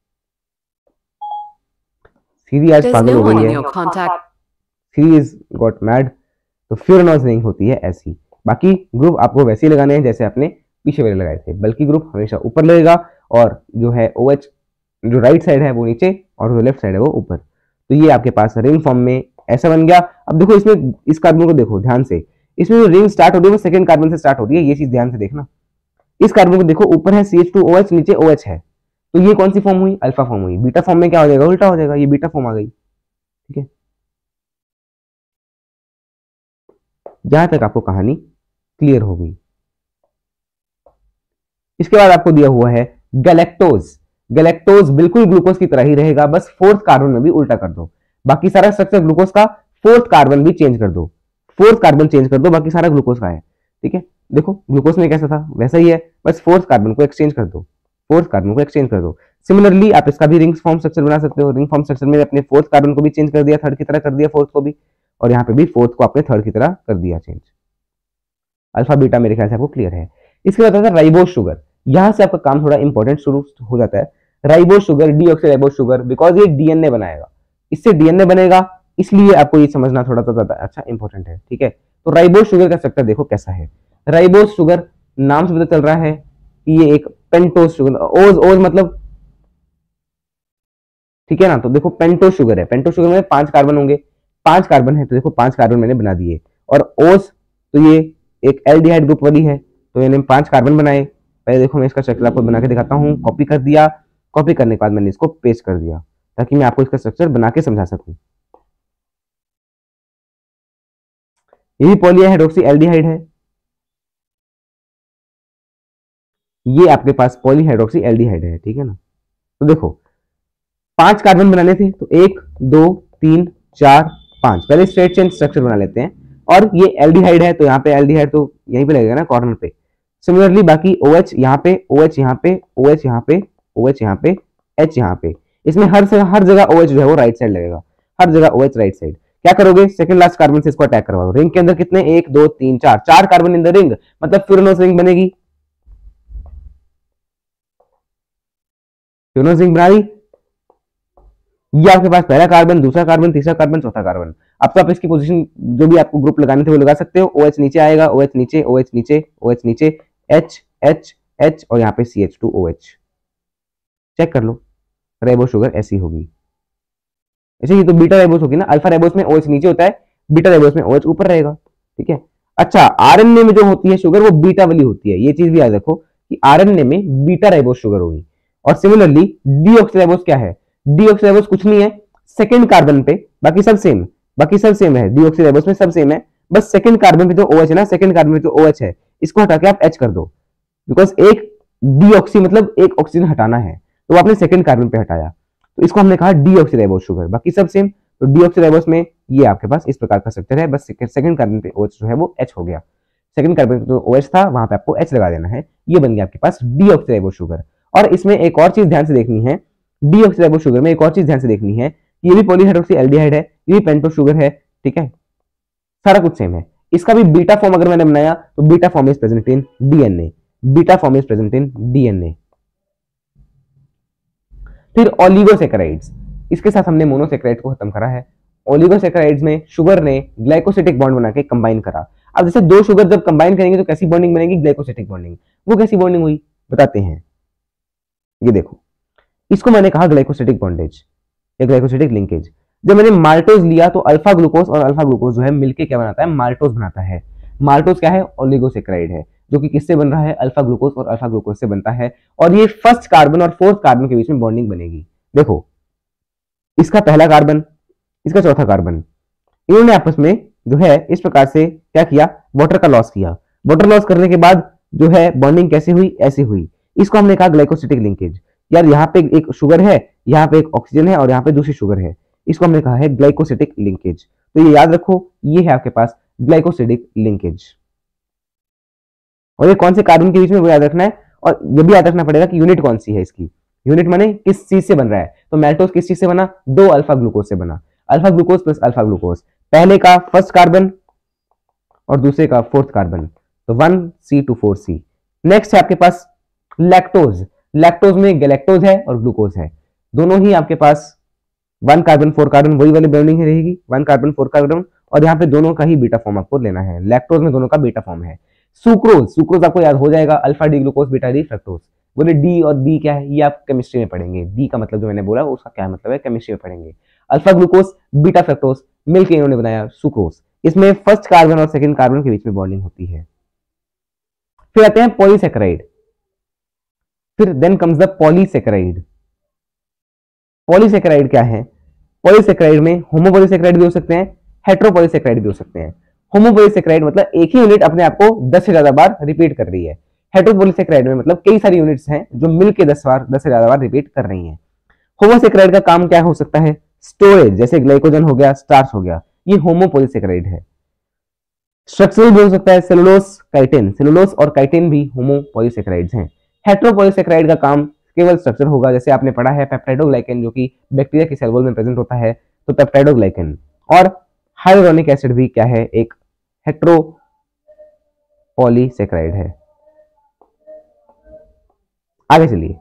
सीधी आज पागल हो गई है, सीधी इज गॉट मैड। तो फ्यूरेनोज रिंग होती है ऐसी। बाकी ग्रुप आपको वैसे ही लगाने हैं जैसे आपने पीछे वाले लगाए थे, बल्कि ग्रुप हमेशा ऊपर लगेगा, और जो है OH जो राइट साइड है वो नीचे, और जो लेफ्ट साइड है वो ऊपर। तो ये आपके पास रिंग फॉर्म में ऐसा बन गया। अब देखो इसमें, इस कार्बन को देखो ध्यान से, इसमें जो रिंग स्टार्ट हो रही है वो सेकंड कार्बन से स्टार्ट हो रही है, ये चीज ध्यान से देखना। इस कार्बन को देखो, ऊपर है CH2OH, नीचे OH है, तो ये कौन सी फॉर्म हुई? अल्फा फॉर्म हुई। बीटा फॉर्म में क्या हो जाएगा? उल्टा हो जाएगा, ये बीटा फॉर्म आ गई, ठीक है। जहां तक आपको कहानी क्लियर हो गई। इसके बाद आपको दिया हुआ है गैलेक्टोज। गैलेक्टोज बिल्कुल ग्लूकोज की तरह ही रहेगा, बस फोर्थ कार्बन में भी उल्टा कर दो। बाकी सारा स्ट्रक्चर ग्लूकोज का, फोर्थ कार्बन भी चेंज कर दो, फोर्थ कार्बन चेंज कर दो, बाकी सारा ग्लूकोज का है, ठीक है। देखो ग्लूकोज में कैसा था वैसा ही है, बस फोर्थ कार्बन को एक्सचेंज कर दो, फोर्थ कार्बन को एक्सचेंज कर दो। सिमिलरली आप इसका भी रिंग फॉर्म स्ट्रक्चर बना सकते हो। रिंग फॉर्म स्ट्रक्चर में अपने फोर्थ कार्बन को भी चेंज कर दिया, थर्ड की तरह कर दिया फोर्थ को भी, और यहाँ पे भी फोर्थ को आपने थर्ड की तरह कर दिया चेंज। अल्फा बीटा मेरे ख्याल से आपको क्लियर है। इसके बाद आता है राइबोज शुगर। यहां से आपका काम थोड़ा इंपॉर्टेंट शुरू हो जाता है। Ribose sugar, deoxyribose sugar, because ये डीएनए बनाएगा, इससे डीएनए बनेगा, इसलिए आपको ये समझना थोड़ा सा ज्यादा अच्छा इंपॉर्टेंट है, ठीक है। तो राइबोज शुगर का स्ट्रक्चर देखो कैसा है। राइबोज शुगर नाम से पता चल रहा है कि ये एक पेंटोज शुगर, ओज मतलब, ठीक है ना। तो देखो पेंटोज शुगर है, पेंटोज शुगर में 5 कार्बन होंगे, 5 कार्बन है, तो देखो 5 कार्बन मैंने बना दिए। और ओज, तो ये एक एल्डिहाइड ग्रुप वाली है, तो मैंने 5 कार्बन बनाए। पहले देखो मैं इसका स्ट्रक्चर आपको बना के दिखाता हूँ। कॉपी कर दिया, कॉपी करने के बाद मैंने इसको पेस्ट कर दिया, ताकि मैं आपको इसका स्ट्रक्चर बना के समझा सकूं। ये पॉलीहाइड्रोक्सी एल्डिहाइड है, ये आपके पास पॉलीहाइड्रोक्सी एल्डिहाइड है, ठीक है ना। तो देखो 5 कार्बन बनाने थे, तो 1, 2, 3, 4, 5। पहले स्ट्रेट चेन स्ट्रक्चर बना लेते हैं। और ये एल्डिहाइड है, तो यहाँ पे एल्डिहाइड तो यहीं पे लगेगा ना, कॉर्नर पे। सिमिलरली बाकी OH यहाँ पे, OH यहाँ पे, OH यहाँ पे, OH यहाँ पे, H यहाँ पे, इसमें हर जगह OH जो है वो राइट साइड लगेगा, हर जगह OH राइट साइड। क्या करोगे? सेकंड लास्ट कार्बन से इसको अटैक करवा दो। रिंग के अंदर कितने? 1, 2, 3, 4, 4 कार्बन इन द रिंग, मतलब फ्यूरेनोज रिंग बनेगी। फ्यूरेनोज रिंग बना दी। ये आपके पास पहला कार्बन, दूसरा कार्बन, तीसरा कार्बन, चौथा कार्बन। अब तो आप इसकी पोजीशन जो भी आपको ग्रुप लगाने थे वो लगा सकते हो। OH नीचे आएगा, OH नीचे, OH नीचे, OH नीचे, H H H, और यहाँ पे CH2OH। चेक कर लो, राइबोज शुगर ऐसी होगी। अच्छा, ये तो बीटा राइबोज होगी ना। अल्फा राइबोज में OH नीचे होता है, बीटा राइबोज में OH ऊपर रहेगा, ठीक है। अच्छा, RNA में जो होती है शुगर वो बीटा वाली होती है, ये चीज भी याद रखो कि RNA में बीटा राइबोज शुगर होगी। और सिमिलरली डीऑक्सीराइबोज क्या है? डीऑक्सीराइबोज कुछ नहीं है, सेकंड कार्बन पे बाकी सब सेम, बाकी सब सेम है, डीऑक्सीराइबोज में सब सेम है, बस सेकंड कार्बन पे जो OH है ना, सेकंड कार्बन पे जो OH है, इसको हटा के आप H कर दो, बिकॉज एक डीऑक्सी मतलब एक ऑक्सीजन हटाना है, तो आपने सेकंड कार्बन पे हटाया, तो इसको हमने कहा डीऑक्सीराइबोज शुगर। बाकी सब सेम, तो डीऑक्सीराइबोस में ये आपके पास इस प्रकार का स्ट्रक्चर है, बस सेकंड कार्बन पे OH जो है वो H हो गया, सेकंड कार्बन जो OH था वहां पे आपको H लगा देना है, ये बन गया आपके पास डीऑक्सीराइबोस शुगर। और इसमें एक और चीज ध्यान से देखनी है, डीऑक्सीराइबोस शुगर में एक और चीज ध्यान से देखनी है, ये भी पॉलीहाइड्रोक्सी एल्डिहाइड है, ये भी पेंटोस शुगर है, ठीक है, सारा कुछ सेम है। इसका भी बीटा फॉर्म अगर मैंने बनाया तो beta form is present in DNA, beta form is present in DNA. फिर ओलिगोसैकेराइड्स, इसके साथ हमने मोनोसैकेराइड को खत्म करा है। ओलिगोसैकेराइड्स में शुगर ने ग्लाइकोसिटिक बॉन्ड बना के कंबाइन करा। अब जैसे दो शुगर जब कंबाइन करेंगे तो कैसी बॉन्डिंग बनेगी, ग्लाइकोसिटिक बॉन्डिंग। वो कैसी बॉन्डिंग हुई बताते हैं, ये देखो, इसको मैंने कहा ग्लाइकोसिटिक बॉन्डेज या ग्लाइकोसिटिक लिंकेज। जब मैंने माल्टोज लिया तो अल्फा ग्लूकोज और अल्फा ग्लूकोज जो है मिलके क्या बनाता है, माल्टोज बनाता है। माल्टोज क्या है, ओलिगोसैकेराइड है, जो कि किससे बन रहा है, अल्फा ग्लूकोज और अल्फा ग्लूकोज से बनता है। और ये फर्स्ट कार्बन और फोर्थ कार्बन के बीच में बॉन्डिंग बनेगी। देखो, इसका पहला कार्बन, इसका चौथा कार्बन, इन्होंने आपस में जो है इस प्रकार से क्या किया, वाटर का लॉस किया। वाटर लॉस करने के बाद जो है बॉन्डिंग कैसे हुई, ऐसे हुई। इसको हमने कहा ग्लाइकोसिटिक लिंकेज। यार यहाँ पे एक शुगर है, यहाँ पे एक ऑक्सीजन है और यहाँ पे दूसरी शुगर है, इसको हमने कहा है ग्लाइकोसिटिक लिंकेज। तो ये याद रखो, ये है आपके पास ग्लाइकोसिटिक लिंकेज। और ये कौन से कार्बन के बीच में वो याद रखना है, और ये भी याद रखना पड़ेगा कि यूनिट कौन सी है इसकी। यूनिट माने किस चीज से बन रहा है, तो मैल्टोज किस चीज से बना, दो अल्फा ग्लूकोज से बना। Alpha glucose plus alpha glucose, पहले का फर्स्ट कार्बन और दूसरे का फोर्थ कार्बन, तो 1C2 4C। नेक्स्ट है आपके पास लैक्टोज। लैक्टोज में गैलेक्टोज है और ग्लूकोज है, दोनों ही आपके पास 1 कार्बन 4 कार्बन, वही वाली बॉन्डिंग रहेगी, 1 कार्बन 4 कार्बन। और यहाँ पे दोनों का ही बीटा फॉर्म आपको लेना है, लैक्टोज में दोनों का बीटा फॉर्म है। सुक्रोज, सुक्रोज आपको याद हो जाएगा, alpha D glucose beta D fructose. बोले डी और डी क्या है, ये आप केमिस्ट्री में पढ़ेंगे। डी का मतलब जो मैंने बोला उसका क्या मतलब है, केमिस्ट्री में पढ़ेंगे। अल्फा ग्लूकोज बीटा फ्रक्टोज मिलकर इन्होंने बनाया सुक्रोज। इसमें फर्स्ट कार्बन और सेकंड कार्बन के बीच में बॉन्डिंग होती है। फिर आते हैं पॉलीसैकेराइड, फिर then comes the polysaccharide. Polysaccharide क्या है, पॉलीसैकेराइड में होमोपॉलीसैकेराइड भी हो सकते हैं, हेटेरोपॉलीसैकेराइड भी हो सकते हैं। होमोपॉलीसैकेराइड मतलब एक ही यूनिट अपने आप को 10 से ज्यादा बार रिपीट कर रही है। हेटेरोपॉलीसैकेराइड में मतलब कई सारी यूनिट्स हैं जो मिलकर 10 से ज्यादा बार रिपीट कर रही हैं। होमोसैकेराइड का काम क्या हो सकता है, स्टोरेज, जैसे ग्लाइकोजन हो गया, स्टार्च हो गया, ये होमोपॉलीसैकेराइड है। स्ट्रक्चरल भी हो सकता है, सेलुलोस काइटिन, सेलुलोस और काइटिन भी होमोपॉलीसैकेराइड्स हैं। हेटेरोपॉलीसैकेराइड का काम केवल स्ट्रक्चर होगा, जैसे आपने पढ़ा है पेप्टाइडोग्लाइकन जो कि बैक्टीरिया की सेल वॉल में प्रेजेंट होता है, तो पेप्टाइडोग्लाइकन। और हाइलुरोनिक एसिड भी क्या है, एक हेटेरोपॉलीसैकेराइड है। आगे चलिए,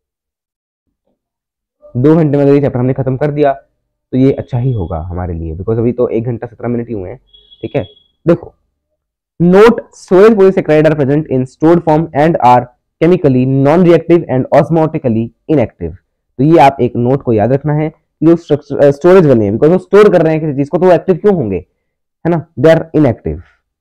2 घंटे में अगर ये चैप्टर हमने खत्म कर दिया तो ये अच्छा ही होगा हमारे लिए, बिकॉज अभी तो 1 घंटा 17 मिनट ही हुए हैं, ठीक है। देखो, note storage polysaccharide are present in stored form and are chemically non reactive and osmotically inactive. तो ये आप एक नोट को याद रखना है, ये स्टोरेज बने हैं, बिकॉज वो स्टोर कर रहे हैं किसी चीज को, तो वो एक्टिव क्यों होंगे, है ना, दे आर इनएक्टिव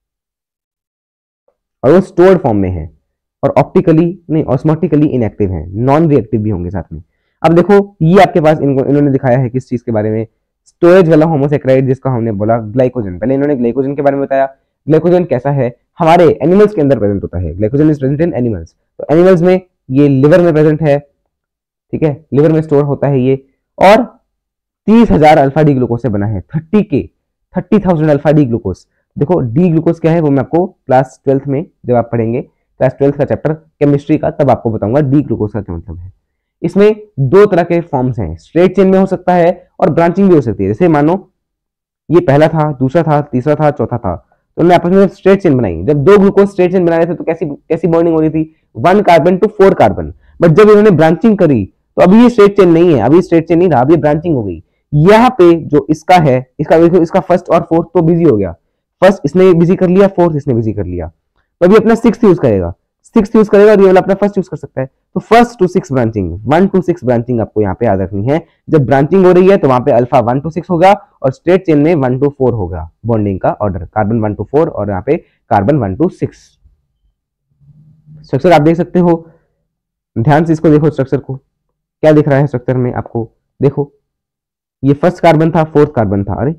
और वो स्टोर्ड फॉर्म में है। और ऑप्टिकली नहीं, ऑस्मोटिकली इनएक्टिव है, नॉन रिएक्टिव भी होंगे साथ में। अब देखो, ये आपके पास इन्होंने दिखाया है किस चीज के बारे में, स्टोरेज वाला होमोसैकेराइड जिसका हमने बोला ग्लाइकोजन। पहले इन्होंने ग्लाइकोजन के बारे में बताया। ग्लाइकोजन कैसा है, हमारे एनिमल्स के अंदर प्रेजेंट होता है, glycogen is present in animals. तो एनिमल्स में ये लिवर में प्रेजेंट है, ठीक है, लिवर में स्टोर होता है ये। और 30,000 अल्फा डी ग्लूकोज से बना है, 30,000 अल्फा डी ग्लूकोज। देखो, डी ग्लूकोज क्या है वो मैं आपको क्लास 12th में जब आप पढ़ेंगे, क्लास 12th का चैप्टर केमिस्ट्री का, तब आपको बताऊंगा डी ग्लूकोज का क्या मतलब है। इसमें 2 तरह के फॉर्म्स हैं, स्ट्रेट चेन में हो सकता है और ब्रांचिंग भी हो सकती है। जैसे मानो ये पहला था, दूसरा था, तीसरा था, चौथा था, तो उन्होंने आपस में स्ट्रेट चेन बनाई। जब 2 ग्लूकोज स्ट्रेट चेन बना रहे थे तो कैसी बॉन्डिंग हो रही थी, 1 कार्बन टू 4 कार्बन। बट जब इन्होंने ब्रांचिंग करी तो अभी ये स्ट्रेट चेन नहीं है, अभी स्ट्रेट चेन नहीं रहा, अभी ब्रांचिंग हो गई। यहाँ पे जो इसका है, इसका फर्स्ट और फोर्थ तो बिजी हो गया, फर्स्ट इसने बिजी कर लिया, फोर्थ इसने बिजी कर लिया, तो अभी अपना 6th यूज करेगा, 6th यूज करेगा और ये वाला अपना फर्स्ट यूज कर सकता है। तो 1 to 6 ब्रांचिंग, 1 to 6 ब्रांचिंग आपको यहाँ पे याद रखनी है। जब ब्रांचिंग हो रही है तो वहां पे अल्फा 1 to 6 होगा और स्ट्रेट चेन में 1 to 4 होगा बॉन्डिंग का ऑर्डर, कार्बन 1 to 4 और यहाँ पे कार्बन 1 to 6। स्ट्रक्चर आप देख सकते हो, ध्यान से इसको देखो, स्ट्रक्चर को क्या दिख रहा है स्ट्रक्चर में आपको, देखो ये फर्स्ट कार्बन था, फोर्थ कार्बन था, अरे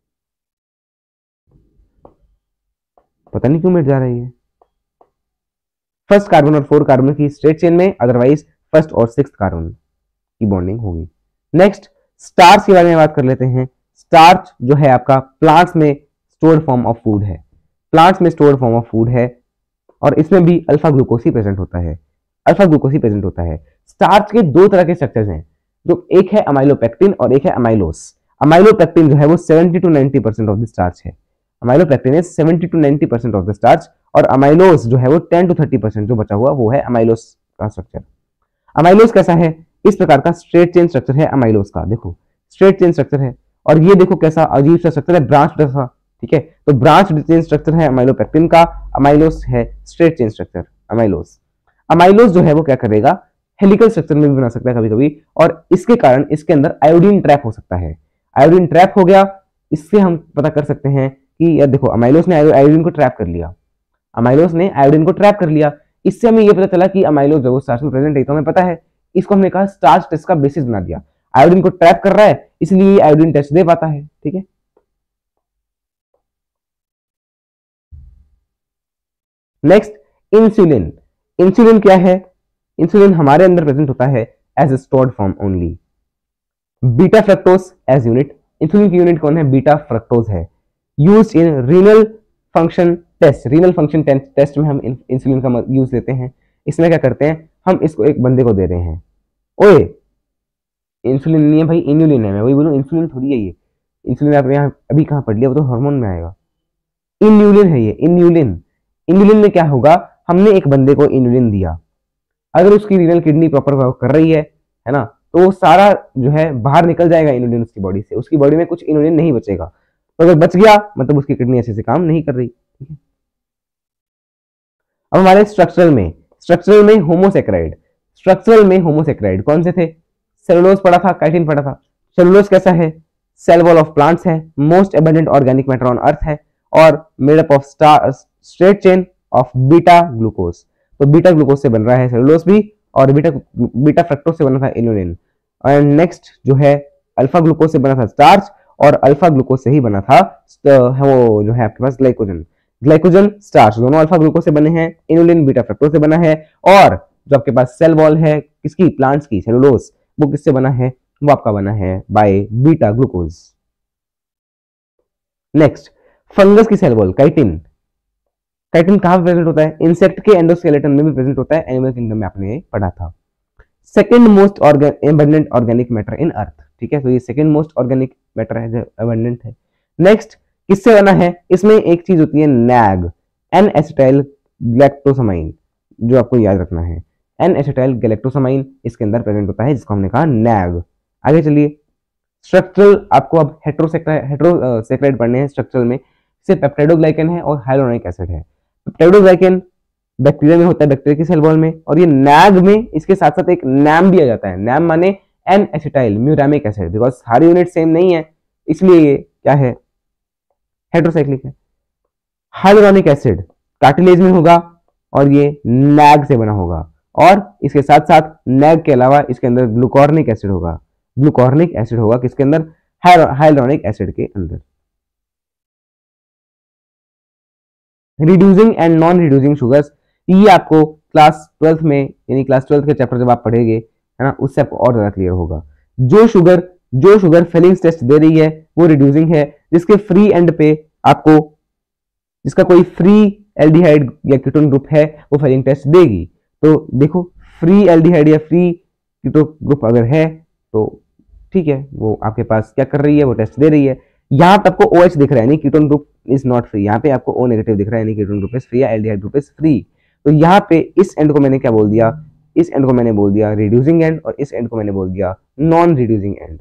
पता नहीं क्यों मिट जा रही है, फर्स्ट कार्बन और 4 कार्बन की स्ट्रेट चेन में, अदरवाइज फर्स्ट और 6th कार्बन की बॉन्डिंग होगी। नेक्स्ट स्टार्स के बारे में बात कर लेते हैं। स्टार्च जो है आपका प्लांट्स में स्टोर्ड फॉर्म ऑफ फूड है, प्लांट्स में स्टोर्ड फॉर्म ऑफ फूड है, और इसमें भी अल्फा ग्लूकोज ही प्रेजेंट होता है, अल्फा ग्लूकोज ही प्रेजेंट होता है। स्टार्च के दो तरह के स्ट्रक्चर्स हैं, जो एक है अमाइलोपेक्टिन और एक है अमाइलोस। अमाइलोपेक्टिन जो है वो 70 to 90% ऑफ द स्टार्च है, amylopectin is 70 to 90% of the starch, और अमाइलोस जो है वो 10 to 30% जो बचा हुआ वो है अमाइलोस का स्ट्रक्चर। अमाइलोस कैसा है, इस प्रकार का स्ट्रेट चेन स्ट्रक्चर है अमाइलोस का, देखो स्ट्रेट चेन स्ट्रक्चर है, और ये देखो कैसा अजीब सा स्ट्रक्चर है, ब्रांच जैसा, ठीक है। तो ब्रांच चेन स्ट्रक्चर है अमाइलोपेक्टिन का, अमाइलोस है straight chain structure amylose. Amylose जो है वो क्या करेगा, हेलिकल स्ट्रक्चर में भी बना सकता है कभी कभी, और इसके कारण इसके अंदर आयोडीन ट्रैप हो सकता है। आयोडीन ट्रैप हो गया, इससे हम पता कर सकते हैं कि यार देखो अमाइलोस ने आयोडीन को ट्रैप कर लिया, अमाइलोस ने आयोडीन को ट्रैप कर लिया, इससे हमें ये पता चला कि अमाइलोस जो स्टार्च में प्रेजेंट है, तो हमें पता है, इसको हमने कहा स्टार्च टेस्ट का बेसिस बना दिया, आयोडीन को ट्रैप कर रहा है इसलिए आयोडीन टेस्ट दे पाता है, ठीक है। Next insulin. इंसुलिन क्या है, इंसुलिन हमारे अंदर प्रेजेंट होता है as a stored form only. Beta fructose as unit, insulin की यूनिट कौन है, बीटा फ्रक्टोज है। Used in renal function test, renal function test में हम इंसुलिन का यूज लेते हैं। इसमें क्या करते हैं, हम इसको एक बंदे को दे रहे हैं, ओए इंसुलिन नहीं है भाई, इन्यूलिन है, मैं वही बोलूं इंसुलिन थोड़ी है ये, इंसुलिन आप यहाँ अभी कहाँ पढ़ लिया, वो तो हार्मोन में आएगा, इन्यूलिन है ये, इन्यूलिन। इन्यूलिन में क्या होगा, हमने एक बंदे को इन्यूलिन दिया, अगर उसकी रीनल किडनी प्रॉपर वर्क कर रही है ना, तो वो सारा जो है बाहर निकल जाएगा इन्यूलिन उसकी बॉडी से, उसकी बॉडी में कुछ इन्यूलिन नहीं बचेगा, तो अगर बच गया मतलब उसकी किडनी अच्छे से काम नहीं कर रही, ठीक है। अब हमारे स्ट्रक्चरल में होमोसेक्राइड, स्ट्रक्चरल में होमोसेक्राइड कौन से थे, सेलुलोज पढ़ा था, काइटिन पढ़ा था। सेलुलोज कैसा है, सेल वॉल ऑफ प्लांट्स है, most abundant organic matter on earth है, और made up of straight chain of beta glucose, तो बीटा ग्लूकोज से बन रहा है सेलुलोज भी, और बीटा फ्रक्टोज से बना था इन्यूलिन। एंड नेक्स्ट जो है अल्फा ग्लूकोज से बना था स्टार्च, और अल्फा ग्लूकोज से ही बना था वो जो है आपके पास ग्लाइकोजन, ग्लाइकोजन स्टार्च, दोनों अल्फा ग्लूकोज से बने हैं, इन्यूलिन बीटा फ्रक्टोज से बना है, और जो आपके पास सेल वॉल है किसकी, प्लांट्स की, सेलुलोज, वो किससे बना है, वो आपका बना है by beta glucose. Next fungus की सेल वॉल, काइटिन। काइटिन कहां प्रेजेंट होता है, इंसेक्ट के एंडोस्केलेटन में भी प्रेजेंट होता है, एनिमल किंगडम में आपने पढ़ा था। Second most abundant organic matter in earth, ठीक है, तो ये सेकंड मोस्ट ऑर्गेनिक मैटर है जो एबंडेंट है। नेक्स्ट किससे बना है, इसमें एक चीज होती है नैग, एन एसिटाइल गैलेक्टोसामाइन, जो आपको याद रखना है, एन एसिटाइल गैलेक्टोसामाइन इसके अंदर प्रेजेंट होता है, जिसको हमने कहा नैग। आगे चलिए, स्ट्रक्चरल आपको अब हेट्रोसेक्राइड पढ़ने हैं स्ट्रक्चरल में, से पेप्टाइडोग्लाइकन है और हाइलोनिक एसिड है। पेप्टाइडोग्लाइकन बैक्टीरिया में होता है, बैक्टीरिया की सेल वॉल में, और ये नैग में इसके साथ साथ एक नैम भी आ जाता है, नैम माने N acetyl muramic acid, because सारी यूनिट सेम नहीं है इसलिए ये क्या है, हेट्रोसाइक्लिक है। हाइलोनिक एसिड कार्टिलेज में होगा और ये नैग से बना होगा, और इसके साथ साथ नैग के अलावा इसके अंदर ग्लूकोर्निक एसिड होगा, ग्लूकोर्निक एसिड होगा किसके अंदर, हाइलोनिक एसिड के अंदर। Reducing and non reducing sugars, ये आपको क्लास 12th में, यानी क्लास 12th के चैप्टर जब आप पढ़ेंगे है ना, उससे आपको और ज्यादा क्लियर होगा। जो शुगर फेलिंग्स टेस्ट दे रही है वो रिड्यूसिंग है, जिसके फ्री एंड पे आपको, जिसका कोई फ्री एल्डिहाइड या कीटोन ग्रुप है वो फेलिंग टेस्ट देगी। तो देखो फ्री एल्डिहाइड या फ्री कीटो ग्रुप अगर है तो ठीक है, वो आपके पास क्या कर रही है, वो टेस्ट दे रही है। यहाँ पे आपको OH दिख रहा है, नहीं ketone group is not free, यहाँ पे आपको O नेगेटिव दिख रहा है, नहीं कीटोन ग्रुप इज फ्री या एल्डिहाइड ग्रुप इज फ्री। तो यहाँ पे इस एंड को मैंने क्या बोल दिया, इस एंड को मैंने बोल दिया रिड्यूसिंग एंड, और इस एंड को मैंने बोल दिया नॉन रिड्यूसिंग एंड।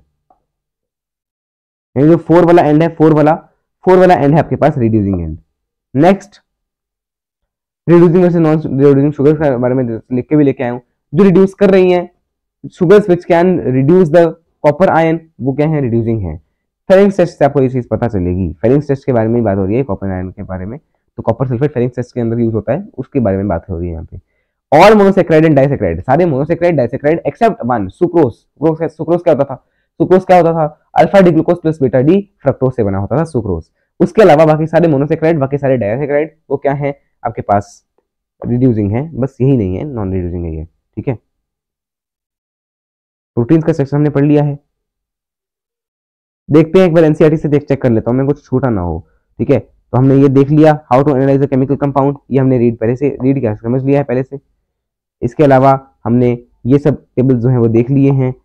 जो 4 वाला एंड है, 4 वाला एंड है आपके पास reducing end. Next reducing versus non reducing sugars के बारे में लिख के भी लेके आया हूँ। जो रिड्यूस कर रही हैं, sugars which can reduce the copper ion, वो क्या है, रिड्यूसिंग है। फेरिंग्स टेस्ट से आपको ये चीज पता चलेगी, फेरिंग्स टेस्ट के बारे में ही बात हो रही है कॉपर आयन के बारे में, तो कॉपर सल्फेट फेरिंग्स टेस्ट के अंदर यूज होता है, उसके बारे में बात हो रही है यहाँ पे। ऑल मोनोसेक्राइड एंड डाइसेक्राइड, सारे monosaccharide disaccharide except one, sucrose. Sucrose क्या होता था, सुक्रोज क्या होता था, alpha D glucose plus beta D fructose से बना होता था सुक्रोज। उसके अलावा बाकी सारे मोनोसेक्राइड, बाकी सारे डाइसेक्राइड वो क्या है आपके पास, रिड्यूसिंग है, बस यही नहीं है नॉन रिड्यूसिंग है ये, ठीक है। प्रोटीन्स का सेक्शन हमने पढ़ लिया है। देखते हैं एक बार एनसीईआरटी से चेक कर लेता हूँ मैं, कुछ छूटा ना हो। ठीक है, तो हमने ये देख लिया how to analyse a chemical compound, ये हमने पहले से रीड किया, समझ लिया है पहले से। इसके अलावा हमने ये सब टेबल जो है वो देख लिए हैं।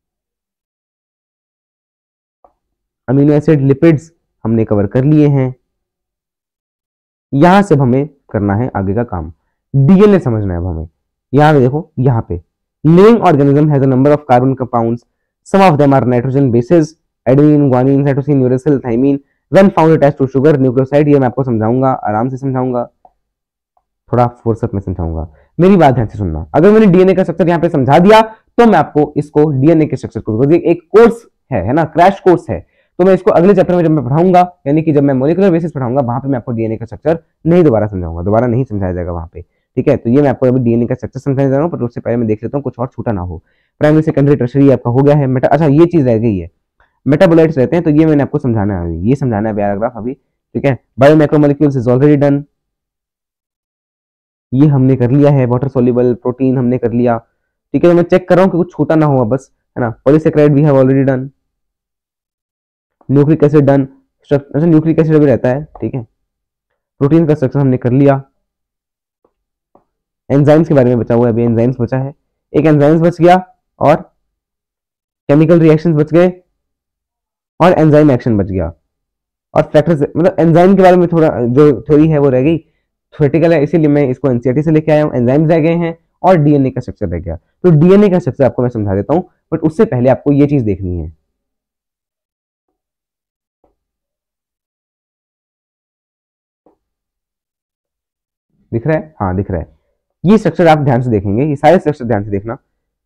अमीनो एसिड, लिपिड्स हमने कवर कर लिए हैं। यहां से हमें करना है आगे का काम, डीएनए समझना है अब हमें। यहां पे देखो, यहाँ पे living organism has a number of carbon compounds, some of them are nitrogen bases, adenine, guanine, cytosine, uracil, thymine, when found attached to sugar, nucleoside. ये मैं आपको समझाऊंगा, आराम से समझाऊंगा, थोड़ा फुर्सत में समझाऊंगा, मेरी बात ध्यान से सुनना। अगर मैंने डीएनए का स्ट्रक्चर यहाँ पे समझा दिया तो मैं आपको इसको डीएनए के स्ट्रक्चर को, एक कोर्स है ना, क्रैश कोर्स है, तो मैं इसको अगले चैप्टर में जब मैं पढ़ाऊंगा, यानी कि जब मैं मॉलिक्यूलर बेसिस पढ़ाऊंगा, वहां पे मैं आपको डीएनए का स्ट्रक्चर नहीं दोबारा समझाऊंगा, दोबारा नहीं समझाया जाएगा वहां पे। ठीक है, तो ये मैं आपको अभी डीएनए का स्ट्रक्चर समझाने जा रहा हूँ, पर उससे पहले मैं देख लेता हूँ कुछ और छूटा ना हो। प्राइमरी, सेकेंडरी, टर्शरी आपका हो गया है। अच्छा, ये चीज रह गई है, मेटाबोलाइट्स रहते हैं, तो ये मैंने आपको समझाना है, ये समझाना है पैराग्राफ अभी। ठीक है, बायोमैक्रोमोलेक्यूल्स इज ऑलरेडी डन, ये हमने कर लिया है। वाटर सोल्यूबल प्रोटीन हमने कर लिया। ठीक है, तो मैं चेक कर रहा हूँ कि कुछ छूटा ना हुआ बस, है ना। Polysaccharide we have already done, nucleic acid done, अच्छा न्यूक्लिक एसिड भी रहता है। ठीक है, प्रोटीन का स्ट्रक्चर हमने कर लिया। एंजाइम्स के बारे में बचा हुआ है, अभी एंजाइम्स बचा है, एक एंजाइम्स बच गया, और केमिकल रिएक्शंस बच गए, और एंजाइम एक्शन बच गया, और फैक्टर्स, मतलब एंजाइम के बारे में थोड़ा जो थ्योरी है वो रह गई, थ्योरेटिकल है, इसीलिए मैं इसको एनसीईआरटी से लेके आया हूँ। एंजाइम्स रह गए हैं और डीएनए का स्ट्रक्चर रह गया। तो डीएनए का स्ट्रक्चर आपको मैं समझा देता हूँ, बट उससे पहले आपको ये चीज देखनी है। दिख रहा है? हाँ दिख रहा है। ये स्ट्रक्चर आप ध्यान से देखेंगे, ये सारे स्ट्रक्चर ध्यान से देखना।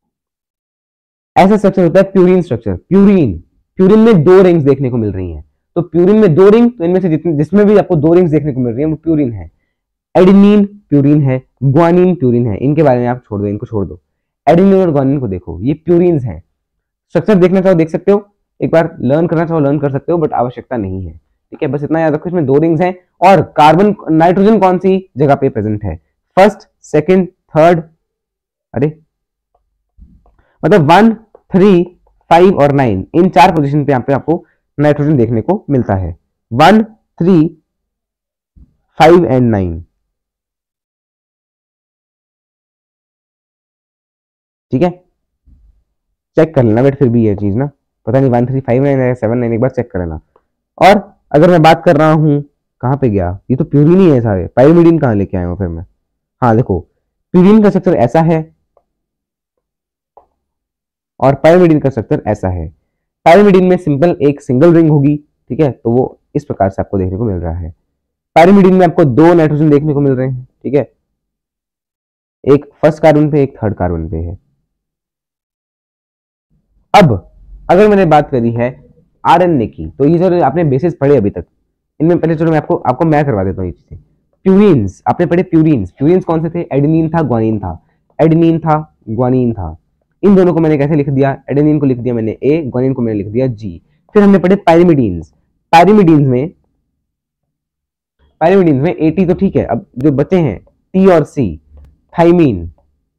ऐसा स्ट्रक्चर होता है प्यूरिन स्ट्रक्चर। प्यूरिन, प्यूरिन में दो रिंग्स देखने को मिल रही हैं, तो प्यूरिन में दो रिंग, तो इनमें से जिसमें भी आपको दो रिंग्स देखने को मिल रही है वो प्यूरिन है। एडेनिन प्यूरिन है, ग्वानिन प्यूरिन है, इनके बारे में आप छोड़ दो, इनको छोड़ दो। एडेनिन और ग्वानिन को देखो, ये प्यूरिन्स हैं। स्ट्रक्चर देखना चाहो देख सकते हो, एक बार लर्न करना चाहो लर्न कर सकते हो, बट आवश्यकता नहीं है। ठीक है, बस इतना याद रखो, इसमें दो रिंग्स हैं, और कार्बन, नाइट्रोजन कौन सी जगह पे प्रेजेंट है, फर्स्ट, सेकंड, थर्ड, अरे मतलब 1, 3, 5 और 9, इन चार पोजीशन पे यहाँ पे आपको नाइट्रोजन देखने को मिलता है। 1, 3, 5 एंड 9। ठीक है, चेक कर लेना बेट, फिर भी ये चीज ना पता नहीं 1, 3, 5, 9 है, 7, 9, एक बार चेक कर लेना। और अगर मैं बात कर रहा हूं, कहां पे गया, ये तो प्यूरिन ही है सारे, पाइरिमिडीन कहां लेके आया हूं फिर मैं। हाँ देखो, प्यूरिन का स्ट्रक्चर ऐसा है, और पाइरिमिडीन का स्ट्रक्चर ऐसा है। पाइरिमिडीन में सिंपल एक सिंगल रिंग होगी। ठीक है, तो वो इस प्रकार से आपको देखने को मिल रहा है। पाइरिमिडीन में आपको दो नाइट्रोजन देखने को मिल रहे हैं। ठीक है, एक फर्स्ट कार्बन पे, एक थर्ड कार्बन पे है। अब अगर मैंने बात करी है आरएनए की, तो ये जो आपने बेसिस पढ़े अभी तक, इनमें पहले चलो मैं आपको मैं करवा देता हूँ ये चीजें। प्यूरिन्स आपने पढ़े, प्यूरिन्स, प्यूरिन्स कौन से थे, एडेनिन था, ग्वानिन था, एडेनिन था, ग्वानिन था। इन दोनों को मैंने कैसे लिख दिया, एडेनिन को लिख दिया मैंने ए, ग्वानिन को मैंने लिख दिया जी। फिर हमने पढ़े पायरिमिडीन्स। पायरिमिडीन्स में 80 तो ठीक है, अब जो बचे हैं टी और C, thymine,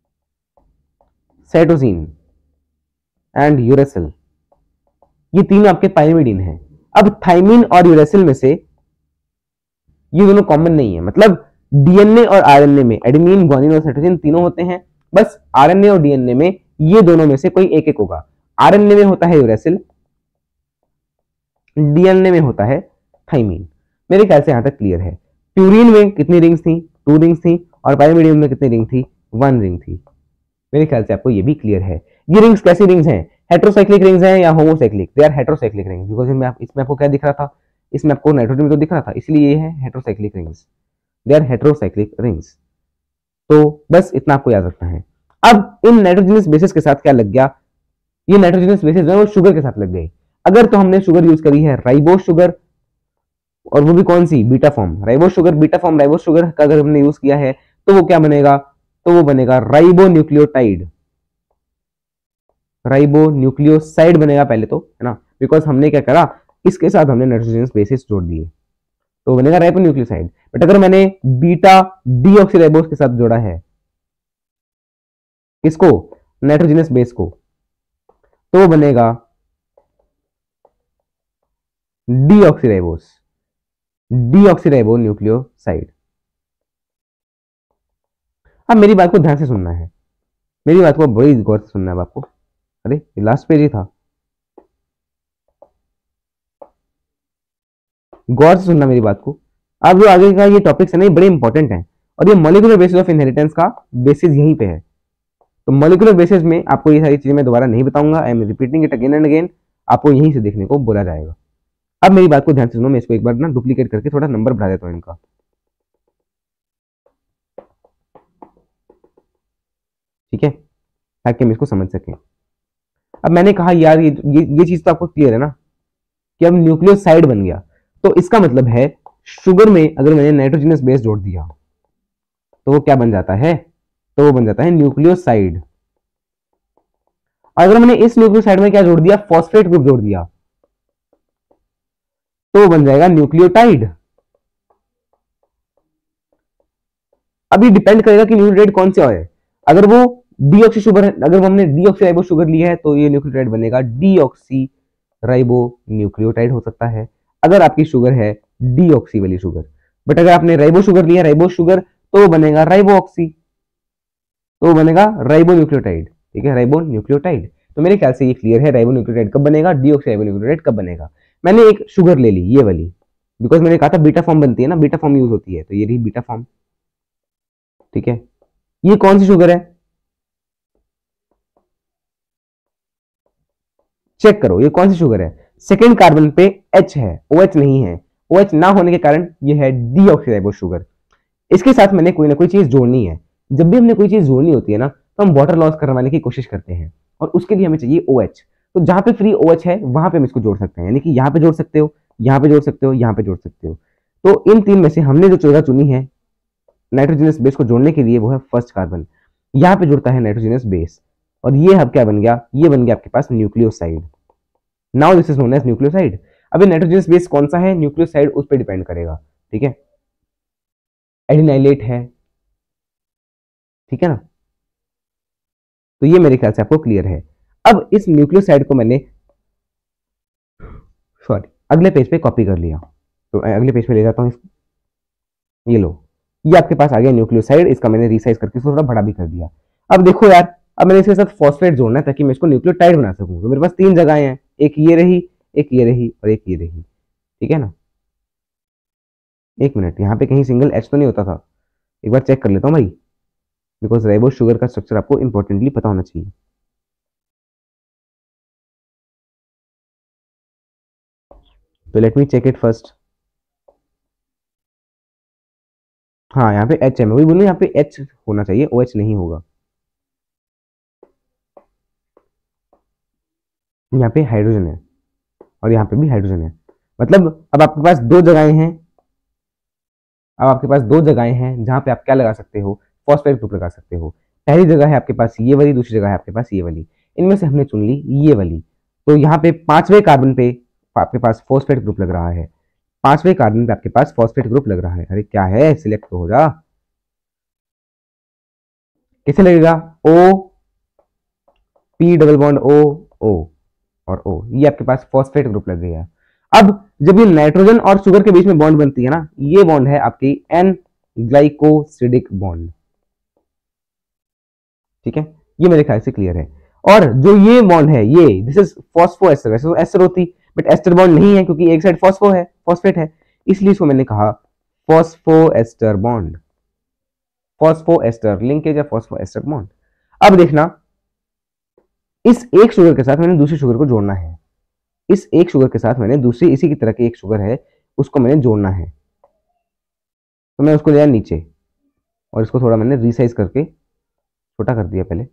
cytosine and uracil, ये तीनों आपके पायरिमिडीन हैं। अब थाइमिन और यूरेसिल में से ये दोनों कॉमन नहीं है, मतलब डीएनए और आरएनए में एडेनिन, ग्वानिन और साइटोसिन तीनों होते हैं, बस आरएनए और डीएनए में ये दोनों में से कोई एक एक होगा। आरएनए में होता है यूरेसिल, डीएनए में होता है थाइमिन। मेरे ख्याल से यहां तक क्लियर है। प्यूरिन में कितनी रिंग्स थी, 2 रिंग्स थी, और पायरिमिडीन में कितनी रिंग थी, 1 रिंग थी। मेरे ख्याल से आपको ये भी क्लियर है। ये रिंग्स कैसी रिंग्स हैं, हेट्रोसाइक्लिक रिंग्स हैं या homocyclic, they are heterocyclic rings, because इसमें आपको क्या दिख रहा था, इसमें आपको नाइट्रोजन में तो दिख रहा था, इसलिए ये है heterocyclic rings, they are heterocyclic rings. तो बस इतना आपको याद रखना है। अब इन नाइट्रोजनस बेसिस के साथ क्या लग गया, ये नाइट्रोजनस बेसिस जो है वो शुगर के साथ लग गई। अगर तो हमने शुगर यूज करी है राइबोस शुगर, और वो भी कौन सी, beta form ribose sugar, beta form ribose sugar का अगर हमने यूज किया है, तो वो क्या बनेगा, तो वो बनेगा राइबोन्यूक्लियोटाइड, राइबोन्यूक्लियोसाइड बनेगा पहले तो, है ना, बिकॉज हमने क्या करा, इसके साथ हमने नाइट्रोजनस बेसिस जोड़ दिए, तो बनेगा राइबोन्यूक्लियोसाइड। बट अगर मैंने बीटा डीऑक्सीराइबोस के साथ जोड़ा है, इसको, नाइट्रोजनस बेस को, तो वो बनेगा डीऑक्सीराइबोस, डीऑक्सीराइबो न्यूक्लियोसाइड। अब मेरी बात को ध्यान से सुनना है, मेरी बात को बड़ी गौर से सुनना है आपको। अरे ये लास्ट पेज ही था, गौर से सुनना मेरी बात को। अब जो आगे का ये टॉपिक्स है ना, ये बड़े इंपॉर्टेंट हैं, और ये मॉलिक्यूलर बेसिस ऑफ इनहेरिटेंस का बेसिस यहीं पे है। तो मॉलिक्यूलर बेसिस में आपको ये सारी चीजें मैं दोबारा नहीं बताऊंगा, I am repeating it again and again, आपको यहीं से देखने को बोला जाएगा। अब मेरी बात को ध्यान से सुनो, मैं इसको एक बार ना डुप्लीकेट करके थोड़ा नंबर बढ़ा देता हूँ इनका। ठीक है, ताकि हम इसको समझ सकें। अब मैंने कहा यार ये चीज तो आपको क्लियर है ना कि अब न्यूक्लियोसाइड बन गया, तो इसका मतलब है शुगर में अगर मैंने नाइट्रोजनस बेस जोड़ दिया तो वो क्या बन जाता है, तो वो बन जाता है न्यूक्लियोसाइड। अगर मैंने इस न्यूक्लियोसाइड में क्या जोड़ दिया, फॉस्फेट ग्रुप जोड़ दिया, तो वो बन जाएगा न्यूक्लियोटाइड। अभी डिपेंड करेगा कि न्यूक्लियोटाइड कौन सा है। अगर वो डीऑक्सी शुगर है, अगर हमने डीऑक्सीराइबो शुगर लिया है तो ये न्यूक्लियोटाइड बनेगा डीऑक्सी राइबो न्यूक्लियोटाइड हो सकता है, अगर आपकी शुगर है डीऑक्सी वाली शुगर। बट अगर आपने राइबो शुगर लिया, राइबो शुगर, तो वो बनेगा राइबोऑक्सी, तो वो बनेगा राइबो न्यूक्लियोटाइड। ठीक है, राइबो न्यूक्लियोटाइड। तो मेरे ख्याल से ये क्लियर है राइबो न्यूक्लियोटाइड कब बनेगा, डीऑक्सी राइबो न्यूक्लियोटाइड कब बनेगा। मैंने एक शुगर ले ली ये वाली, बिकॉज मैंने कहा था बीटा फॉर्म बनती है ना, बीटा फॉर्म यूज होती है, तो ये रही बीटा फॉर्म। ठीक है, ये कौन सी शुगर है, चेक करो ये कौन सी शुगर है। सेकेंड कार्बन पे H है, OH नहीं है। OH ना होने के कारण ये है डीऑक्सीराइबो शुगर। इसके साथ मैंने कोई ना कोई चीज जोड़नी है। जब भी हमने कोई चीज जोड़नी होती है ना, तो हम वाटर लॉस करवाने की कोशिश करते हैं, और उसके लिए हमें चाहिए OH। तो जहां पे फ्री OH है वहां पे हम इसको जोड़ सकते हैं, यानी कि यहाँ पे जोड़ सकते हो, यहाँ पे जोड़ सकते हो, यहाँ पे जोड़ सकते हो। तो इन तीन में से हमने जो जगह चुनी है नाइट्रोजनस बेस को जोड़ने के लिए, वो है फर्स्ट कार्बन। यहाँ पे जुड़ता है नाइट्रोजनस बेस, और ये अब क्या बन गया, ये बन गया आपके पास nucleoside. Now this is known as nucleoside. अब नाइट्रोजनस बेस कौन सा है, न्यूक्लियोसाइड उस पर डिपेंड करेगा। ठीक है, एडिनाइलेट है, ठीक है ना। तो ये मेरे ख्याल से आपको क्लियर है। अब इस न्यूक्लियोसाइड को मैंने सॉरी अगले पेज पे कॉपी कर लिया, तो अगले पेज पे ले जाता हूँ इसको। ये लो, ये आपके पास आ गया न्यूक्लियोसाइड, इसका मैंने रिसाइज करके इसको थोड़ा बड़ा भी कर दिया। अब देखो यार, अब मैंने इसके साथ फॉस्फेट जोड़ना है ताकि मैं इसको न्यूक्लियोटाइड बना सकूं। तो मेरे पास तीन जगहें हैं, एक ये रही, एक ये रही, और एक ये रही। ठीक है ना, एक मिनट, यहाँ पे कहीं सिंगल एच तो नहीं होता था, एक बार चेक कर लेता हूँ भाई, बिकॉज राइबोस शुगर का स्ट्रक्चर आपको इंपॉर्टेंटली पता होना चाहिए। तो let me check it first. हाँ यहाँ पे एच है, मैं वही बोलूँ यहाँ पे एच होना चाहिए, ओ एच नहीं होगा। यहाँ पे हाइड्रोजन है और यहाँ पे भी हाइड्रोजन है, मतलब अब आपके पास दो जगहें हैं, अब आपके पास दो जगहें हैं जहां पे आप क्या लगा सकते हो, फॉस्फेट ग्रुप लगा सकते हो। पहली जगह है आपके पास ये वाली, दूसरी जगह है आपके पास ये वाली। इनमें से हमने चुन ली ये वाली, तो यहाँ पे पांचवें कार्बन पे आपके पास फॉस्फेट ग्रुप लग रहा है, पांचवें कार्बन पे आपके पास फॉस्फेट ग्रुप लग रहा है। अरे क्या है, सिलेक्ट तो हो जा, कैसे लगेगा, O P double bond O, O और ओ, ये आपके पास फॉस्फेट ग्रुप लग गया। अब जब ये नाइट्रोजन और शुगर के बीच में बॉन्ड बनती है ना, ये बॉन्ड है आपकी एन ग्लाइकोसिडिक बॉन्ड। ठीक है, ये मेरे ख्याल से क्लियर है। और जो ये बॉन्ड है, ये दिस इज फॉस्फो एस्टर, वैसे तो एस्टर होती बट एस्टर बॉन्ड नहीं है क्योंकि एक साइड फॉस्फो है, फॉस्फेट है, इसलिए इसको मैंने कहा phospho ester bond, phospho ester linkage या फॉस्फो एस्टर बॉन्ड। अब देखना, इस एक शुगर के साथ मैंने दूसरी शुगर को जोड़ना है, इस एक शुगर के साथ मैंने दूसरी इसी की तरह की एक शुगर है उसको मैंने जोड़ना है। तो मैं उसको लिया नीचे और इसको थोड़ा मैंने रिसाइज करके छोटा कर दिया पहले,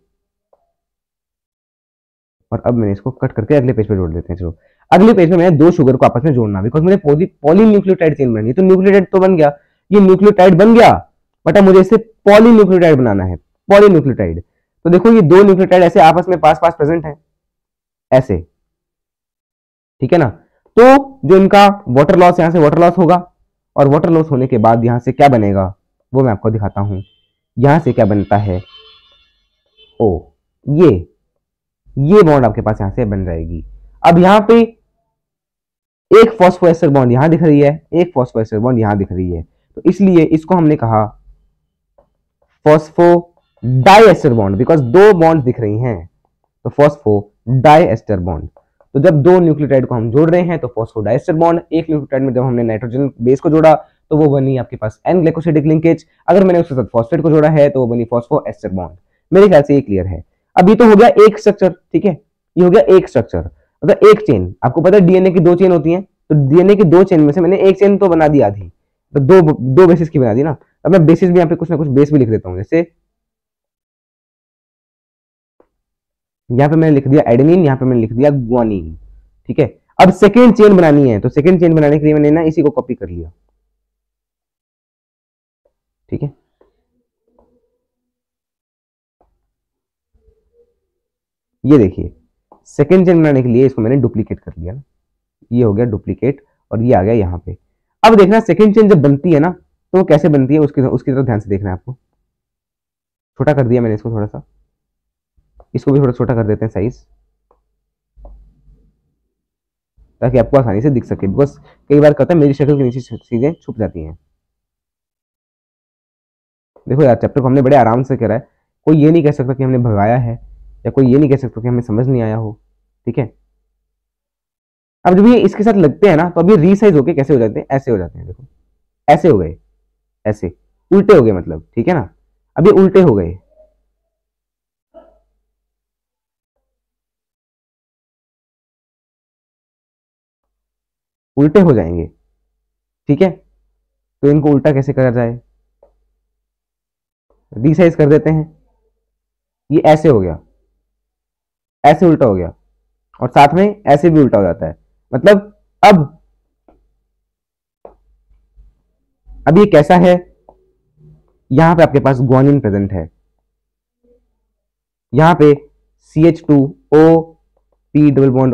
और अब मैंने इसको कट करके अगले पेज पे जोड़ देते हैं। चलो अगले पेज में मैंने दो शुगर को आपस में जोड़ना, बिकॉज मुझे पॉलीन्यूक्लियोटाइड चेन बनानी है। तो न्यूक्लियोटाइड तो बन गया, ये न्यूक्लियोटाइड बन गया, बट अब मुझे इसे पॉलीन्यूक्लियोटाइड बनाना है, पॉलीन्यूक्लियोटाइड। तो देखो ये दो न्यूक्लियोटाइड ऐसे आपस में पास पास प्रेजेंट है ऐसे, ठीक है ना। तो जो इनका वाटर लॉस, यहां से वाटर लॉस होगा, और वाटर लॉस होने के बाद यहां से क्या बनेगा वो मैं आपको दिखाता हूं। यहां से क्या बनता है, ओ ये बॉन्ड आपके पास यहां से बन जाएगी। अब यहां पे एक फॉस्फोएस्टर बॉन्ड यहां दिख रही है, एक फॉस्फोएस्टर बॉन्ड यहां दिख रही है, तो इसलिए इसको हमने कहा फॉस्फोडाइएस्टर बॉन्ड, बिकॉज दो बॉन्ड दिख रही हैं, तो फॉस्फोडाइएस्टर बॉन्ड। तो जब दो न्यूक्लियोटाइड को हम जोड़ रहे हैं तो फॉस्फोडाइएस्टर बॉन्ड, एक न्यूक्लियोटाइड में जब हमने नाइट्रोजन बेस को जोड़ा तो वो बनी आपके पास एन ग्लाइकोसिडिक लिंकेज, अगर मैंने उसके साथ फॉस्फेट को जोड़ा है तो वो बनी फॉस्फोएस्टर बॉन्ड। मेरे ख्याल से ये क्लियर है। अब ये तो हो गया एक स्ट्रक्चर, ठीक है, ये हो गया एक स्ट्रक्चर, मतलब एक चेन। आपको पता है डीएनए की दो चेन होती है, तो डीएनए की दो चेन में से मैंने एक चेन तो बना दी आधी, तो दो बेसिस की बना दी ना। अब मैं बेसिस भी यहाँ पे कुछ ना कुछ बेस भी लिख देता हूँ, जैसे यहाँ पे मैंने लिख दिया एडेनिन, यहाँ पे मैंने लिख दिया ग्वानिन, ठीक है। अब सेकेंड चेन बनानी है, तो सेकेंड चेन बनाने के लिए मैंने ना इसी को कॉपी कर लिया, ठीक है। ये देखिए सेकेंड चेन बनाने के लिए इसको मैंने डुप्लीकेट कर लिया ना, ये हो गया डुप्लीकेट और ये आ गया यहाँ पे। अब देखना सेकेंड चेन जब बनती है ना तो वो कैसे बनती है, उसकी तरफ ध्यान से देखना है आपको। छोटा कर दिया मैंने इसको थोड़ा सा, इसको भी थोड़ा छोटा कर देते हैं साइज, ताकि आपको आसानी से दिख सके, बिकॉज कई बार कहता है मेरी शक्ल के नीचे चीजें छुप जाती हैं। देखो यार चैप्टर को हमने बड़े आराम से करा है, कोई ये नहीं कह सकता कि हमने भगाया है, या कोई ये नहीं कह सकता कि हमें समझ नहीं आया हो, ठीक है। अब जब ये इसके साथ लगते हैं ना तो अभी रीसाइज होके कैसे हो जाते हैं, ऐसे हो जाते हैं, देखो ऐसे हो गए, ऐसे उल्टे हो गए मतलब, ठीक है ना। अब ये उल्टे हो गए, उल्टे हो जाएंगे, ठीक है। तो इनको उल्टा कैसे करा जाए, रीसाइज कर देते हैं, ये ऐसे हो गया, ऐसे उल्टा हो गया, और साथ में ऐसे भी उल्टा हो जाता है, मतलब अब ये कैसा है, यहां पे आपके पास ग्वानिन प्रेजेंट है, यहां पे CH2O P double bond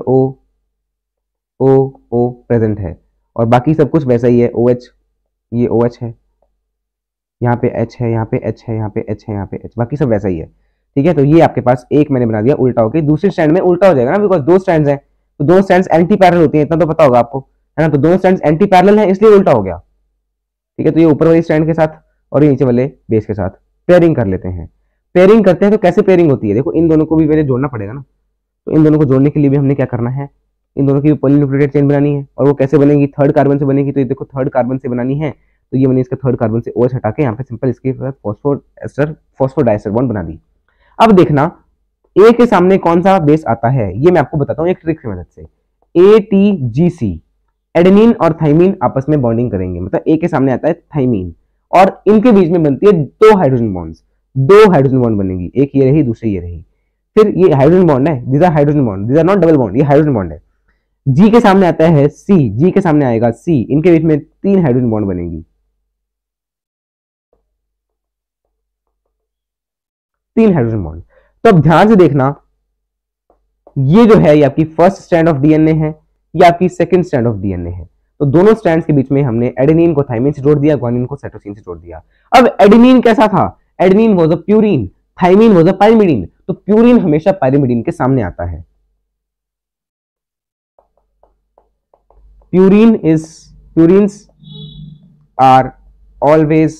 O present है, और बाकी सब कुछ वैसा ही है, OH, ये OH है, यहाँ पे H है, यहाँ पे H है, यहाँ पे H है, यहाँ पे H, बाकी सब वैसा ही है, ठीक है। तो ये आपके पास एक मैंने बना दिया उल्टा होके, दूसरी स्टैंड में उल्टा हो जाएगा ना, बिकॉज दो स्टैंड्स हैं, तो दोनों स्टैंड्स एंटी पैरेलल होती हैं, इतना तो पता होगा आपको, है ना। तो दोनों स्टैंड्स एंटी पैरेलल हैं इसलिए उल्टा हो गया, ठीक है। तो ये ऊपर वाली स्टैंड के साथ और ये नीचे वाले बेस के साथ पेयरिंग कर लेते हैं। पेयरिंग करते हैं तो कैसे पेयरिंग होती है, देखो इन दोनों को भी पहले जोड़ना पड़ेगा ना, तो इन दोनों को जोड़ने के लिए भी हमने क्या करना है, इन दोनों की पॉलीन्यूक्लियोटाइड चेन बनानी है, और वो कैसे बनेगी, थर्ड कार्बन से बनेगी, तो ये देखो थर्ड कार्बन से बनानी है, तो ये मैंने इसका थर्ड कार्बन से OH हटा के यहाँ पे सिंपल इसके फॉस्फोडाइएस्टर बॉन्ड बना दी। अब देखना ए के सामने कौन सा बेस आता है, ये मैं आपको बताता हूँ एक ट्रिक की मदद से। ATGC, एडेनिन और थाइमीन आपस में बॉन्डिंग करेंगे, मतलब ए के सामने आता है थाइमीन, और इनके बीच में बनती है दो हाइड्रोजन बॉन्ड्स, दो हाइड्रोजन बॉन्ड बनेगी, एक ये रही दूसरी ये रही, फिर ये हाइड्रोजन बॉन्ड है, these are hydrogen bond, these are not double bond, ये हाइड्रोजन बॉन्ड है। जी के सामने आता है C, जी के सामने आएगा C, इनके बीच में तीन हाइड्रोजन बॉन्ड बनेगी, तीन हाइड्रोजन बॉन्ड। तो अब ध्यान से देखना, ये जो है ये आपकी फर्स्ट स्ट्रैंड ऑफ डीएनए है, ये आपकी सेकंड स्ट्रैंड ऑफ डीएनए है, तो दोनों स्ट्रैंड्स के बीच में हमने एडेनिन को थाइमिन से जोड़ दिया, ग्वानिन को साइटोसिन से जोड़ दिया। अब एडेनिन कैसा था, adenine was a purine, thymine was a pyrimidine, तो प्यूरिन हमेशा पाइरिमिडीन के सामने आता है। Purines are always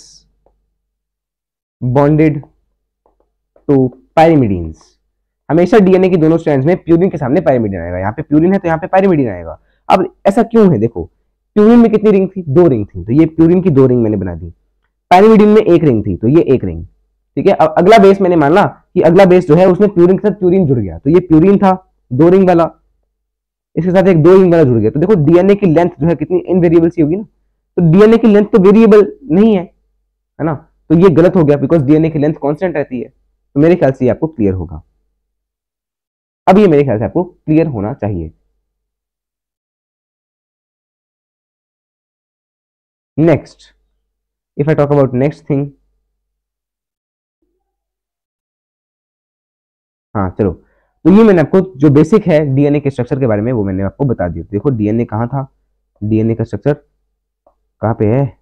bonded to pyrimidines, हमेशा डीएनए की दोनों स्ट्रैंड्स में प्यूरिन के सामने पाइरिमिडीन आएगा, यहाँ पे प्यूरिन है तो यहाँ पे पाइरिमिडीन आएगा। अब ऐसा क्यों है, देखो प्यूरिन में कितनी रिंग थी, दो रिंग थी, तो ये प्यूरिन की दो रिंग मैंने बना दी, पाइरिमिडीन में एक रिंग थी तो ये एक रिंग, ठीक है। अब अगला बेस मैंने माना कि अगला बेस जो है उसमें प्यूरिन के साथ प्यूरिन जुड़ गया, तो ये प्यूरिन था दो रिंग वाला, इसके साथ एक दो रिंग वाला जुड़ गया, तो देखो डीएनए की लेंथ जो है कितनी इनवेरिएबल सी होगी ना, तो डीएनए की लेंथ तो वेरिएबल नहीं है ना, तो ये गलत हो गया, बिकॉज डीएनए की लेंथ कांस्टेंट रहती है। तो मेरे ख्याल से ये आपको क्लियर होगा, अब ये मेरे ख्याल से आपको क्लियर होना चाहिए। Next, if I talk about next thing, हाँ चलो, तो ये मैंने आपको जो बेसिक है डीएनए के स्ट्रक्चर के बारे में वो मैंने आपको बता दिया। देखो डीएनए कहाँ था, डीएनए का स्ट्रक्चर कहाँ पे है,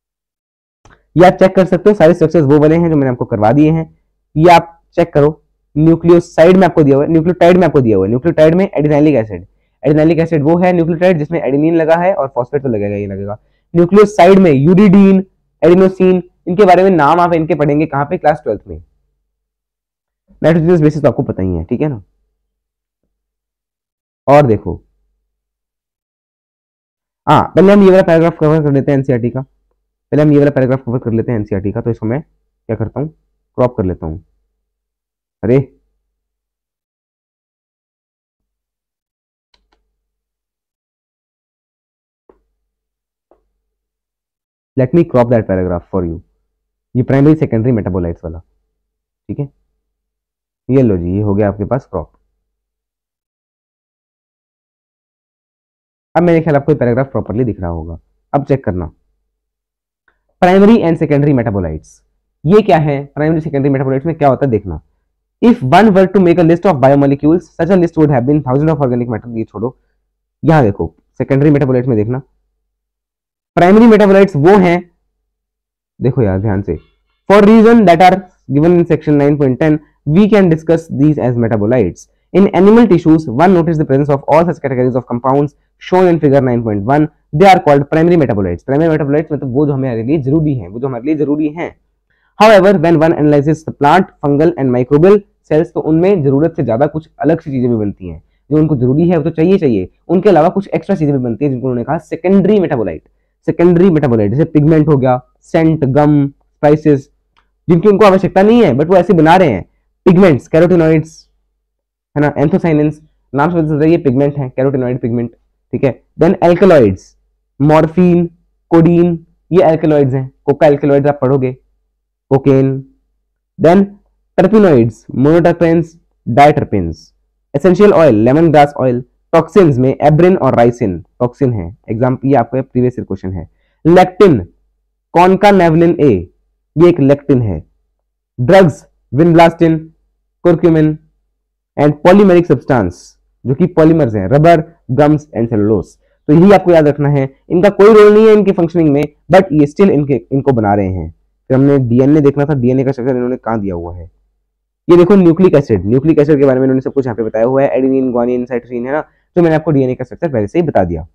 ये आप चेक कर सकते हो, सारे स्ट्रक्चर्स वो बने हैं जो मैंने आपको करवा दिए हैं, ये आप चेक करो, न्यूक्लियोसाइड में आपको दिया हुआ है, न्यूक्लियोटाइड में आपको दिया हुआ है, न्यूक्लियोटाइड में एडिनाइलिक एसिड, एडिनाइलिक एसिड वो है न्यूक्लियोटाइड जिसमें एडेनिन लगा है और फॉस्फेट तो लगेगा, ये लगेगा। न्यूक्लियोसाइड में यूरिडीन, एडिनोसिन, इनके बारे में नाम आप इनके पढ़ेंगे कहां पे, क्लास 12th में। नाइट्रोजनस बेसिस तो आपको पता ही है, ठीक है ना। और देखो, हाँ पहले हम ये वाला पैराग्राफ कवर कर लेते हैं एनसीईआरटी का, पहले हम ये वाला पैराग्राफ कवर कर लेते हैं एनसीईआरटी का। तो इसको मैं क्या करता हूँ, क्रॉप कर लेता हूँ। अरे let me crop that paragraph for you. ये प्राइमरी सेकेंडरी मेटाबोलाइट्स वाला, ठीक है। ये लो जी, ये हो गया आपके पास क्रॉप। अब मेरे ख्याल आपको पैराग्राफ प्रॉपर्ली दिख रहा होगा। अब चेक करना, प्राइमरी एंड सेकेंडरी मेटाबोलाइट्स ये क्या है, प्राइमरी सेकेंडरी मेटाबोलाइट्स में क्या होता है देखना। If one were to make a list of biomolecules such a list would have been thousand of organic matter. ये छोड़ो, यहां देखो सेकेंडरी मेटाबोलाइट्स में देखना, प्राइमरी मेटाबोलाइट्स वो हैं, देखो यार ध्यान से, for reason that are given in section 9.10 we can discuss these as metabolites. In animal tissues, one notices the presence of all such categories of compounds shown in figure 9.1. They are called primary metabolites. Primary metabolites मतलब वो जो हमारे लिए जरूरी हैं, वो जो हमारे लिए जरूरी हैं। However, when one analyzes the plant, fungal and microbial cells, तो उनमें जरूरत से ज्यादा कुछ अलग सी चीजें भी बनती हैं। जो उनको जरूरी है वो तो चाहिए, उनके अलावा कुछ एक्स्ट्रा चीजें भी बनती है जिनको उन्होंने कहा सेकेंडरी मेटाबोलाइट। सेकेंडरी मेटाबोलाइट जैसे पिगमेंट हो गया, सेंट, गम, स्पाइसेस, जिनकी उनको आवश्यकता नहीं है बट वो ऐसे बना रहे हैं। पिगमेंट्स, कैरोटिनॉइड्स है ना, एंथोसाइनेंस, नाम से पता चलता है ये पिगमेंट है, कैरोटिनॉइड पिगमेंट, ठीक है। देन एल्कलॉइड्स, मॉर्फिन, कोडीन, ये एल्कलॉइड्स हैं। कोका एल्कलॉइड्स आप पढ़ोगे, cocaine. Then terpenoids, monoterpenes, diterpenes. Essential oil, lemongrass oil. Toxins में एब्रिन और राइसिन टॉक्सिन है, एग्जाम्पल ये आपका प्रीवियस ईयर क्वेश्चन है। लेक्टिन, कॉनकानेवलिन ए, ये एक लेक्टिन है। Drugs, vinblastine, curcumin and polymeric substance, जो कि पॉलीमर्स हैं, रबर, गम्स एंड सेलुलोज। तो यही आपको याद रखना है, इनका कोई रोल नहीं है इनकी फंक्शनिंग में, बट ये स्टिल इनको बना रहे हैं। फिर हमने डीएनए देखना था, डीएनए का स्ट्रक्चर इन्होंने कहां दिया हुआ है, ये देखो न्यूक्लिक एसिड, न्यूक्लिक एसिड के बारे में इन्होंने सब कुछ यहाँ पे बताया हुआ है, एडेनिन, ग्वानिन, साइटोसिन, है ना। तो मैंने आपको डीएनए का स्ट्रक्चर पहले से ही बता दिया।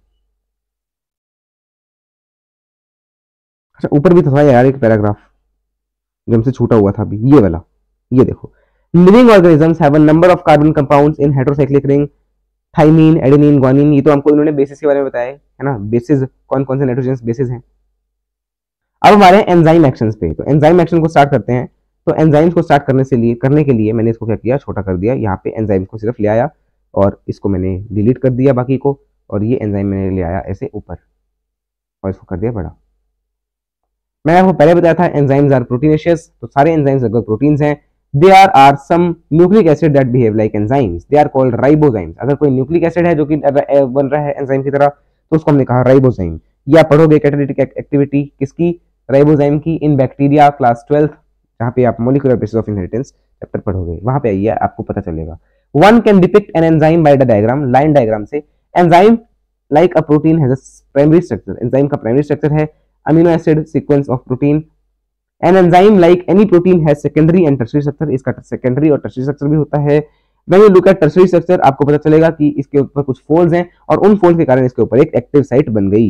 अच्छा ऊपर भी था यार एक पैराग्राफ जो हमसे छूटा हुआ था अभी, ये वाला, ये देखो, living organisms have a number of carbon compounds in heterocyclic ring, thymine, adenine, guanine. ये तो हमको इन्होंने बेसिस के बारे में बताया है ना, बेसिस कौन कौन से नाइट्रोजन बेसिस हैं। अब हमारे एंजाइम एक्शंस पे, तो एंजाइम एक्शन को स्टार्ट करते हैं। तो एंजाइम्स को स्टार्ट करने के लिए मैंने इसको क्या किया, छोटा कर दिया, यहाँ पे एंजाइम्स को सिर्फ ले आया और इसको मैंने डिलीट कर दिया बाकी को, और ये एंजाइम मैंने ले आया ऐसे ऊपर और इसको कर दिया बड़ा। मैंने आपको पहले बताया था एंजाइम्स आर प्रोटीनेशियस, तो सारे एंजाइम्स लगभग प्रोटीन्स हैं। There are some nucleic acid that behave like enzymes. They are called ribozymes. अगर कोई न्यूक्लिक एसिड है जो कि बन रहा है एंजाइम की तरह, तो उसको हमने कहा राइबोजाइम। या पढ़ोगे कैटालिटिक एक्टिविटी किसकी, राइबोजाइम की, इन बैक्टीरिया क्लास 12, जहाँ पे आप molecular basis of inheritance chapter पढ़ोगे, वहां पे आइए आपको पता चलेगा। One can depict an enzyme by the diagram, line diagram से। Enzyme like a protein has a primary structure. Enzyme का प्राइमरी स्ट्रक्चर है amino acid sequence of protein. An enzyme like any protein has secondary and tertiary structure. इसका secondary और tertiary structure भी होता है। When you look at tertiary structure, आपको पता चलेगा कि इसके ऊपर कुछ फोल्ड्स हैं और उन फोल्ड्स के कारण इसके ऊपर एक एक्टिव साइट बन गई।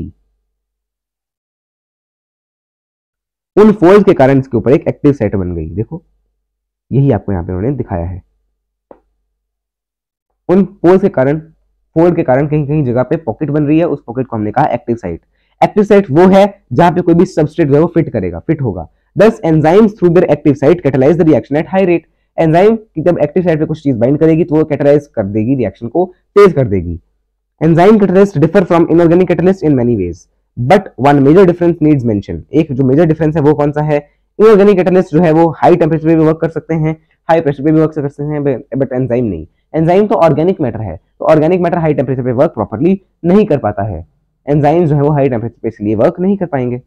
उन फोल्ड्स के कारण इसके ऊपर एक एक्टिव साइट बन गई, देखो यही आपको यहाँ पे उन्होंने दिखाया है। उन फोल्ड के कारण कहीं कहीं जगह पे पॉकेट बन रही है, उस पॉकेट को हमने कहा एक्टिव साइट। एक्टिव साइट वो है जहां पे कोई भी सबस्ट्रेट जो है वो फिट होगा। Thus enzymes through their active site catalyze the reaction at high rate. Enzyme की जब एक्टिव साइट पे कुछ चीज बाइंड करेगी तो वो कैटलाइज कर देगी, रिएक्शन को तेज कर देगी। Enzyme catalyst differ from inorganic catalyst in many ways, but one major difference needs mention. एक जो मेजर डिफरेंस है वो कौन सा है, इनऑर्गेनिक कैटलिस्ट जो है वो हाई टेम्परेचर पे भी वर्क कर सकते हैं, हाई प्रेशर पे भी वर्क कर सकते हैं, बट एंजाइम नहीं। एंजाइम तो ऑर्गेनिक मैटर है, तो ऑर्गेनिक मैटर हाई टेम्परेचर पे वर्क प्रॉपर्ली नहीं कर पाता है। एंजाइम जो है वो हाई टेम्परेचर पे इसलिए वर्क नहीं कर पाएंगे।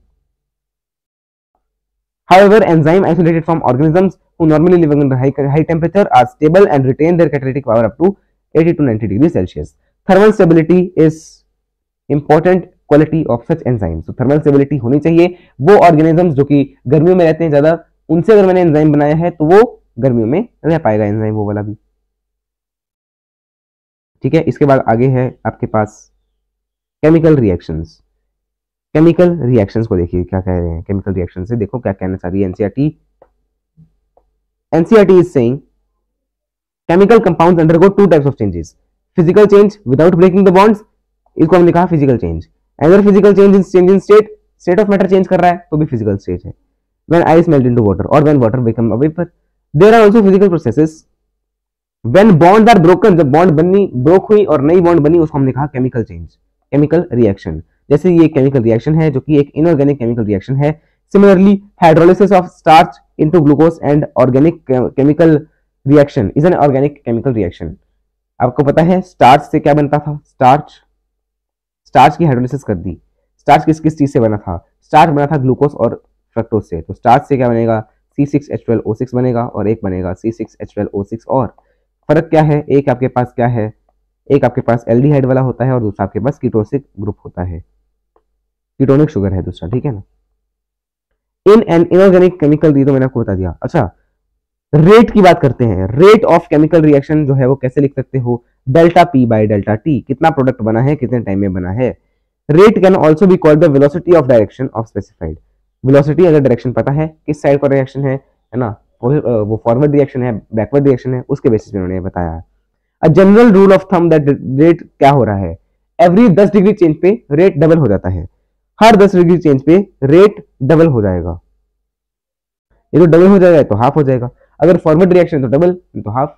However, enzyme isolated from organisms who normally live under high temperature are stable and retain their catalytic power up to 80 to 90 degrees Celsius. Thermal stability is important quality of such enzymes. So thermal stability होनी चाहिए। वो organisms जो कि गर्मियों में रहते हैं ज्यादा, उनसे अगर मैंने एंजाइम बनाया है तो वो गर्मियों में रह पाएगा एंजाइम वो वाला भी। ठीक है, इसके बाद आगे है आपके पास केमिकल रिएक्शंस। केमिकल रिएक्शंस को देखिए क्या कह रहे हैं। केमिकल रिएक्शन से देखो क्या कहना चाह रही है NCERT. NCERT is saying chemical compounds undergo two types of changes, physical change without breaking the bonds, इसको हमने कहा फिजिकल चेंज। अगर physical change in state of matter change कर रहा है तो भी फिजिकल स्टेज है। When ice melt into water और when water become a vapour, there are also physical processes. When bonds are broken, जब बॉन्ड बनी ब्रोक हुई और नई बॉन्ड बनी उसको हमने कहा केमिकल चेंज, केमिकल रिएक्शन। जैसे ये केमिकल रिएक्शन है जो कि एक इनऑर्गेनिक केमिकल रिएक्शन है। Similarly hydrolysis of starch into glucose and organic chemical reaction is an organic chemical reaction. आपको पता है स्टार्च से क्या बनता था, स्टार्च की हाइड्रोलिसिस कर दी। स्टार्च किस किस चीज से बना था, स्टार्च बना था ग्लूकोज और फ्रक्टोज से। तो स्टार्च से क्या बनेगा, C6H12O6 बनेगा और एक बनेगा C6H12O6। और फर्क क्या है, एक आपके पास क्या है, एक आपके पास एल्डिहाइड वाला होता है और दूसरा आपके पास कीटोसिक ग्रुप होता है, कीटोनिक शुगर है दूसरा। ठीक है ना। इन एन इनऑर्गेनिक केमिकल, ये तो मैंने आपको बता दिया। अच्छा, रेट की बात करते हैं। रेट ऑफ केमिकल रिएक्शन जो है वो कैसे लिख सकते हो, delta P by delta T, कितना प्रोडक्ट बना है, कितने टाइम में बना है। Rate can also be called the velocity of direction of specified. Velocity अगर डायरेक्शन पता है किस साइड का रिएक्शन है ना, वो फॉरवर्ड रिएक्शन है, बैकवर्ड रिएक्शन है, उसके बेसिस पे उन्होंने बताया है। A general rule of thumb that rate क्या हो रहा है, एवरी 10 डिग्री चेंज पे रेट डबल हो जाता है। हर 10 डिग्री चेंज पे रेट डबल हो जाएगा। ये तो डबल हो जाएगा तो हाफ हो जाएगा। अगर फॉरवर्ड रिएक्शन तो डबल तो हाफ।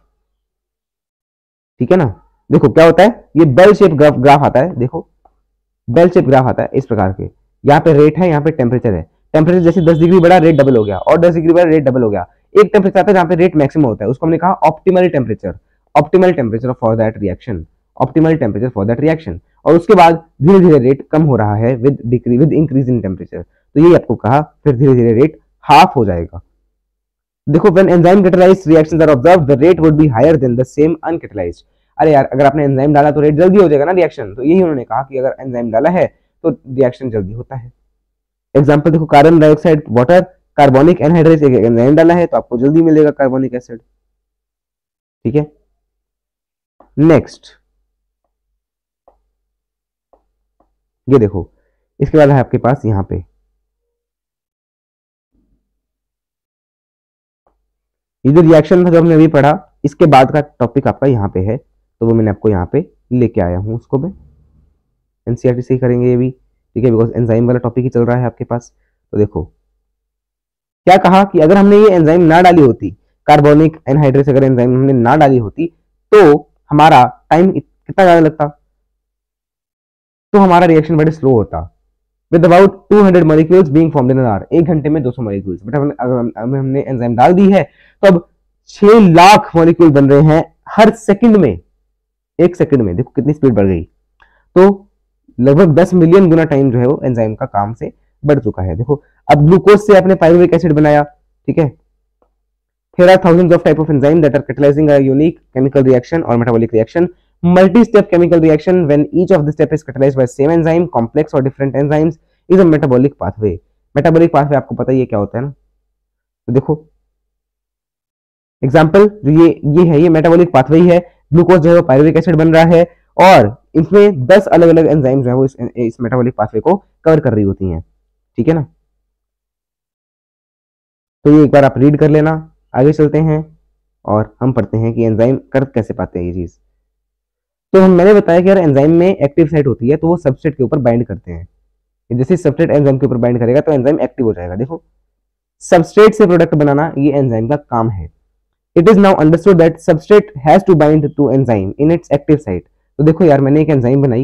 ठीक है ना। देखो क्या होता है, ये बेल शेप ग्राफ आता है। देखो बेल शेप ग्राफ आता है इस प्रकार के। यहाँ पे रेट है, यहाँ पे टेम्परेचर है। टेम्परेचर जैसे 10 डिग्री बढ़ा रेट डबल हो गया, और 10 डिग्री बढ़ा रेट डबल हो गया। एक टेम्परेचर आता है जहाँ पे रेट मैक्सिमम होता है, उसको हमने कहा optimal temperature. Optimal temperature for that reaction, optimal temperature for that reaction. और उसके बाद धीरे धीरे रेट कम हो रहा है विद इंक्रीज इन टेम्परेचर। तो ये आपको कहा, फिर धीरे धीरे रेट हाफ हो जाएगा। देखो when enzyme catalyzed reactions are observed the rate would be higher than the same uncatalyzed। अरे यार अगर आपने एंजाइम डाला तो रेट जल्दी हो जाएगा ना रिएक्शन। तो यही उन्होंने कहा कि अगर एंजाइम डाला है तो रिएक्शन जल्दी होता है। एग्जांपल देखो, carbon dioxide water, carbonic anhydrase, एक एंजाइम डाला है तो आपको जल्दी मिलेगा कार्बोनिक एसिड। ठीक है। नेक्स्ट ये देखो, इसके बाद है आपके पास यहाँ पे ये जो रिएक्शन था जो हमने अभी पढ़ा, इसके बाद का टॉपिक आपका यहाँ पे है, तो वो मैंने आपको यहाँ पे लेके आया हूँ। उसको मैं एनसीईआरटी से ही करेंगे ये भी। ठीक है, बिकॉज एंजाइम वाला टॉपिक ही चल रहा है आपके पास। तो देखो क्या कहा कि अगर हमने ये एंजाइम ना डाली होती, कार्बोनिक एनहाइड्रेस अगर एंजाइम हमने ना डाली होती तो हमारा टाइम कितना ज्यादा लगता, तो हमारा रिएक्शन बड़े स्लो होता। With about 200 molecules being formed in an hour, एक घंटे में 200 मॉलिक्यूल्स। बट हमने एंजाइम डाल दी है तो अब 6 लाख मॉलिक्यूल बन रहे हैं हर सेकंड में, एक सेकंड में। देखो कितनी स्पीड बढ़ गई। तो लगभग 10 मिलियन गुना टाइम जो है वो एंजाइम का काम से बढ़ चुका है। देखो अब ग्लूकोज से आपने पायरुविक एसिड बनाया। ठीक है, here are thousands of type of enzyme that are catalyzing a unique chemical reaction or metabolic reaction, multi-step chemical reaction when each of the step is catalyzed by same enzyme, complex or different enzymes is a metabolic pathway। metabolic pathway आपको पता ही है क्या होता है ना। तो देखो एग्जाम्पल जो ये है, ये मेटाबॉलिक पाथवे है। ग्लूकोज जो है वो पायरुविक एसिड बन रहा है और इसमें 10 अलग अलग एंजाइम जो है वो इस मेटाबॉलिक पाथवे को कवर कर रही होती हैं। ठीक है ना। तो ये एक बार आप रीड कर लेना। आगे चलते हैं और हम पढ़ते हैं कि एंजाइम कर कैसे पाते हैं ये चीज। तो मैंने बताया कि यार एंजाइम में एक्टिव साइट होती है तो वो सबस्ट्रेट के ऊपर बाइंड करते हैं। जैसे सबस्ट्रेट एंजाइम के ऊपर बाइंड करेगा तो एंजाइम एक्टिव हो जाएगा। देखो सबस्ट्रेट से प्रोडक्ट बनाना ये एंजाइम का काम है। It is now understood that substrate has to bind to enzyme in its active site. तो देखो यार मैंने एक एंजाइम बनाई,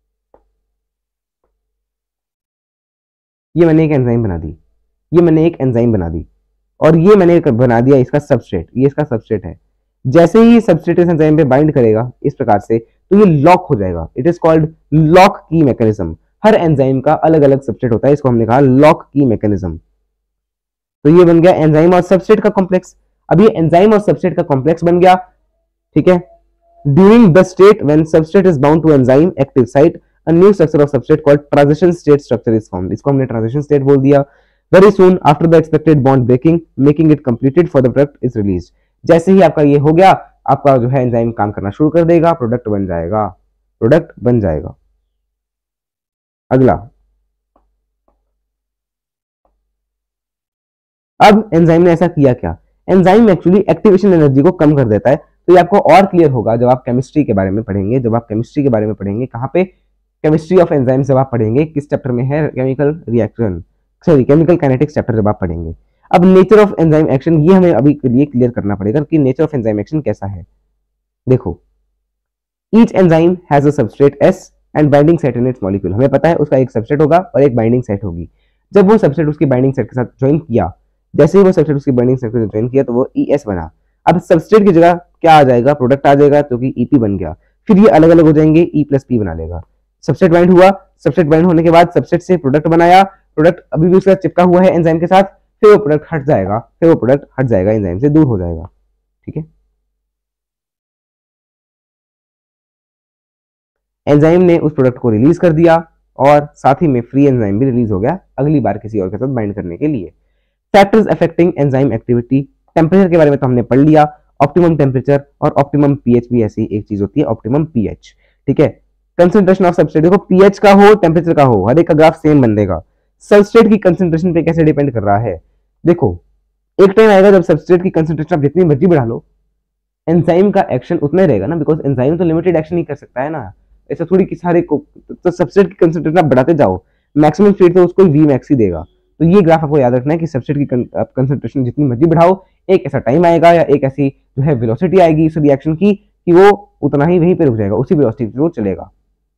ये मैंने एक एंजाइम बना दी, ये मैंने एक एंजाइम बना दी और ये मैंने बना दिया इसका सबस्ट्रेट। ये इसका सबस्ट्रेट है। जैसे ही सबस्ट्रेट इस एंजाइम पे बाइंड करेगा इस प्रकार से तो ये लॉक हो जाएगा। इट इज कॉल्ड लॉक की मैकेनिज्म। हर एंजाइम का अलग अलग सबस्ट्रेट होता है, इसको हमने कहा लॉक की मैकेनिज्म। तो ये बन गया एंजाइम और सबस्ट्रेट का कॉम्प्लेक्स। अब ये एंजाइम और सबस्ट्रेट का कॉम्प्लेक्स बन गया। ठीक है, during the state when substrate is bound to enzyme active site, a new structure of substrate called transition state structure is formed. इसको हमने ट्रांजिशन स्टेट बोल दिया। Very soon after the expected bond breaking making it completed for the product is release. जैसे ही आपका ये हो गया, आपका जो है एंजाइम काम करना शुरू कर देगा, प्रोडक्ट बन जाएगा, प्रोडक्ट बन जाएगा। अगला, अब एंजाइम ने ऐसा किया क्या? एंजाइम एक्चुअली एक्टिवेशन एनर्जी को कम कर देता है। तो ये आपको और क्लियर होगा जब आप केमिस्ट्री के बारे में पढ़ेंगे। जब आप केमिस्ट्री के बारे में पढ़ेंगे, कहाँ पे? केमिस्ट्री ऑफ एंजाइम जब आप पढ़ेंगे, किस चैप्टर में है? Chemical reaction, sorry chemical kinetics chapter जब आप पढ़ेंगे। अब नेचर ऑफ एंजाइम एक्शन, ये हमें अभी के लिए क्लियर करना पड़ेगा कि नेचर ऑफ एंजाइम एक्शन कैसा है। देखो, each enzyme has a substrate S and binding set in its molecule. हमें पता है उसका एक सबस्ट्रेट होगा और एक बाइंडिंग सेट होगी। जब वो सबस्ट्रेट उसकी बाइंडिंग सेट के साथ ज्वाइन किया, जैसे ही वो सबस्ट्रेट उसकी बाइंडिंग सेट के साथ ज्वाइन किया, तो वो ई एस बना। अब सबस्ट्रेट की जगह क्या आ जाएगा? प्रोडक्ट आ जाएगा, जो कि ईपी बन गया। फिर ये अलग अलग हो जाएंगे, ई प्लस पी बना लेगा। सबस्ट्रेट बाइंड हुआ, सबस्ट्रेट बाइंड होने के बाद सबस्ट्रेट से प्रोडक्ट बनाया, प्रोडक्ट अभी भी उसके साथ चिपका हुआ है एंजाइम के साथ, फिर वो प्रोडक्ट हट जाएगा, फिर वो प्रोडक्ट हट जाएगा, एंजाइम से दूर हो जाएगा। ठीक है, एंजाइम ने उस प्रोडक्ट को रिलीज कर दिया और साथ ही में फ्री एंजाइम भी रिलीज हो गया अगली बार किसी और के साथ बाइंड करने के लिए। Factors affecting enzyme activity, temperature के बारे में तो हमने पढ़ लिया, ऑप्टिमम टेम्परेचर और ऑप्टिमम पीएच भी ऐसी एक चीज होती है, ऑप्टिमम पीएच। ठीक है, कंसंट्रेशन ऑफ सबस्ट्रेट, देखो पीएच का हो टेम्परेचर का हो, हर एक का ग्राफ सेम बन देगा। सबस्ट्रेट की कंसंट्रेशन पे कैसे डिपेंड कर रहा है? देखो, एक टाइम आएगा जब सबस्ट्रेट की कंसंट्रेशन आप जितनी मर्जी बढ़ा लो, एंजाइम का एक्शन उतना ही रहेगा ना, बिकॉज एंजाइम तो लिमिटेड एक्शन ही कर सकता है ना। ऐसा थोड़ी कि सारे को, तो सबस्ट्रेट की कंसंट्रेशन आप बढ़ाते जाओ, मैक्सिमम स्पीड तो उसको वी मैक्स ही देगा। तो ये ग्राफ आपको याद रखना है कि सबस्ट्रेट की कंसंट्रेशन जितनी मर्जी बढ़ाओ, एक ऐसा टाइम आएगा या एक ऐसी जो है वेलोसिटी आएगी इस रिएक्शन की कि वो उतना ही वहीं पे रुक जाएगा, उसी वेलोसिटी पे वो चलेगा।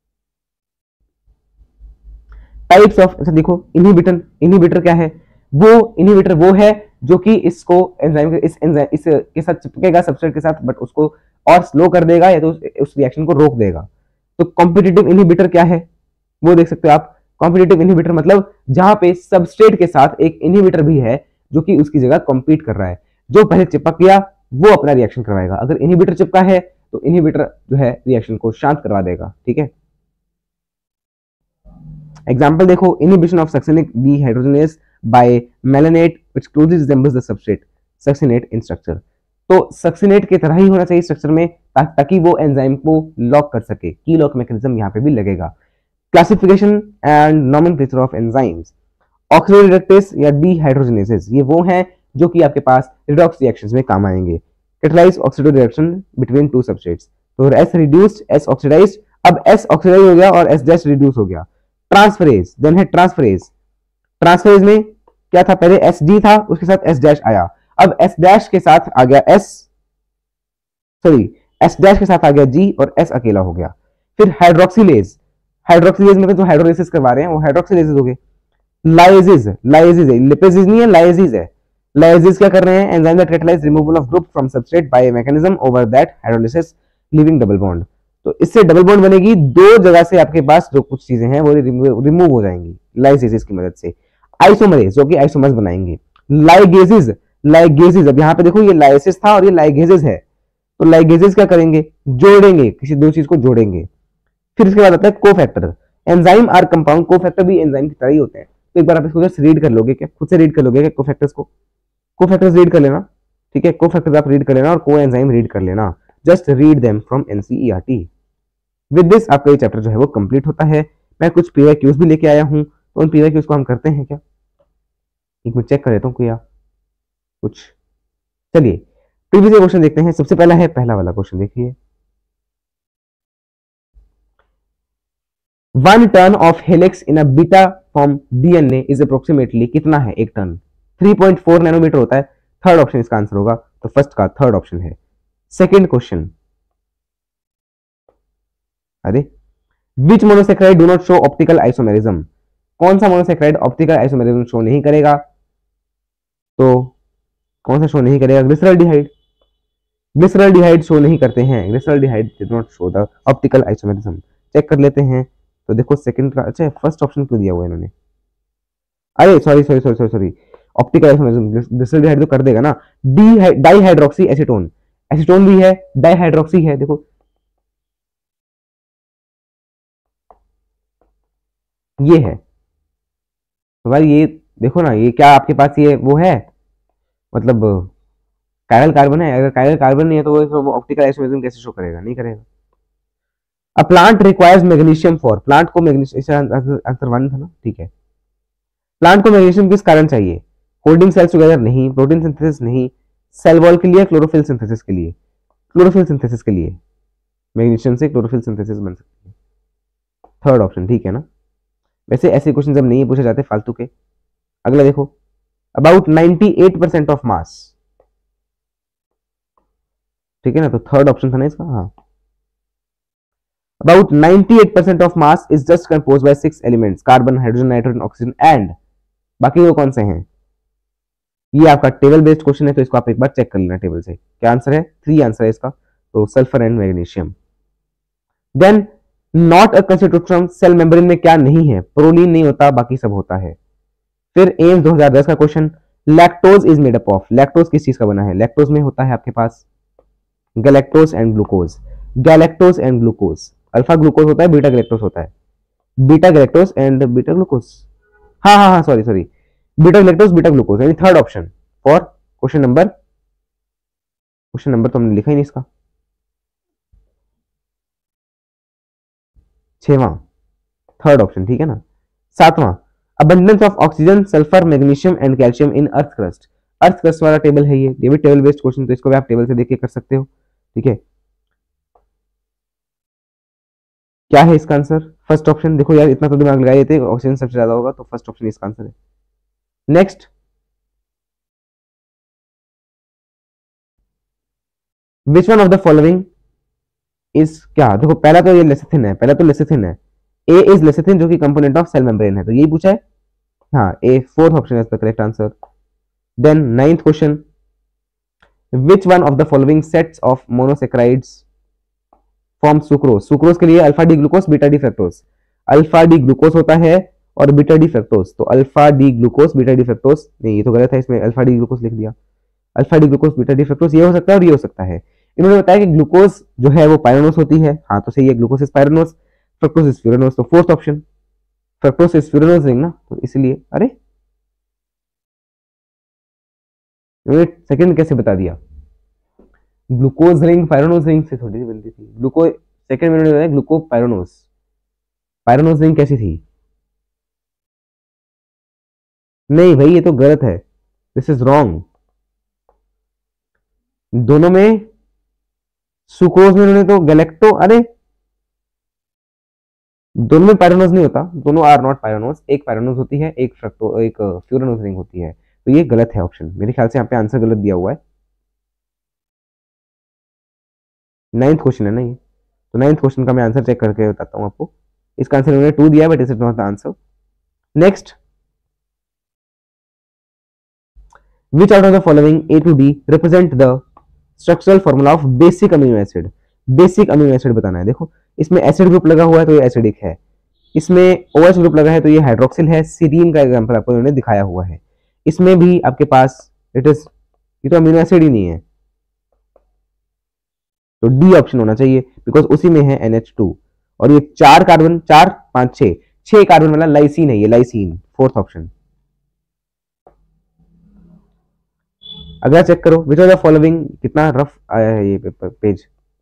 टाइप्स ऑफ, अच्छा देखो, इनहिबिटर, इनहिबिटर क्या है? वो इनहिबिटर वो है जो कि इसको एंजाइम इस एंजाइम इस के साथ चिपकेगा सबस्ट्रेट के साथ, बट उसको और स्लो कर देगा या तो उस रिएक्शन को रोक देगा। तो कॉम्पिटिटिव इनहिबिटर क्या है? वो देख सकते हो आप। कॉम्पिटिटिव इनहिबिटर मतलब जहां पे सबस्ट्रेट के साथ एक इनहिबिटर भी है जो कि उसकी जगह कॉम्पीट कर रहा है। जो पहले चिपक गया वो अपना रिएक्शन करवाएगा, अगर इनहिबिटर चिपका है तो इनहिबिटर जो है रिएक्शन को शांत करवा देगा। ठीक है, एग्जाम्पल देखो, inhibition of succinic dehydrogenase by malonate which closely resembles the substrate succinate in structure. तो सक्सिनेट की तरह ही होना चाहिए स्ट्रक्चर में, ताकि वो एंजाइम को लॉक कर सके। की लॉक मैकेनिज्म यहाँ पे भी लगेगा। Classification and nomenclature of enzymes, oxidative या डिहाइड्रोजनेसेस, ये वो हैं जो कि आपके पास रिडॉक्स रिएक्शंस में काम आएंगे। Catalyse oxidative reaction between two substrates, तो एस रिड्यूस्ड एस ऑक्सीडाइज्ड, अब एस ऑक्सीडाइज हो गया और एस डैश रिड्यूस हो गया। ट्रांसफरेज, देन है ट्रांसफरेज। ट्रांसफरेज में क्या था? पहले एस डी था, उसके साथ एस डैश आया, अब एस डैश के साथ आ गया एस, सॉरी एस डैश के साथ आ गया जी और एस अकेला हो गया। फिर हाइड्रोक्सिलेज, हाइड्रोक्सिलेज में जो हाइड्रोलिसिस करवा रहे हैं वो हाइड्रोक्सिलेज हो गए। लाइसिस, लाइसिस है, लिपेसिस नहीं है, लाइसिस है। लाइसिस क्या कर रहे हैं? Enzyme that catalyse removal of group from substrate by mechanism over that hydrolysis leaving double bond. तो इससे डबल बॉन्ड बनेगी, दो जगह से आपके पास जो कुछ चीजें हैं वो रिमूव हो जाएंगी लाइसिस की मदद से। आइसोमरेज जो कि आइसोमर्स बनाएंगे। लाइगेसिस, लाइगेसिस, अब यहाँ पे देखो ये लाइसिस था और ये लाइगेसिस है, तो लाइगेसिस क्या करेंगे? जोड़ेंगे, किसी दो चीज को जोड़ेंगे। फिर इसके बाद आता है cofactor. Enzyme are compound, cofactor भी एंजाइम की तरह ही होते हैं। तो एक बार आप इसको जस्ट रीड कर लोगे क्या? खुद से रीड कर लोगे क्या कोफैक्टर्स को? कोफैक्टर्स रीड कर लेना, ठीक है, कोफैक्टर्स आप रीड कर लेना और को एंजाइम रीड कर लेना। Just read them from NCERT. With this आपका ये चैप्टर जो है वो कंप्लीट होता है। मैं कुछ पीवाईक्यूज भी लेके आया हूँ, तो उन पीवाईक्यूज को हम करते हैं क्या? एक मिनट चेक कर लेता हूँ क्या कुछ। चलिए प्रीवियस क्वेश्चन देखते हैं। सबसे पहला है, पहला वाला क्वेश्चन देखिए। 1 turn of helix in a beta form DNA is approximately कितना है? 1 टन, 3.4 नैनोमीटर होता है। थर्ड ऑप्शन इसका आंसर होगा, तो फर्स्ट का थर्ड ऑप्शन है। सेकंड क्वेश्चन, अरे which monosaccharide do not show optical isomerism? कौन सा मोनोसेक्राइड ऑप्टिकल आइसोमेरिज्म शो नहीं करेगा? तो कौन सा शो नहीं करेगा? ग्लिसरॉल्डिहाइड। ग्लिसरॉल्डिहाइड शो नहीं करते हैं, glyceraldehyde did not show the optical isomerism. Check कर लेते हैं। तो देखो सेकंड का, अच्छा फर्स्ट ऑप्शन क्यों दिया हुआ है इन्होंने? अरे sorry sorry sorry sorry sorry, optical isomerism glyceraldehyde तो कर देगा ना। डी डाइहाइड्रोक्सी एसीटोन, एसीटोन भी है, डाइहाइड्रोक्सी है। देखो ये है, तो भाई ये देखो ना, ये क्या आपके पास ये वो है, मतलब कायरल कार्बन है? अगर कायरल कार्बन नहीं है तो वो ऑप्टिकल आइसोमेरिज्म कैसे शो करेगा? नहीं करेगा। A plant requires magnesium for, plant को मैग्नीशियम, आंसर 1 था ना, ठीक है। प्लांट को मैग्नीशियम किस कारण चाहिए? होल्डिंग सेल्स टुगेदर नहीं, प्रोटीन सिंथेसिस नहीं, सेल वॉल के लिए, क्लोरोफिल सिंथेसिस के लिए? क्लोरोफिल सिंथेसिस के लिए, मैग्नीशियम से क्लोरोफिल सिंथेसिस बन सकती है। थर्ड ऑप्शन ठीक है ना। वैसे ऐसे क्वेश्चन जब नहीं पूछे जाते फालतू के। अगला देखो, अबाउट 98% ऑफ मास, ठीक है ना, तो थर्ड ऑप्शन था ना इसका, हाँ। About 98% of mass is just composed by 6 elements, carbon, hydrogen, nitrogen, oxygen and बाकी वो कौन से हैं? ये आपका टेबल बेस्ड क्वेश्चन है, तो इसको आप एक बार चेक कर लेना टेबल से। क्या आंसर है? 3 आंसर है इसका, तो sulphur and magnesium. Then not a constitute from cell membrane में क्या नहीं है? प्रोलीन नहीं होता, बाकी सब होता है। फिर एम्स 2010 का question, lactose is made up of, lactose किस चीज का बना है? लैक्टोज में होता है आपके पास galactose and glucose, galactose and glucose. Alpha glucose होता है, बीटा गैलेक्टोज होता है, beta galactose and beta glucose. हाँ हाँ हाँ, sorry sorry, beta galactose beta glucose, यानी third option for question number तो हमने लिखा ही नहीं इसका, 6वां, थर्ड ऑप्शन ठीक है ना। 7वां, abundance of oxygen, sulphur, magnesium and calcium in earth crust. Earth crust वाला टेबल है ये भी टेबल बेस्ड क्वेश्चन, तो इसको भी आप टेबल से देख के कर सकते हो, ठीक है। क्या है इसका आंसर? First option. देखो यार, इतना तो दिमाग लगाए थे, ऑक्सीजन सबसे ज्यादा होगा, तो फर्स्ट ऑप्शन इसका आंसर है। Next, which one of the following is, क्या देखो, पहला तो ये लेसिथिन है, पहला तो लेसिथिन है, ए इज लेसिथिन जो कि कंपोनेंट ऑफ सेल मेम्ब्रेन है, तो यही पूछा है, हाँ ए, fourth option is the correct answer. Then ninth question, which one of the following sets of monosaccharides form sucrose, sucrose के लिए alpha D glucose beta D fructose, alpha D glucose होता है और बीटा डी फ्रक्टोज, तो alpha D glucose beta D fructose, नहीं ये तो गलत है, इसमें अल्फा डी ग्लूकोज लिख दिया, alpha D glucose beta D fructose ये हो सकता है और ये हो सकता है। इन्होंने बताया कि ग्लूकोज जो है वो पायरोनोस होती है, हाँ तो सही है, glucose is pyranose, fructose is furanose, तो fourth option, fructose is furanose ring ना, तो इसलिए, अरे इन्होंने सेकंड कैसे बता दिया? ग्लूकोज रिंग पायरोनोस रिंग से थोड़ी सी बनती थी, ग्लूकोज सेकंड में उन्होंने ग्लूको पायरोनोस, पायरोनोस रिंग कैसी थी? नहीं भाई ये तो गलत है, दिस इज रॉन्ग। दोनों में, सुक्रोज में उन्होंने तो गैलेक्टो, अरे दोनों में पायरोनोस नहीं होता, दोनों आर नॉट पायरोनोस, एक पायरोनोस होती है, एक फ्रक्टो, एक फ्यूरानोस रिंग होती है, तो ये गलत है ऑप्शन, मेरे ख्याल से यहाँ पे आंसर गलत दिया हुआ है। नाइन्थ क्वेश्चन है ना ये, तो नाइन्थ क्वेश्चन का मैं आंसर चेक करके बताता हूँ आपको। इसका आंसर उन्होंने 2 दिया, but it is not the answer. Next, which out of the following A to D represent the structural formula of basic amino acid? Basic amino acid बताना है। देखो इसमें एसिड ग्रुप लगा हुआ है तो ये एसिडिक है, इसमें OH ग्रुप लगा है तो ये हाइड्रोक्सिल है, सीरीन का एग्जांपल आपको इन्होंने दिखाया हुआ है। इसमें भी आपके पास इट इज, ये तो अमीनो एसिड ही नहीं है, तो डी ऑप्शन होना चाहिए, बिकॉज उसी में है NH2, और ये 4 कार्बन, 4 5 6 कार्बन वाला लाइसिन है, ये लाइसिन, फोर्थ ऑप्शन। अगर चेक करो, विच आर द फॉलोइंग, कितना रफ आया है ये page.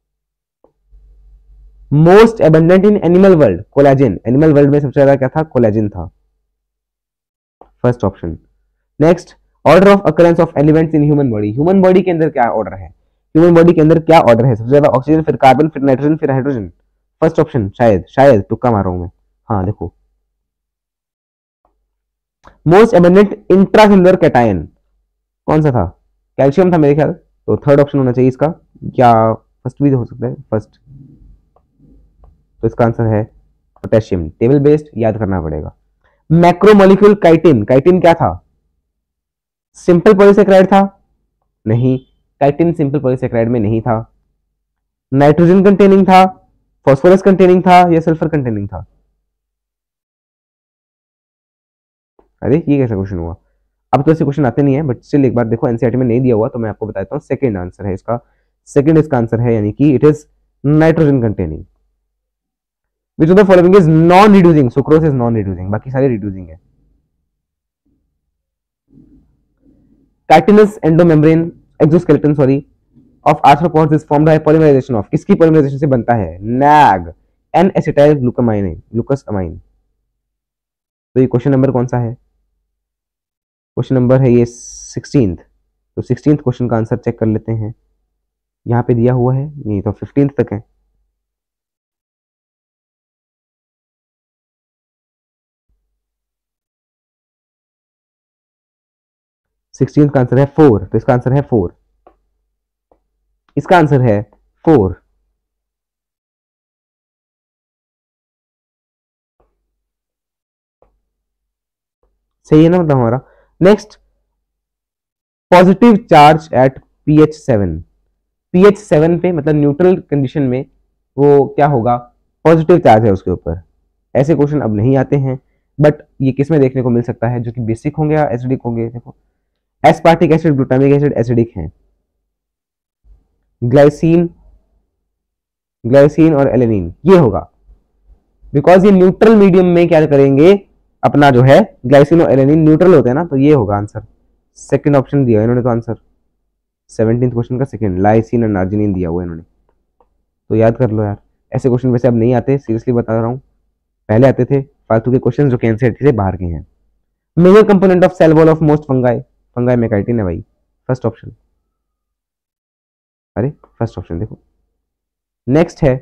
Most abundant in animal world, collagen, animal world में सबसे ज्यादा क्या था? कोलेजन था, first option. Next, order of occurrence of elements in human body, human body के अंदर क्या ऑर्डर है? ह्यूमन बॉडी के अंदर क्या ऑर्डर है? सबसे ज्यादा ऑक्सीजन, फिर कार्बन, फिर नाइट्रोजन, फिर हाइड्रोजन, फर्स्ट ऑप्शन, शायद तुक्का मार रहा हूं मैं, हाँ देखो, मोस्ट एबंडेंट इंट्रासेलुलर कैटायन कौन सा था? कैल्शियम था मेरे ख्याल, तो थर्ड ऑप्शन होना चाहिए इसका, या फर्स्ट भी हो सकता है, फर्स्ट, तो इसका आंसर है पोटेशियम, टेबल बेस्ड याद करना पड़ेगा। मैक्रोमोलिक्यूल काइटिन, काइटिन क्या था? सिंपल पॉलीसेकेराइड था? नहीं, काइटिन सिंपल पॉलीसेकेराइड में नहीं था। नाइट्रोजन कंटेनिंग था, फास्फोरस कंटेनिंग था, या सल्फर कंटेनिंग था? अरे ये कैसा क्वेश्चन हुआ? अब तो ऐसे क्वेश्चन आते नहीं है, बट स्टिल एक बार देखो, एनसीईआरटी में नहीं दिया हुआ तो मैं आपको बताता हूँ, सेकंड आंसर है इसका, सेकंड इसका आंसर है, यानी कि it is nitrogen containing. Which of the following is non reducing? Sucrose is non reducing, बाकी सारे रिड्यूसिंग है। Chitinous endomembrane exoskeleton sorry of arthropods is formed by polymerisation of, किसकी पॉलीमराइजेशन से बनता है? NAG N acetyl glucosamine, glucose amine. तो ये क्वेश्चन नंबर कौन सा है? क्वेश्चन नंबर है ये 16th। तो 16th क्वेश्चन का आंसर चेक कर लेते हैं, यहाँ पे दिया हुआ है, नहीं तो 15th तक है। सिक्सटीन का आंसर है 4, तो इसका आंसर है 4, इसका आंसर है 4। सही है ना मतलब हमारा। Next, positive charge at pH 7, pH 7 पे मतलब न्यूट्रल कंडीशन में वो क्या होगा? पॉजिटिव चार्ज है उसके ऊपर। ऐसे क्वेश्चन अब नहीं आते हैं, बट ये किस में देखने को मिल सकता है? जो कि बेसिक होंगे या एसिडिक होंगे। देखो aspartic acid, glutamic acid acidic हैं, ग्लाइसिन, ग्लाइसिन और एलेनिन ये होगा, बिकॉज ये न्यूट्रल मीडियम में क्या करेंगे अपना जो है ग्लाइसिन और एलेनिन न्यूट्रल होते हैं ना, तो ये होगा आंसर। सेकंड ऑप्शन दिया इन्होंने तो आंसर 17th क्वेश्चन का सेकंड, लाइसिन और नार्जिनिन दिया हुआ इन्होंने, तो याद कर लो यार। ऐसे क्वेश्चन वैसे अब नहीं आते, सीरियसली बता रहा हूँ, पहले आते थे फालतू के क्वेश्चन जो एनसीईआरटी से बाहर के हैं। Major component of cell wall of most fungi, fungi में काइटिन है भाई, फर्स्ट ऑप्शन, अरे फर्स्ट ऑप्शन देखो। नेक्स्ट है,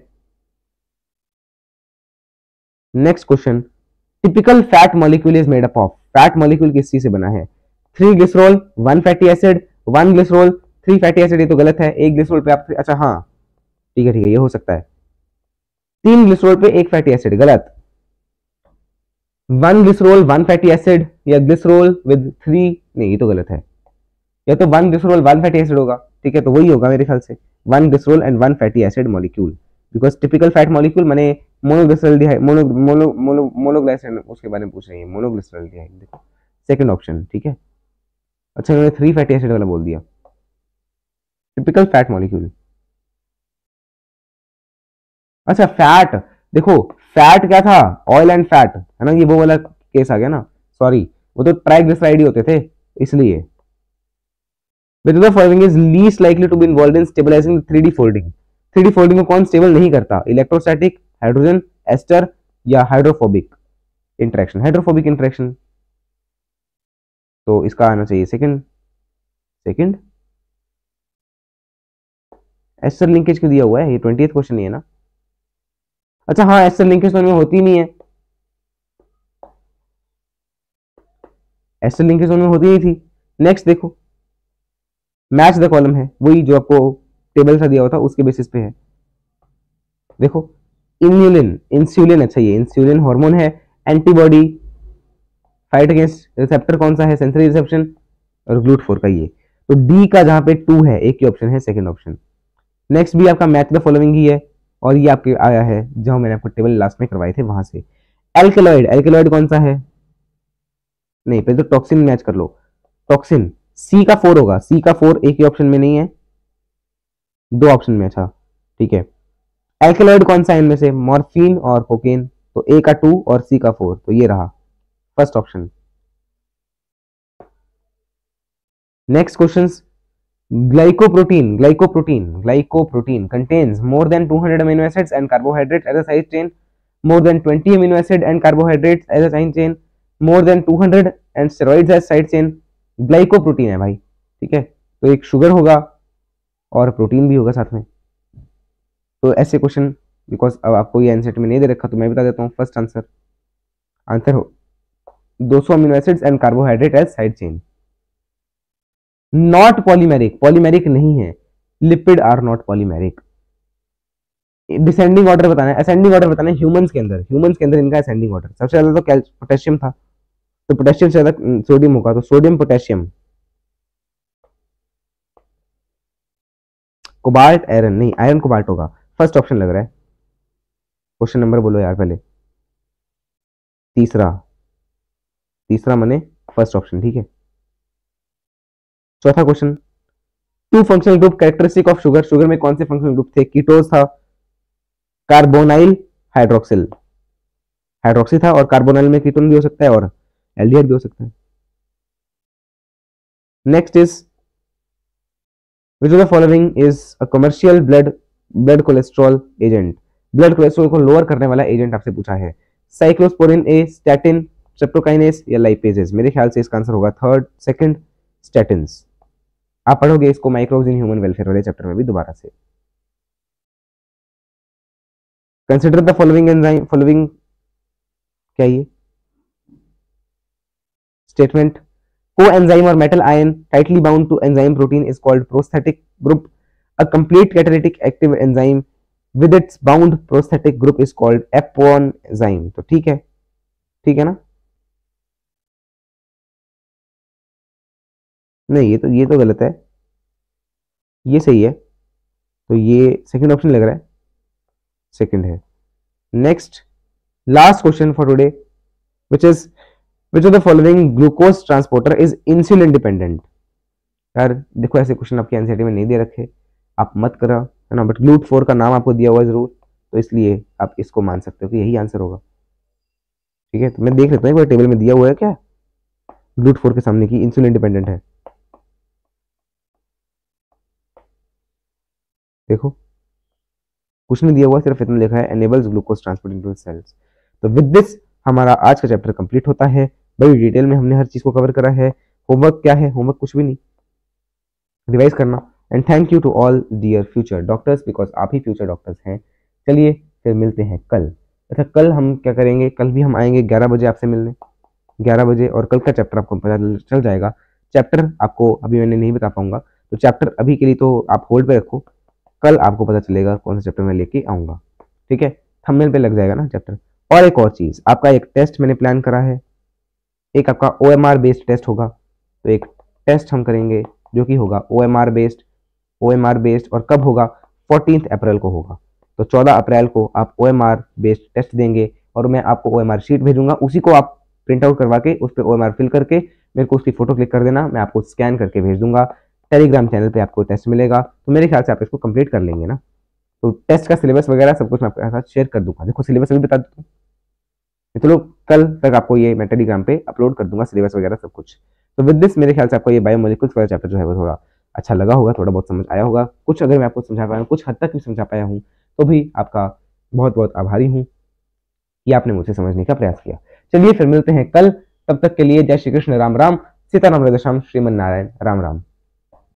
next question, typical fat molecule is made up of, fat molecule किस चीज से बना है? 3 glycerol 1 fatty acid 1 glycerol 3 fatty acid, ये तो गलत है। एक ग्लिसरॉल पे आप, अच्छा हाँ ठीक है ये हो सकता है। 3 ग्लिसरॉल पे 1 फैटी एसिड, गलत। 1 ग्लिसरॉल 1 फैटी एसिड या ग्लिसरॉल विद 3, नहीं ये तो गलत है। या तो 1 ग्लिसरॉल 1 फैटी एसिड होगा, ठीक है, तो वही होगा मेरे ख्याल से 1 glycerol and 1 fatty acid molecule, because typical fat molecule माने मोनोग्लिसरॉल्डिहाइड, मोनोग्लाइसराइड, उसके बारे में पूछ रही है, मोनोग्लिसरॉल्डिहाइड। देखो सेकंड ऑप्शन, ठीक है। अच्छा इन्होंने 3 फैटी एसिड वाला बोल दिया, टिपिकल फैट मॉलिक्यूल। अच्छा फैट, देखो फैट क्या था? ऑयल एंड फैट है ना, ये वो वाला केस आ गया ना, सॉरी वो तो ट्राइग्लिसराइड ही होते थे इसलिए। Which of the following is least likely to be involved in stabilizing the 3D folding? 3D folding को कौन स्टेबल नहीं करता? इलेक्ट्रोस्टैटिक, हाइड्रोजन, एस्टर या हाइड्रोफोबिक इंटरेक्शन? हाइड्रोफोबिक इंटरेक्शन, तो इसका आना चाहिए सेकंड। सेकंड एस्टर लिंकेज क्यों दिया हुआ है? ये 20th क्वेश्चन नहीं है ना। अच्छा हाँ एस्टर लिंकेज तो इनमें होती नहीं है, एस्टर लिंकेज उनमें होती नहीं थी। नेक्स्ट देखो, मैच द कॉलम है, वही जो आपको टेबल सा दिया हुआ था उसके बेसिस पे है। देखो इन्यूलिन, इंसुलिन, अच्छा ये इंसुलिन हार्मोन है, एंटीबॉडी, फाइट अगेंस्ट, रिसेप्टर कौन सा है? सेंसरी रिसेप्शन और ग्लूट4 का ये, तो डी का जहां पे 2 है एक ही ऑप्शन है, सेकंड ऑप्शन। नेक्स्ट भी आपका मैच द फॉलोइंग ही है, और ये आपके आया है जो मैंने आपको टेबल लास्ट में करवाए थे वहां से। एल्केलॉइड, एल्केलॉइड कौन सा है? नहीं पहले तो टॉक्सिन मैच कर लो, टॉक्सिन सी का 4 होगा, सी का 4 एक ही ऑप्शन में नहीं है, 2 ऑप्शन में, अच्छा ठीक है। एल्केलॉइड कौन सा है इनमें से? मॉर्फिन और कोकेन, तो ए का 2 और सी का 4, तो ये रहा first option. Next questions, glycoprotein, glycoprotein, glycoprotein contains more than 200 amino acids and carbohydrates as a side chain, more than 20 amino acid and carbohydrates as a side chain, more than 200 and steroids as side chain। Glycoprotein है भाई, ठीक है, तो एक शुगर होगा और प्रोटीन भी होगा साथ में। तो ऐसे क्वेश्चन, बिकॉज अब आपको ये एनसीईआरटी में नहीं दे रखा तो मैं बता देता हूँ। फर्स्ट आंसर, आंसर हो 200 amino acids and carbohydrate as side chain. Not polymeric, polymeric नहीं है, lipid are not polymeric. Descending order बताना है, असेंडिंग ऑर्डर बताना है। ह्यूमंस के अंदर, ह्यूमंस के अंदर इनका असेंडिंग ऑर्डर, सबसे ज्यादा तो पोटेशियम था, तो पोटेशियम से ज्यादा सोडियम होगा, तो सोडियम पोटेशियम। कोबाल्ट आयरन, नहीं आयरन कोबाल्ट होगा, फर्स्ट ऑप्शन लग रहा है। क्वेश्चन नंबर बोलो यार पहले, तीसरा, तीसरा माने फर्स्ट ऑप्शन, ठीक है। चौथा question, 2 functional group characteristic of sugar, sugar में कौन से फंक्शनल ग्रुप थे? कीटोज था, कार्बोनाइल हाइड्रोक्सिल, हाइड्रोक्सी था, और कार्बोनाइल में कीटोन भी हो सकता है और एल्डिहाइड भी हो सकता है। Next is which of the following is a commercial blood cholesterol agent. Blood cholesterol को लोअर करने वाला एजेंट आपसे पूछा है। साइक्लोस्पोरिन ए, स्टैटिन, स्ट्रेप्टोकाइनेस या लाइपेजेस। मेरे ख्याल से इसका आंसर होगा थर्ड, सेकंड, स्टैटिन्स। आप पढ़ोगे इसको माइक्रोब्स इन ह्यूमन वेलफेयर वाले चैप्टर में भी दोबारा से। Consider the following enzyme, following क्या ये statement, coenzyme or metal ion tightly bound to enzyme protein is called prosthetic group. A complete catalytic active enzyme with its bound prosthetic group is called F1 enzyme. तो ठीक है ना? नहीं, ये तो गलत है, ये सही है, तो ये सेकंड ऑप्शन लग रहा है, सेकंड है। Next last question for today, which is Which of the following glucose transporter is insulin dependent? यार देखो ऐसे क्वेश्चन आपके एनसीईआरटी में नहीं दे रखे, आप मत करो, है ना, बट GLUT4 का नाम आपको दिया हुआ है जरूर, तो इसलिए आप इसको मान सकते हो कि यही आंसर होगा। ठीक है, तो मैं देख लेता हूँ एक बार टेबल में दिया हुआ है क्या GLUT4 के सामने की इंसुलिन डिपेंडेंट है। देखो कुछ नहीं दिया हुआ, सिर्फ इतना लिखा है enables glucose transport into cells. तो विद दिस हमारा आज का चैप्टर कंप्लीट होता है। बड़ी डिटेल में हमने हर चीज को कवर करा है। होमवर्क क्या है? होमवर्क कुछ भी नहीं, रिवाइज करना। And thank you to all dear future doctors, because आप ही फ्यूचर डॉक्टर्स हैं। चलिए फिर मिलते हैं कल। अच्छा कल हम क्या करेंगे, कल भी हम आएंगे 11 बजे आपसे मिलने, 11 बजे, और कल का चैप्टर आपको पता चल जाएगा। चैप्टर आपको अभी मैंने नहीं बता पाऊंगा, तो चैप्टर अभी के लिए तो आप होल्ड पे रखो, कल आपको पता चलेगा कौन सा चैप्टर मैं लेके आऊंगा। ठीक है, थंबनेल पे लग जाएगा ना चैप्टर। और एक और चीज, आपका एक टेस्ट मैंने प्लान करा है, एक आपका OMR बेस्ड टेस्ट होगा। तो एक टेस्ट हम करेंगे जो कि होगा OMR बेस्ड, और कब होगा? 14 अप्रैल को होगा। तो 14 अप्रैल को आप OMR बेस्ड टेस्ट देंगे, और मैं आपको OMR शीट भेजूंगा, उसी को आप प्रिंट आउट करवा के उस पर OMR फिल करके मेरे को उसकी फोटो क्लिक कर देना, मैं आपको स्कैन करके भेज दूंगा। टेलीग्राम चैनल पे आपको टेस्ट मिलेगा, तो मेरे ख्याल से आप इसको कंप्लीट कर लेंगे ना। तो टेस्ट का सिलेबस वगैरह सब कुछ मैं आपके साथ शेयर कर दूंगा। देखो सिलेबस अभी बता देता हूँ, चलो कल तक आपको ये मैं टेलीग्राम पे अपलोड कर दूंगा सिलेबस वगैरह सब कुछ। तो विद दिस मेरे ख्याल से आपको ये बायोमोलिक्यूल्स वाला चैप्टर जो है वो थोड़ा अच्छा लगा होगा, थोड़ा बहुत समझ आया होगा। कुछ अगर मैं आपको समझा पाया हूँ, कुछ हद तक भी समझा पाया हूँ, तो भी आपका बहुत बहुत आभारी हूँ कि आपने मुझे समझने का प्रयास किया। चलिए फिर मिलते हैं कल, तब तक के लिए जय श्री कृष्ण, राम राम, सीताराम, राधे श्याम, श्रीमन नारायण, राम राम।